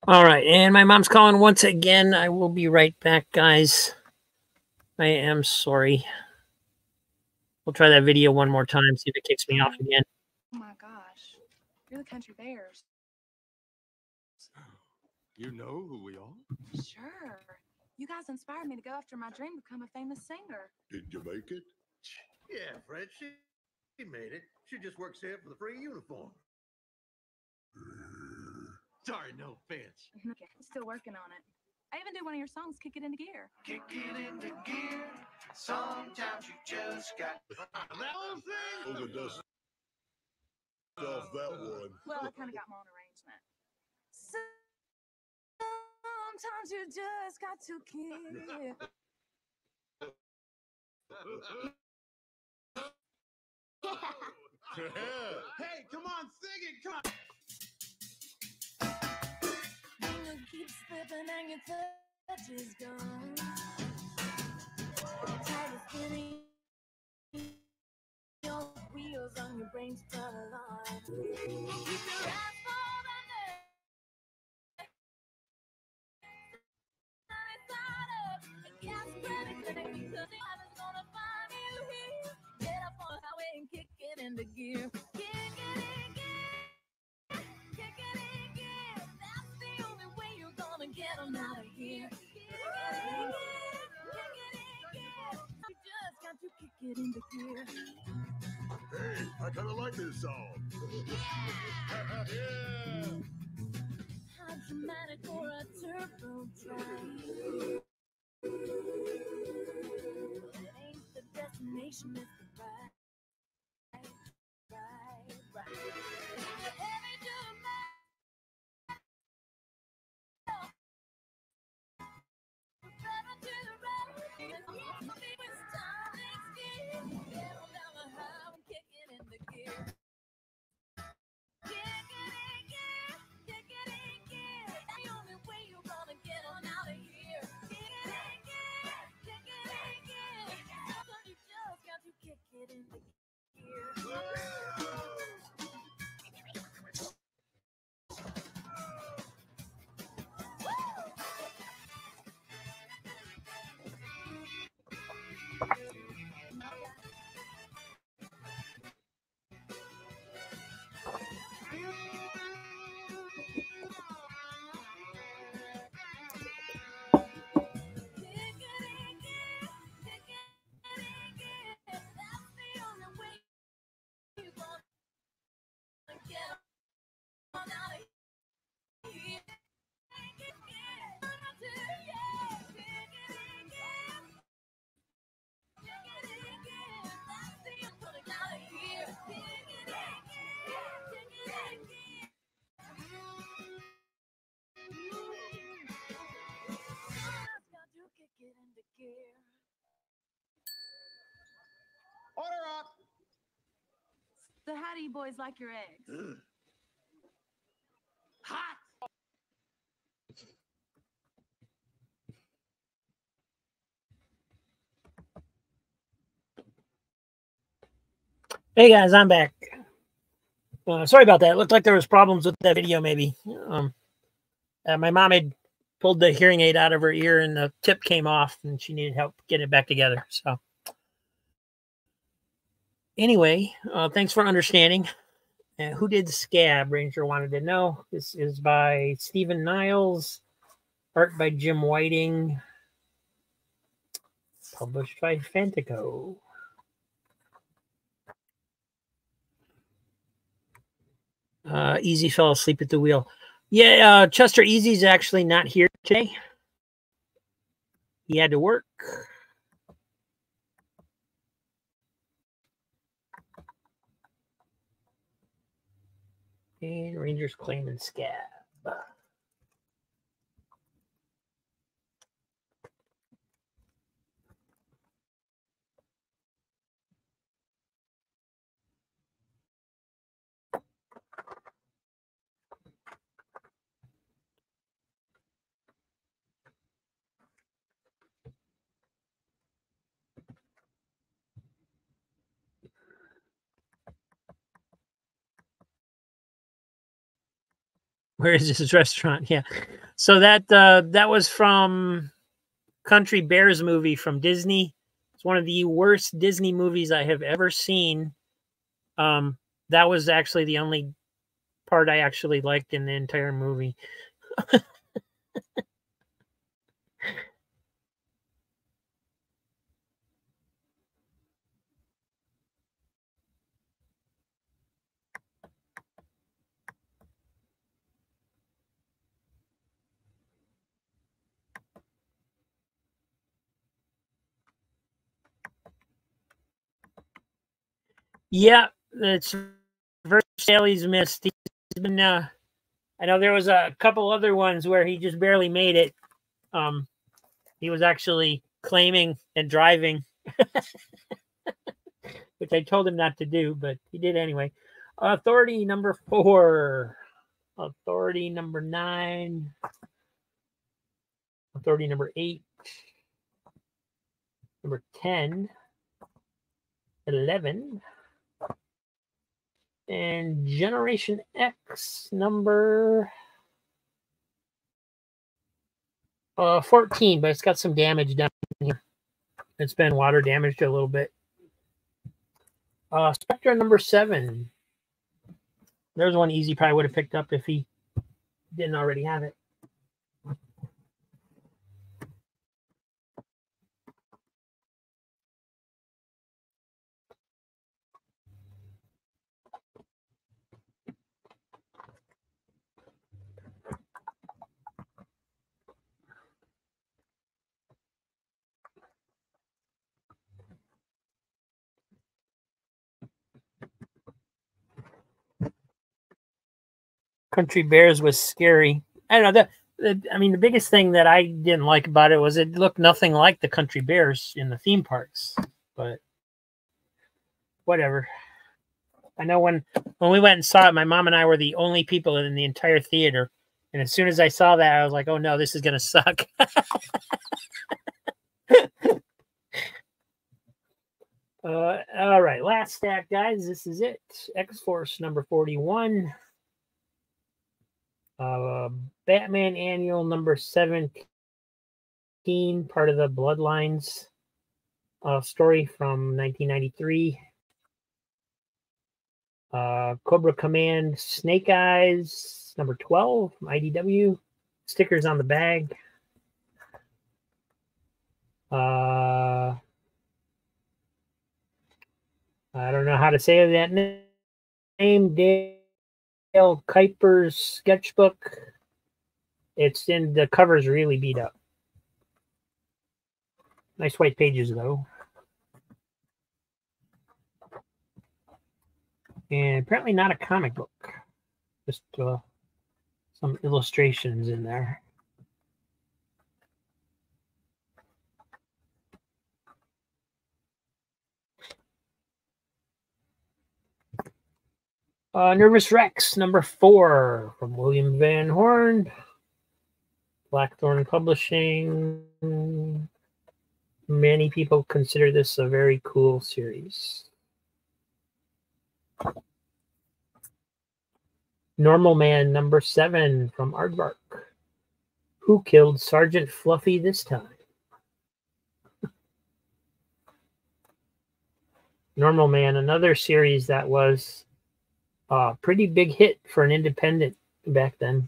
All right, and my mom's calling once again. I will be right back, guys. I am sorry. We'll try that video one more time, see if it kicks me off again. Oh my gosh. You're the Country Bears. You know who we are? Sure. You guys inspired me to go after my dream to become a famous singer. Did you make it? Yeah, Fred, she, she made it. She just works here for the free uniform. Sorry, no offense. Okay, still working on it. I even do one of your songs, Kick It Into Gear. Kick it into gear. Sometimes you just got that little thing. Oh, the dust off that one. Well, I kind of got my own arrangement. Sometimes you just got to kick. Hey, come on, sing it, come on. You keep slipping and your touch is gone. Tired of spinning your wheels on your brain's front alarm. Keep your eyes on the neck. Side up and gas ready, because the time is gonna find you here. Get up on the highway and kick it into gear. Kick it in gear. Kick it in gear. That's the only way you're gonna get them out of here. Kick it in gear. Kick it in gear. You just got to kick it into gear. Hey, I kind of like this song. Yeah. How dramatic for a turbo drive. It ain't the destination, it's the ride. Ride, ride. Heavy duty man. Forever to the right. Maybe it's time next year. Get on down the highway and kick it into gear. Kick it in gear. Kick it in gear. That's the only way you're gonna get on out of here. Kick it in gear. Kick it in gear. Sometimes you just got to kick it into gear. Order up. So how do you boys like your eggs? Ugh. Hot. Hey guys, I'm back. Uh, sorry about that. It looked like there was problems with that video. Maybe um, uh, my mom had pulled the hearing aid out of her ear, and the tip came off, and she needed help getting it back together. So, anyway, uh, thanks for understanding. Uh, who did Scab? Ranger wanted to know. This is by Stephen Niles, art by Jim Whiting, published by Fantico. Uh, Easy fell asleep at the wheel. Yeah, uh, Chester Easy's actually not here today. He had to work. And Rangers claiming Scab. Where is this restaurant? Yeah. So that uh, that was from Country Bears movie from Disney. It's one of the worst Disney movies I have ever seen. Um, that was actually the only part I actually liked in the entire movie. Yeah, it's first sale he's missed. He's been. Uh, I know there was a couple other ones where he just barely made it. Um, he was actually claiming and driving, which I told him not to do, but he did anyway. Authority number four. Authority number nine. Authority number eight. Number ten. eleven. And Generation X number uh, fourteen, but it's got some damage down here. It's been water damaged a little bit. Uh, Spectra number seven. There's one Easy probably would have picked up if he didn't already have it. Country Bears was scary. I don't know. The, the, I mean, the biggest thing that I didn't like about it was it looked nothing like the Country Bears in the theme parks. But whatever. I know when when we went and saw it, my mom and I were the only people in the entire theater. And as soon as I saw that, I was like, "Oh no, this is gonna suck." uh, all right, last stack, guys. This is it. X-Force number forty-one. Uh, Batman Annual number seventeen, part of the Bloodlines uh, story from nineteen ninety-three. Uh, Cobra Command Snake Eyes number twelve, I D W. Stickers on the bag. Uh, I don't know how to say that name. Dale Kuiper's sketchbook. It's in the cover's really beat up. Nice white pages though. And apparently not a comic book. Just uh, some illustrations in there. Uh, Nervous Rex, number four, from William Van Horn. Blackthorn Publishing. Many people consider this a very cool series. Normal Man, number seven, from Aardvark. Who killed Sergeant Fluffy this time? Normal Man, another series that was a pretty big hit for an independent back then.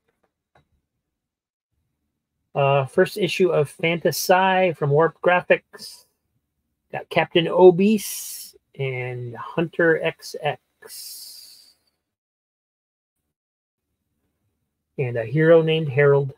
Uh, first issue of Fantasy from Warp Graphics. Got Captain Obese and Hunter X X. And a hero named Harold.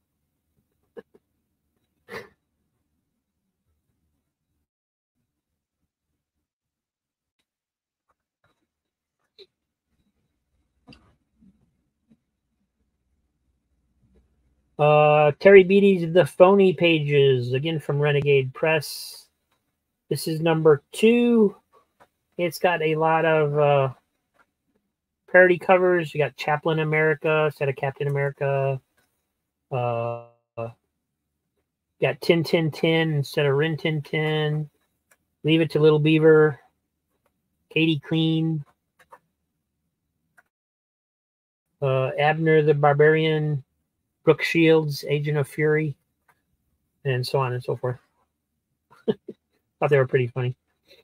Uh, Terry Beatty's The Phony Pages, again from Renegade Press. This is number two. It's got a lot of uh, parody covers. You got Chaplain America instead of Captain America. Uh, got Tin Tin Tin instead of Rin Tin Tin. Leave It to Little Beaver. Katie Clean. uh, Abner the Barbarian, Brooke Shields, Agent of Fury, and so on and so forth. Thought they were pretty funny.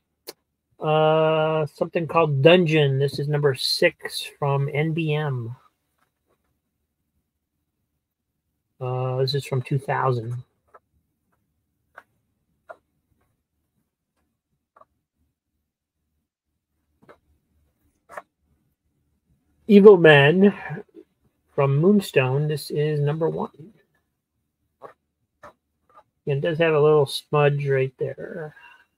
Uh, something called Dungeon. This is number six from N B M. Uh, this is from two thousand. Evil Man from Moonstone. This is number one. And it does have a little smudge right there.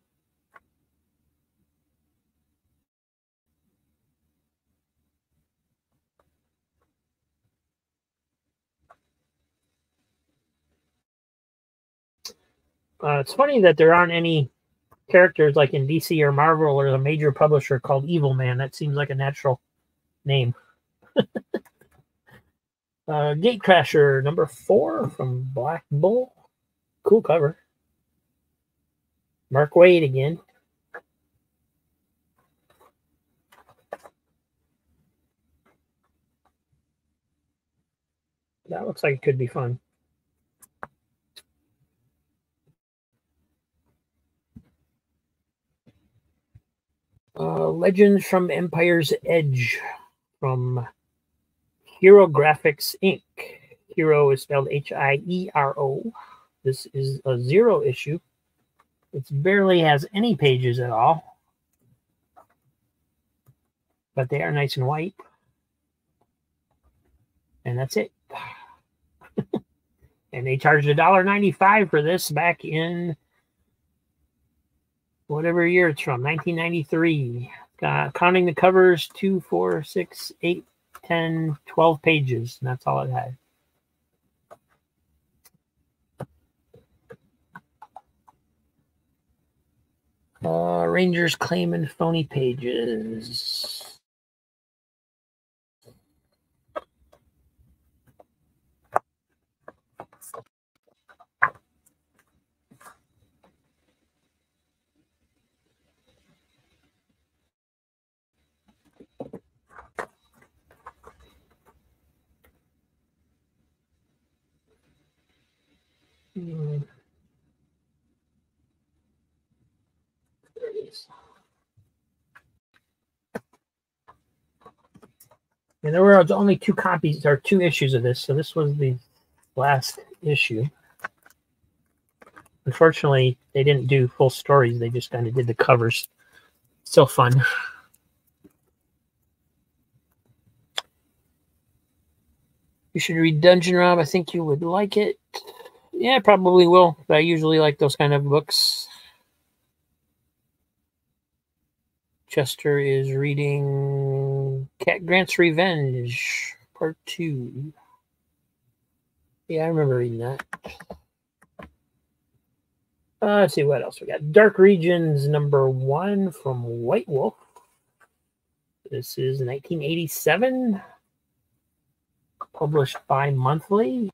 Uh, it's funny that there aren't any characters like in D C or Marvel or a major publisher called Evil Man. That seems like a natural name. uh, Gatecrasher, number four from Black Bull. Cool cover. Mark Waid again. That looks like it could be fun. Uh, Legends from Empire's Edge from Hero Graphics Incorporated. Hero is spelled H I E R O. This is a zero issue. It barely has any pages at all, but they are nice and white. And that's it. And they charged a dollar ninety-five for this back in whatever year it's from, nineteen ninety-three. Uh, counting the covers, two, four, six, eight, ten, twelve pages, and that's all it had. Uh, Rangers claiming phony pages. Hmm. There it is. And there were only two copies or two issues of this, so this was the last issue. Unfortunately, they didn't do full stories. They just kind of did the covers. Still fun. You should read Dungeon Rob. I think you would like it. Yeah, probably will. But I usually like those kind of books. Chester is reading Cat Grant's Revenge, Part two. Yeah, I remember reading that. Uh, let's see what else we got. Dark Regions number one from White Wolf. This is nineteen eighty-seven. Published bi-monthly.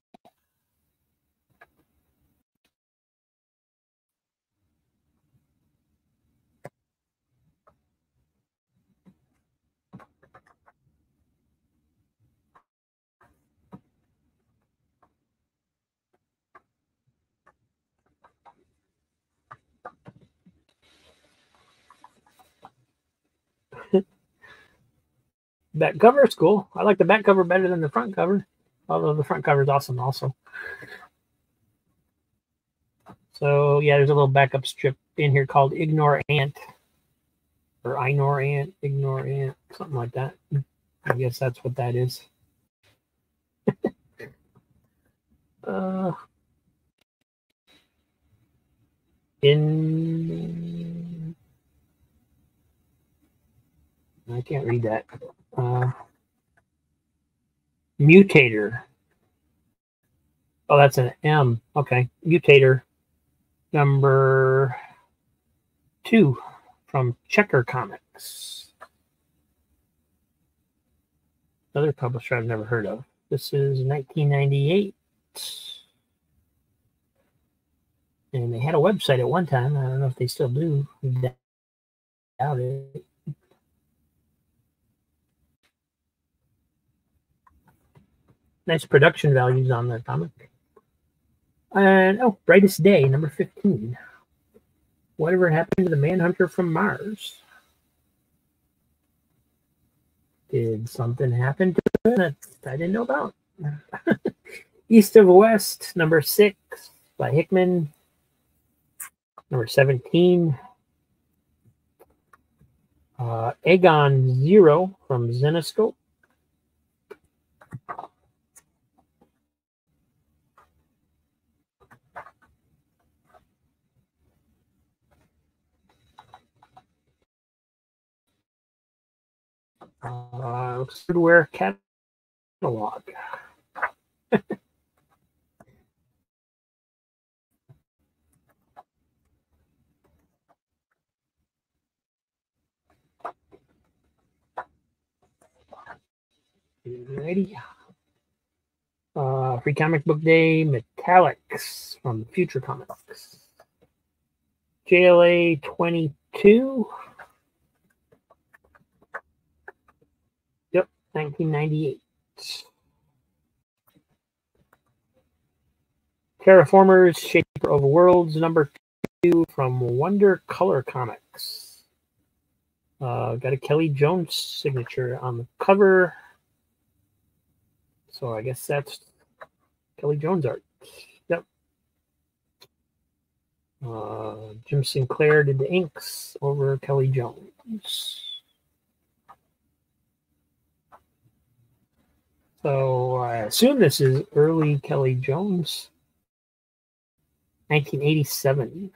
Back cover is cool. I like the back cover better than the front cover, although the front cover is awesome also. So yeah, there's a little backup strip in here called Ignore Ant, or Ignore Ant, Ignore Ant, something like that. I guess that's what that is. uh, in I can't read that. Uh, Mutator. Oh, that's an M. Okay. Mutator number two from Checker Comics. Another publisher I've never heard of. This is nineteen ninety-eight. And they had a website at one time. I don't know if they still do. Doubt it. Nice production values on the comic. And oh, Brightest Day, number fifteen. Whatever happened to the Manhunter from Mars? Did something happen to it that I didn't know about? East of West, number six by Hickman. Number seventeen. Uh, Aegon Zero from Zenoscope. Uh, looks good. Wear catalog. Alrighty. Uh, Free Comic Book Day, Metallics from Future Comics. J L A twenty-two. Yep, nineteen ninety-eight. Terraformers, Shaper of Worlds, number two from Wonder Color Comics. Uh, got a Kelly Jones signature on the cover. So I guess that's Kelly Jones art. Yep. Uh, Jim Sinclair did the inks over Kelly Jones. So I assume this is early Kelly Jones. nineteen eighty-seven.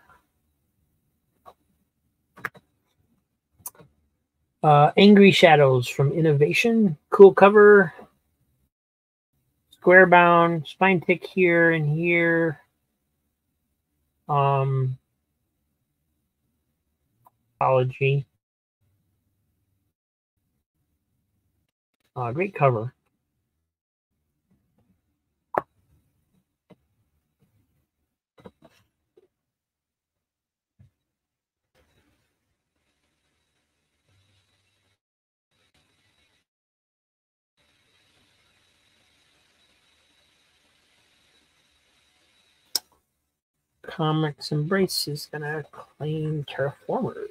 Uh, Angry Shadows from Innovation. Cool cover. Square bound. Spine tick here and here. Um, apology. Uh, great cover. Comics Embrace is gonna claim Terraformers.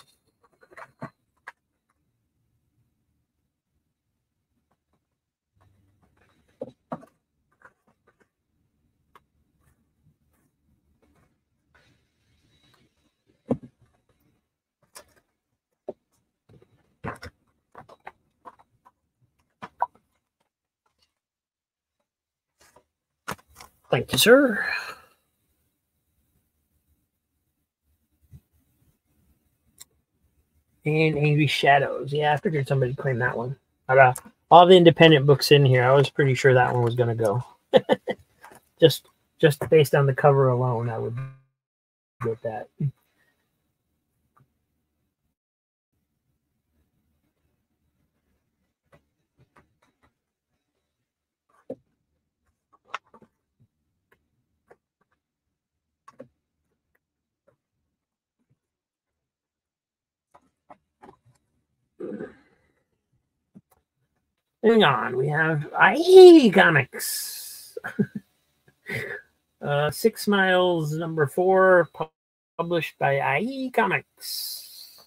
Thank you, sir. And Angry Shadows. Yeah, I figured somebody claimed that one. I got all the independent books in here. I was pretty sure that one was going to go. just just based on the cover alone, I would get that. Hang on, we have I E Comics. uh, Six Miles, number four, pu- published by I E Comics.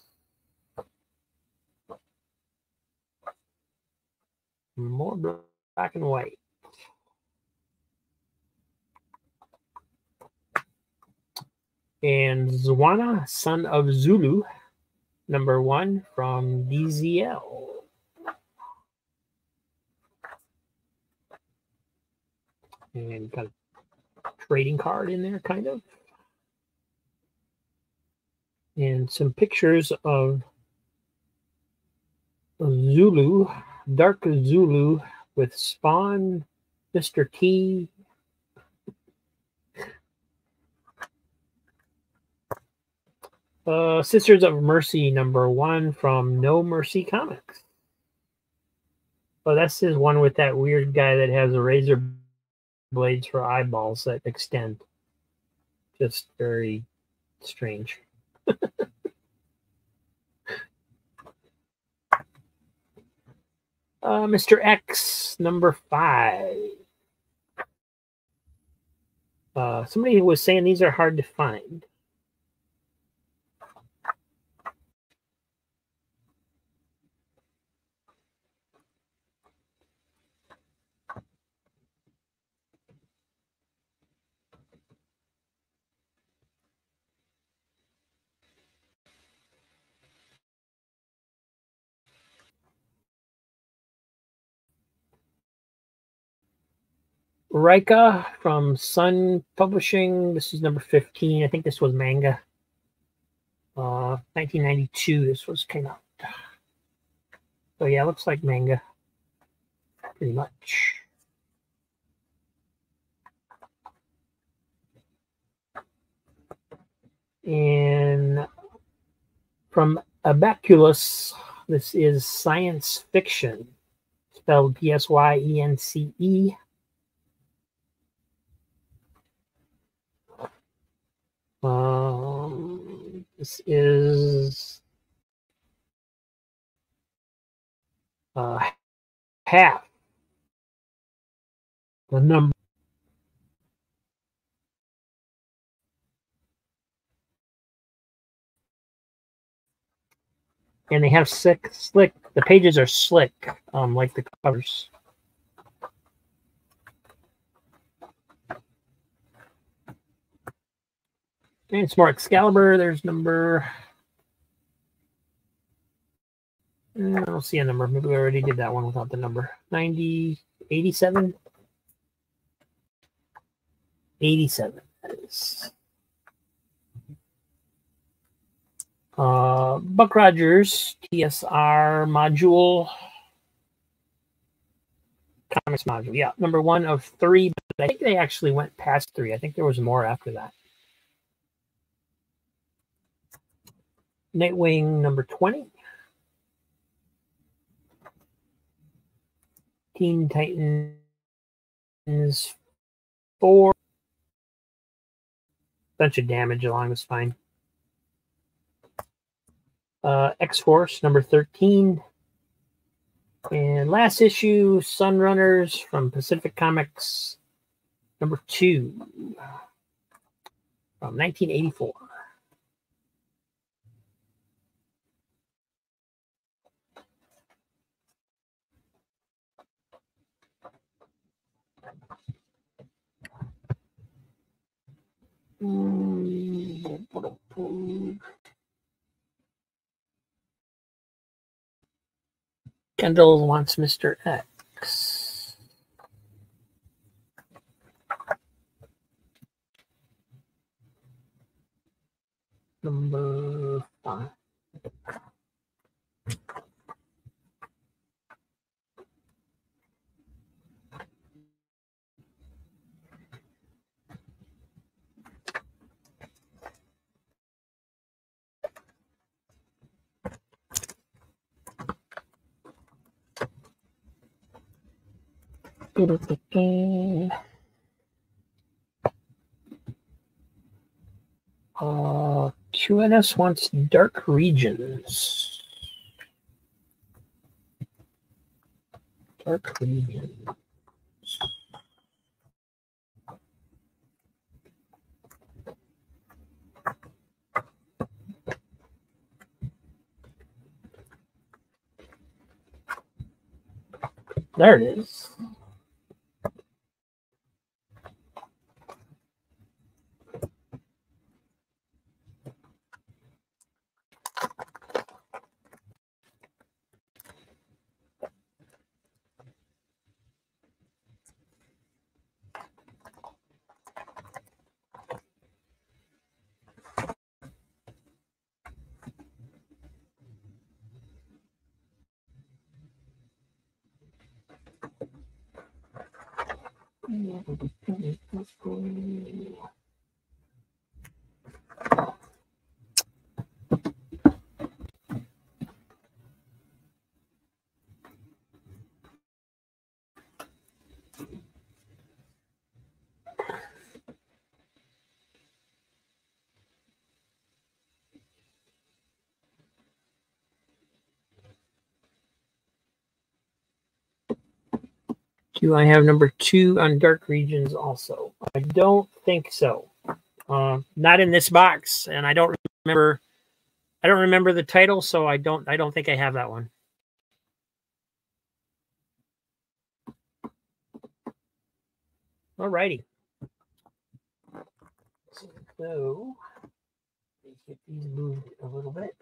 More black and white. And Zwana, Son of Zulu, number one from D Z L. And got a trading card in there, kind of. And some pictures of Zulu, Dark Zulu with Spawn, Mister T. Uh, Sisters of Mercy, number one from No Mercy Comics. Oh, that's his one with that weird guy that has a razor blades for eyeballs that extend. Just very strange. uh, Uh, Mister X, number five. Uh, somebody was saying these are hard to find. Rika from Sun Publishing. This is number fifteen. I think this was manga. Uh, nineteen ninety-two. This was came out. So yeah, looks like manga. Pretty much. And from Abaculus, this is science fiction, spelled P S Y E N C E. Um, this is uh, half the number. And they have slick, slick. The pages are slick, um, like the covers. And it's more Excalibur. There's number. I don't see a number. Maybe we already did that one without the number. ninety, eighty-seven? eighty-seven. That is. Uh, Buck Rogers, T S R module. Comics module. Yeah, number one of three. But I think they actually went past three. I think there was more after that. Nightwing, number twenty. Teen Titans four. Bunch of damage along the spine. Uh, X-Force, number thirteen. And last issue, Sunrunners from Pacific Comics, number two, from nineteen eighty-four. Kendall wants Mister X. Number five. Uh, Q N S wants Dark Regions. Dark Regions. There it is. Do I have number two on Dark Regions also? I don't think so. Uh, not in this box, and I don't remember. I don't remember the title, so I don't. I don't think I have that one. All righty. So let's get these moved a little bit.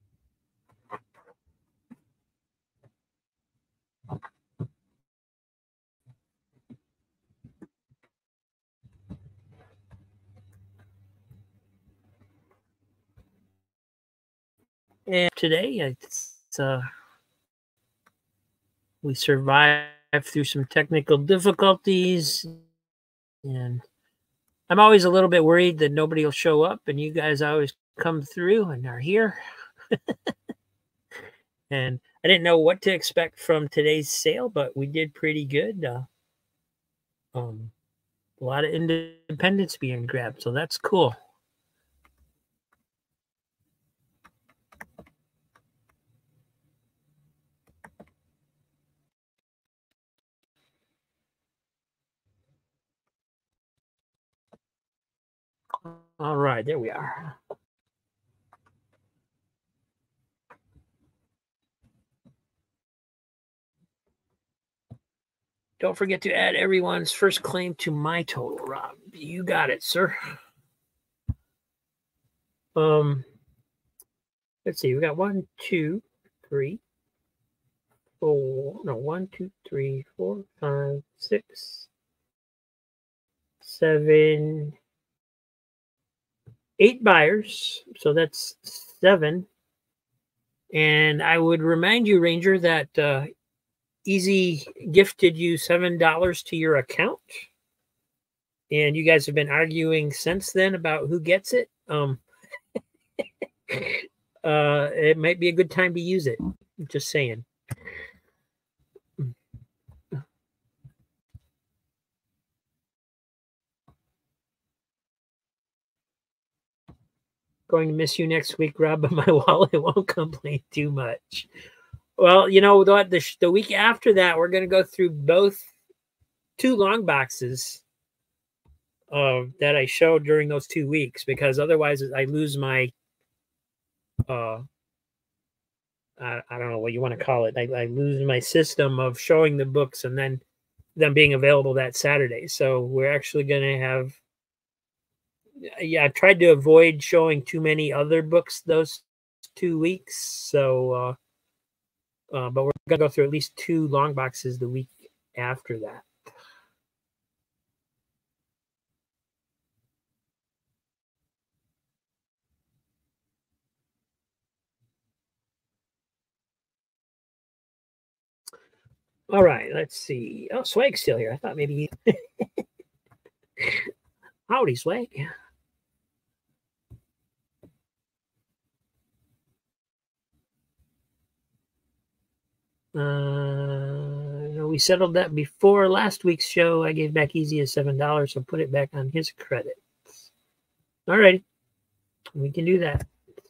And today, it's, uh, we survived through some technical difficulties, and I'm always a little bit worried that nobody will show up, and you guys always come through and are here. And I didn't know what to expect from today's sale, but we did pretty good. Uh, um, a lot of independents being grabbed, so that's cool. All right, there we are. Don't forget to add everyone's first claim to my total, Rob. You got it, sir. Um, let's see. We got one, two, three, four. No, one, two, three, four, five, six, seven, eight buyers. So that's seven. And I would remind you, Ranger, that uh, Easy gifted you seven dollars to your account. And you guys have been arguing since then about who gets it. Um, uh, it might be a good time to use it. Just saying. Going to miss you next week, Rob, but my wallet won't complain too much. Well, you know what? The, the week after that, we're going to go through both two long boxes uh, that I showed during those two weeks, because otherwise I lose my, uh, I, I don't know what you want to call it. I, I lose my system of showing the books and then them being available that Saturday. So we're actually going to have, yeah, I tried to avoid showing too many other books those two weeks. So, uh, uh, but we're going to go through at least two long boxes the week after that. All right, let's see. Oh, Swag's still here. I thought maybe. Howdy, Swag. Uh, no, we settled that before last week's show. I gave back Easy a seven dollars, so put it back on his credits. All right, we can do that.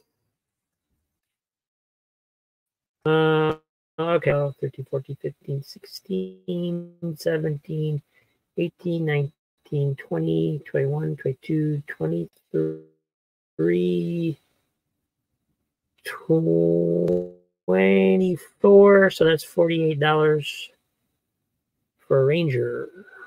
Uh, okay, thirteen, fourteen, fifteen, sixteen, seventeen, eighteen, nineteen, twenty, twenty-one, twenty-two, twenty-three, twenty-four. So that's forty-eight dollars for a Ranger.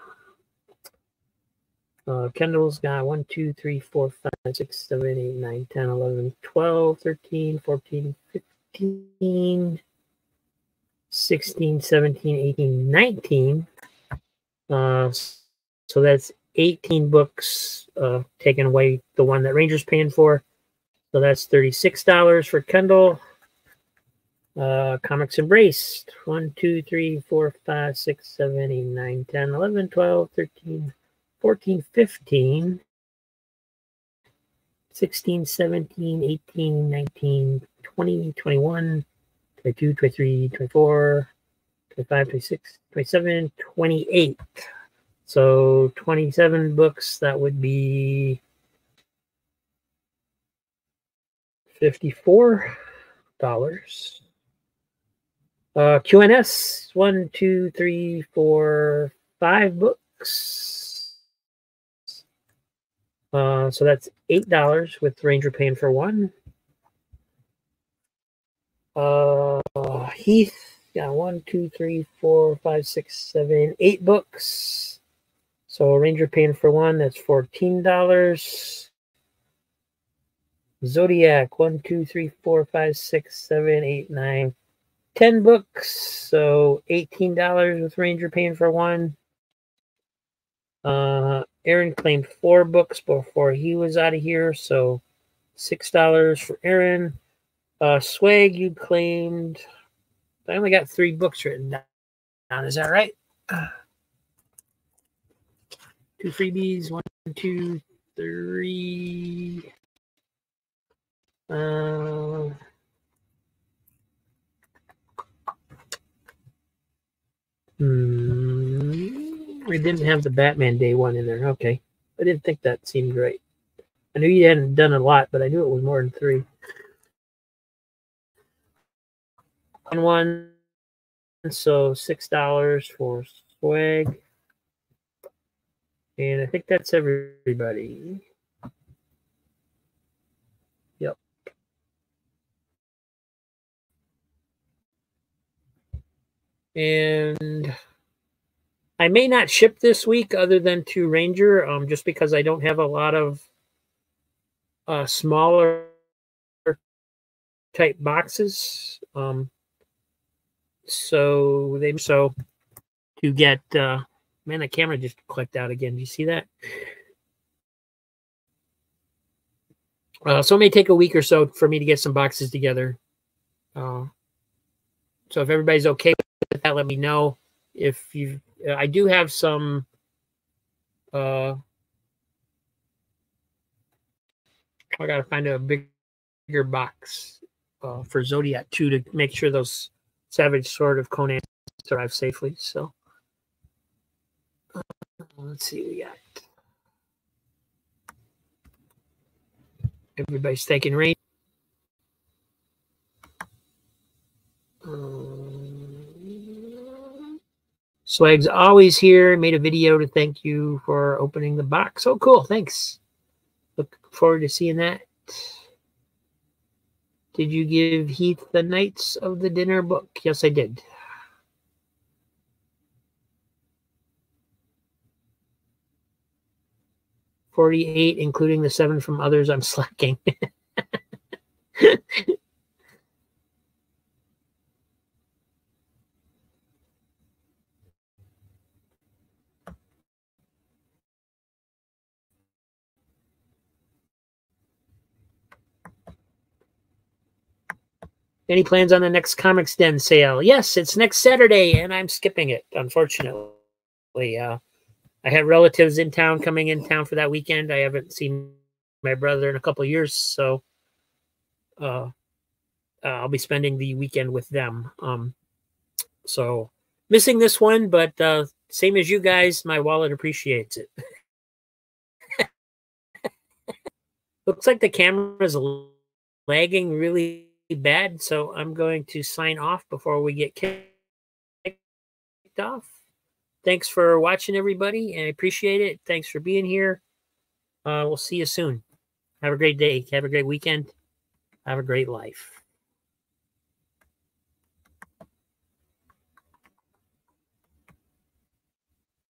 Uh, Kendall's got one, two, three, four, five, six, seven, eight, nine, ten, eleven, twelve, thirteen, fourteen, fifteen, sixteen, seventeen, eighteen, nineteen. Uh, so that's eighteen books, uh, taking away the one that Ranger's paying for. So that's thirty-six dollars for Kendall. Uh, Comics Embraced. one, two, three, four, five, six, seven, eight, nine, ten, eleven, twelve, thirteen, fourteen, fifteen, sixteen, seventeen, eighteen, nineteen, twenty, twenty-one, twenty-two, twenty-three, twenty-four, twenty-five, twenty-six, twenty-seven, twenty-eight. So twenty-seven books, that would be fifty-four dollars. Uh, Q N S, one, two, three, four, five books. Uh, so that's eight dollars with Ranger paying for one. Uh, Heath, got one, two, three, four, five, six, seven, eight books. So Ranger paying for one, that's fourteen dollars. Zodiac, one, two, three, four, five, six, seven, eight, nine, ten books. So eighteen dollars with Ranger paying for one. Uh, Aaron claimed four books before he was out of here, so six dollars for Aaron. Uh, Swag, you claimed. I only got three books written down. Is that right? Uh, two freebies. One, two, three. Uh, hmm, we didn't have the Batman Day one in there. Okay. I didn't think that seemed right. I knew you hadn't done a lot, but I knew it was more than three. On one, so six dollars for Swag. And I think that's everybody. Yep. And I may not ship this week other than to Ranger, um, just because I don't have a lot of uh, smaller type boxes. Um, so they so to get uh, man, the camera just clicked out again. Do you see that? Uh, so it may take a week or so for me to get some boxes together. Uh, so if everybody's okay with that, let me know. If you, I do have some. Uh, I gotta find a big, bigger box uh, for Zodiac two to make sure those Savage Sword of Conan arrive safely. So uh, let's see what we got. Everybody's taking rain. Um, Swag's always here. Made a video to thank you for opening the box. Oh, cool. Thanks. Look forward to seeing that. Did you give Heath the Knights of the Dinner book? Yes, I did. forty-eight, including the seven from others. I'm slacking. Any plans on the next Comics Den sale? Yes, it's next Saturday, and I'm skipping it, unfortunately. Uh, I have relatives in town coming in town for that weekend. I haven't seen my brother in a couple of years, so uh, uh, I'll be spending the weekend with them. Um, so missing this one, but uh, same as you guys, my wallet appreciates it. Looks like the camera's lagging really bad, so I'm going to sign off before we get kicked off. Thanks for watching, everybody. I appreciate it. Thanks for being here. Uh, we'll see you soon. Have a great day. Have a great weekend. Have a great life.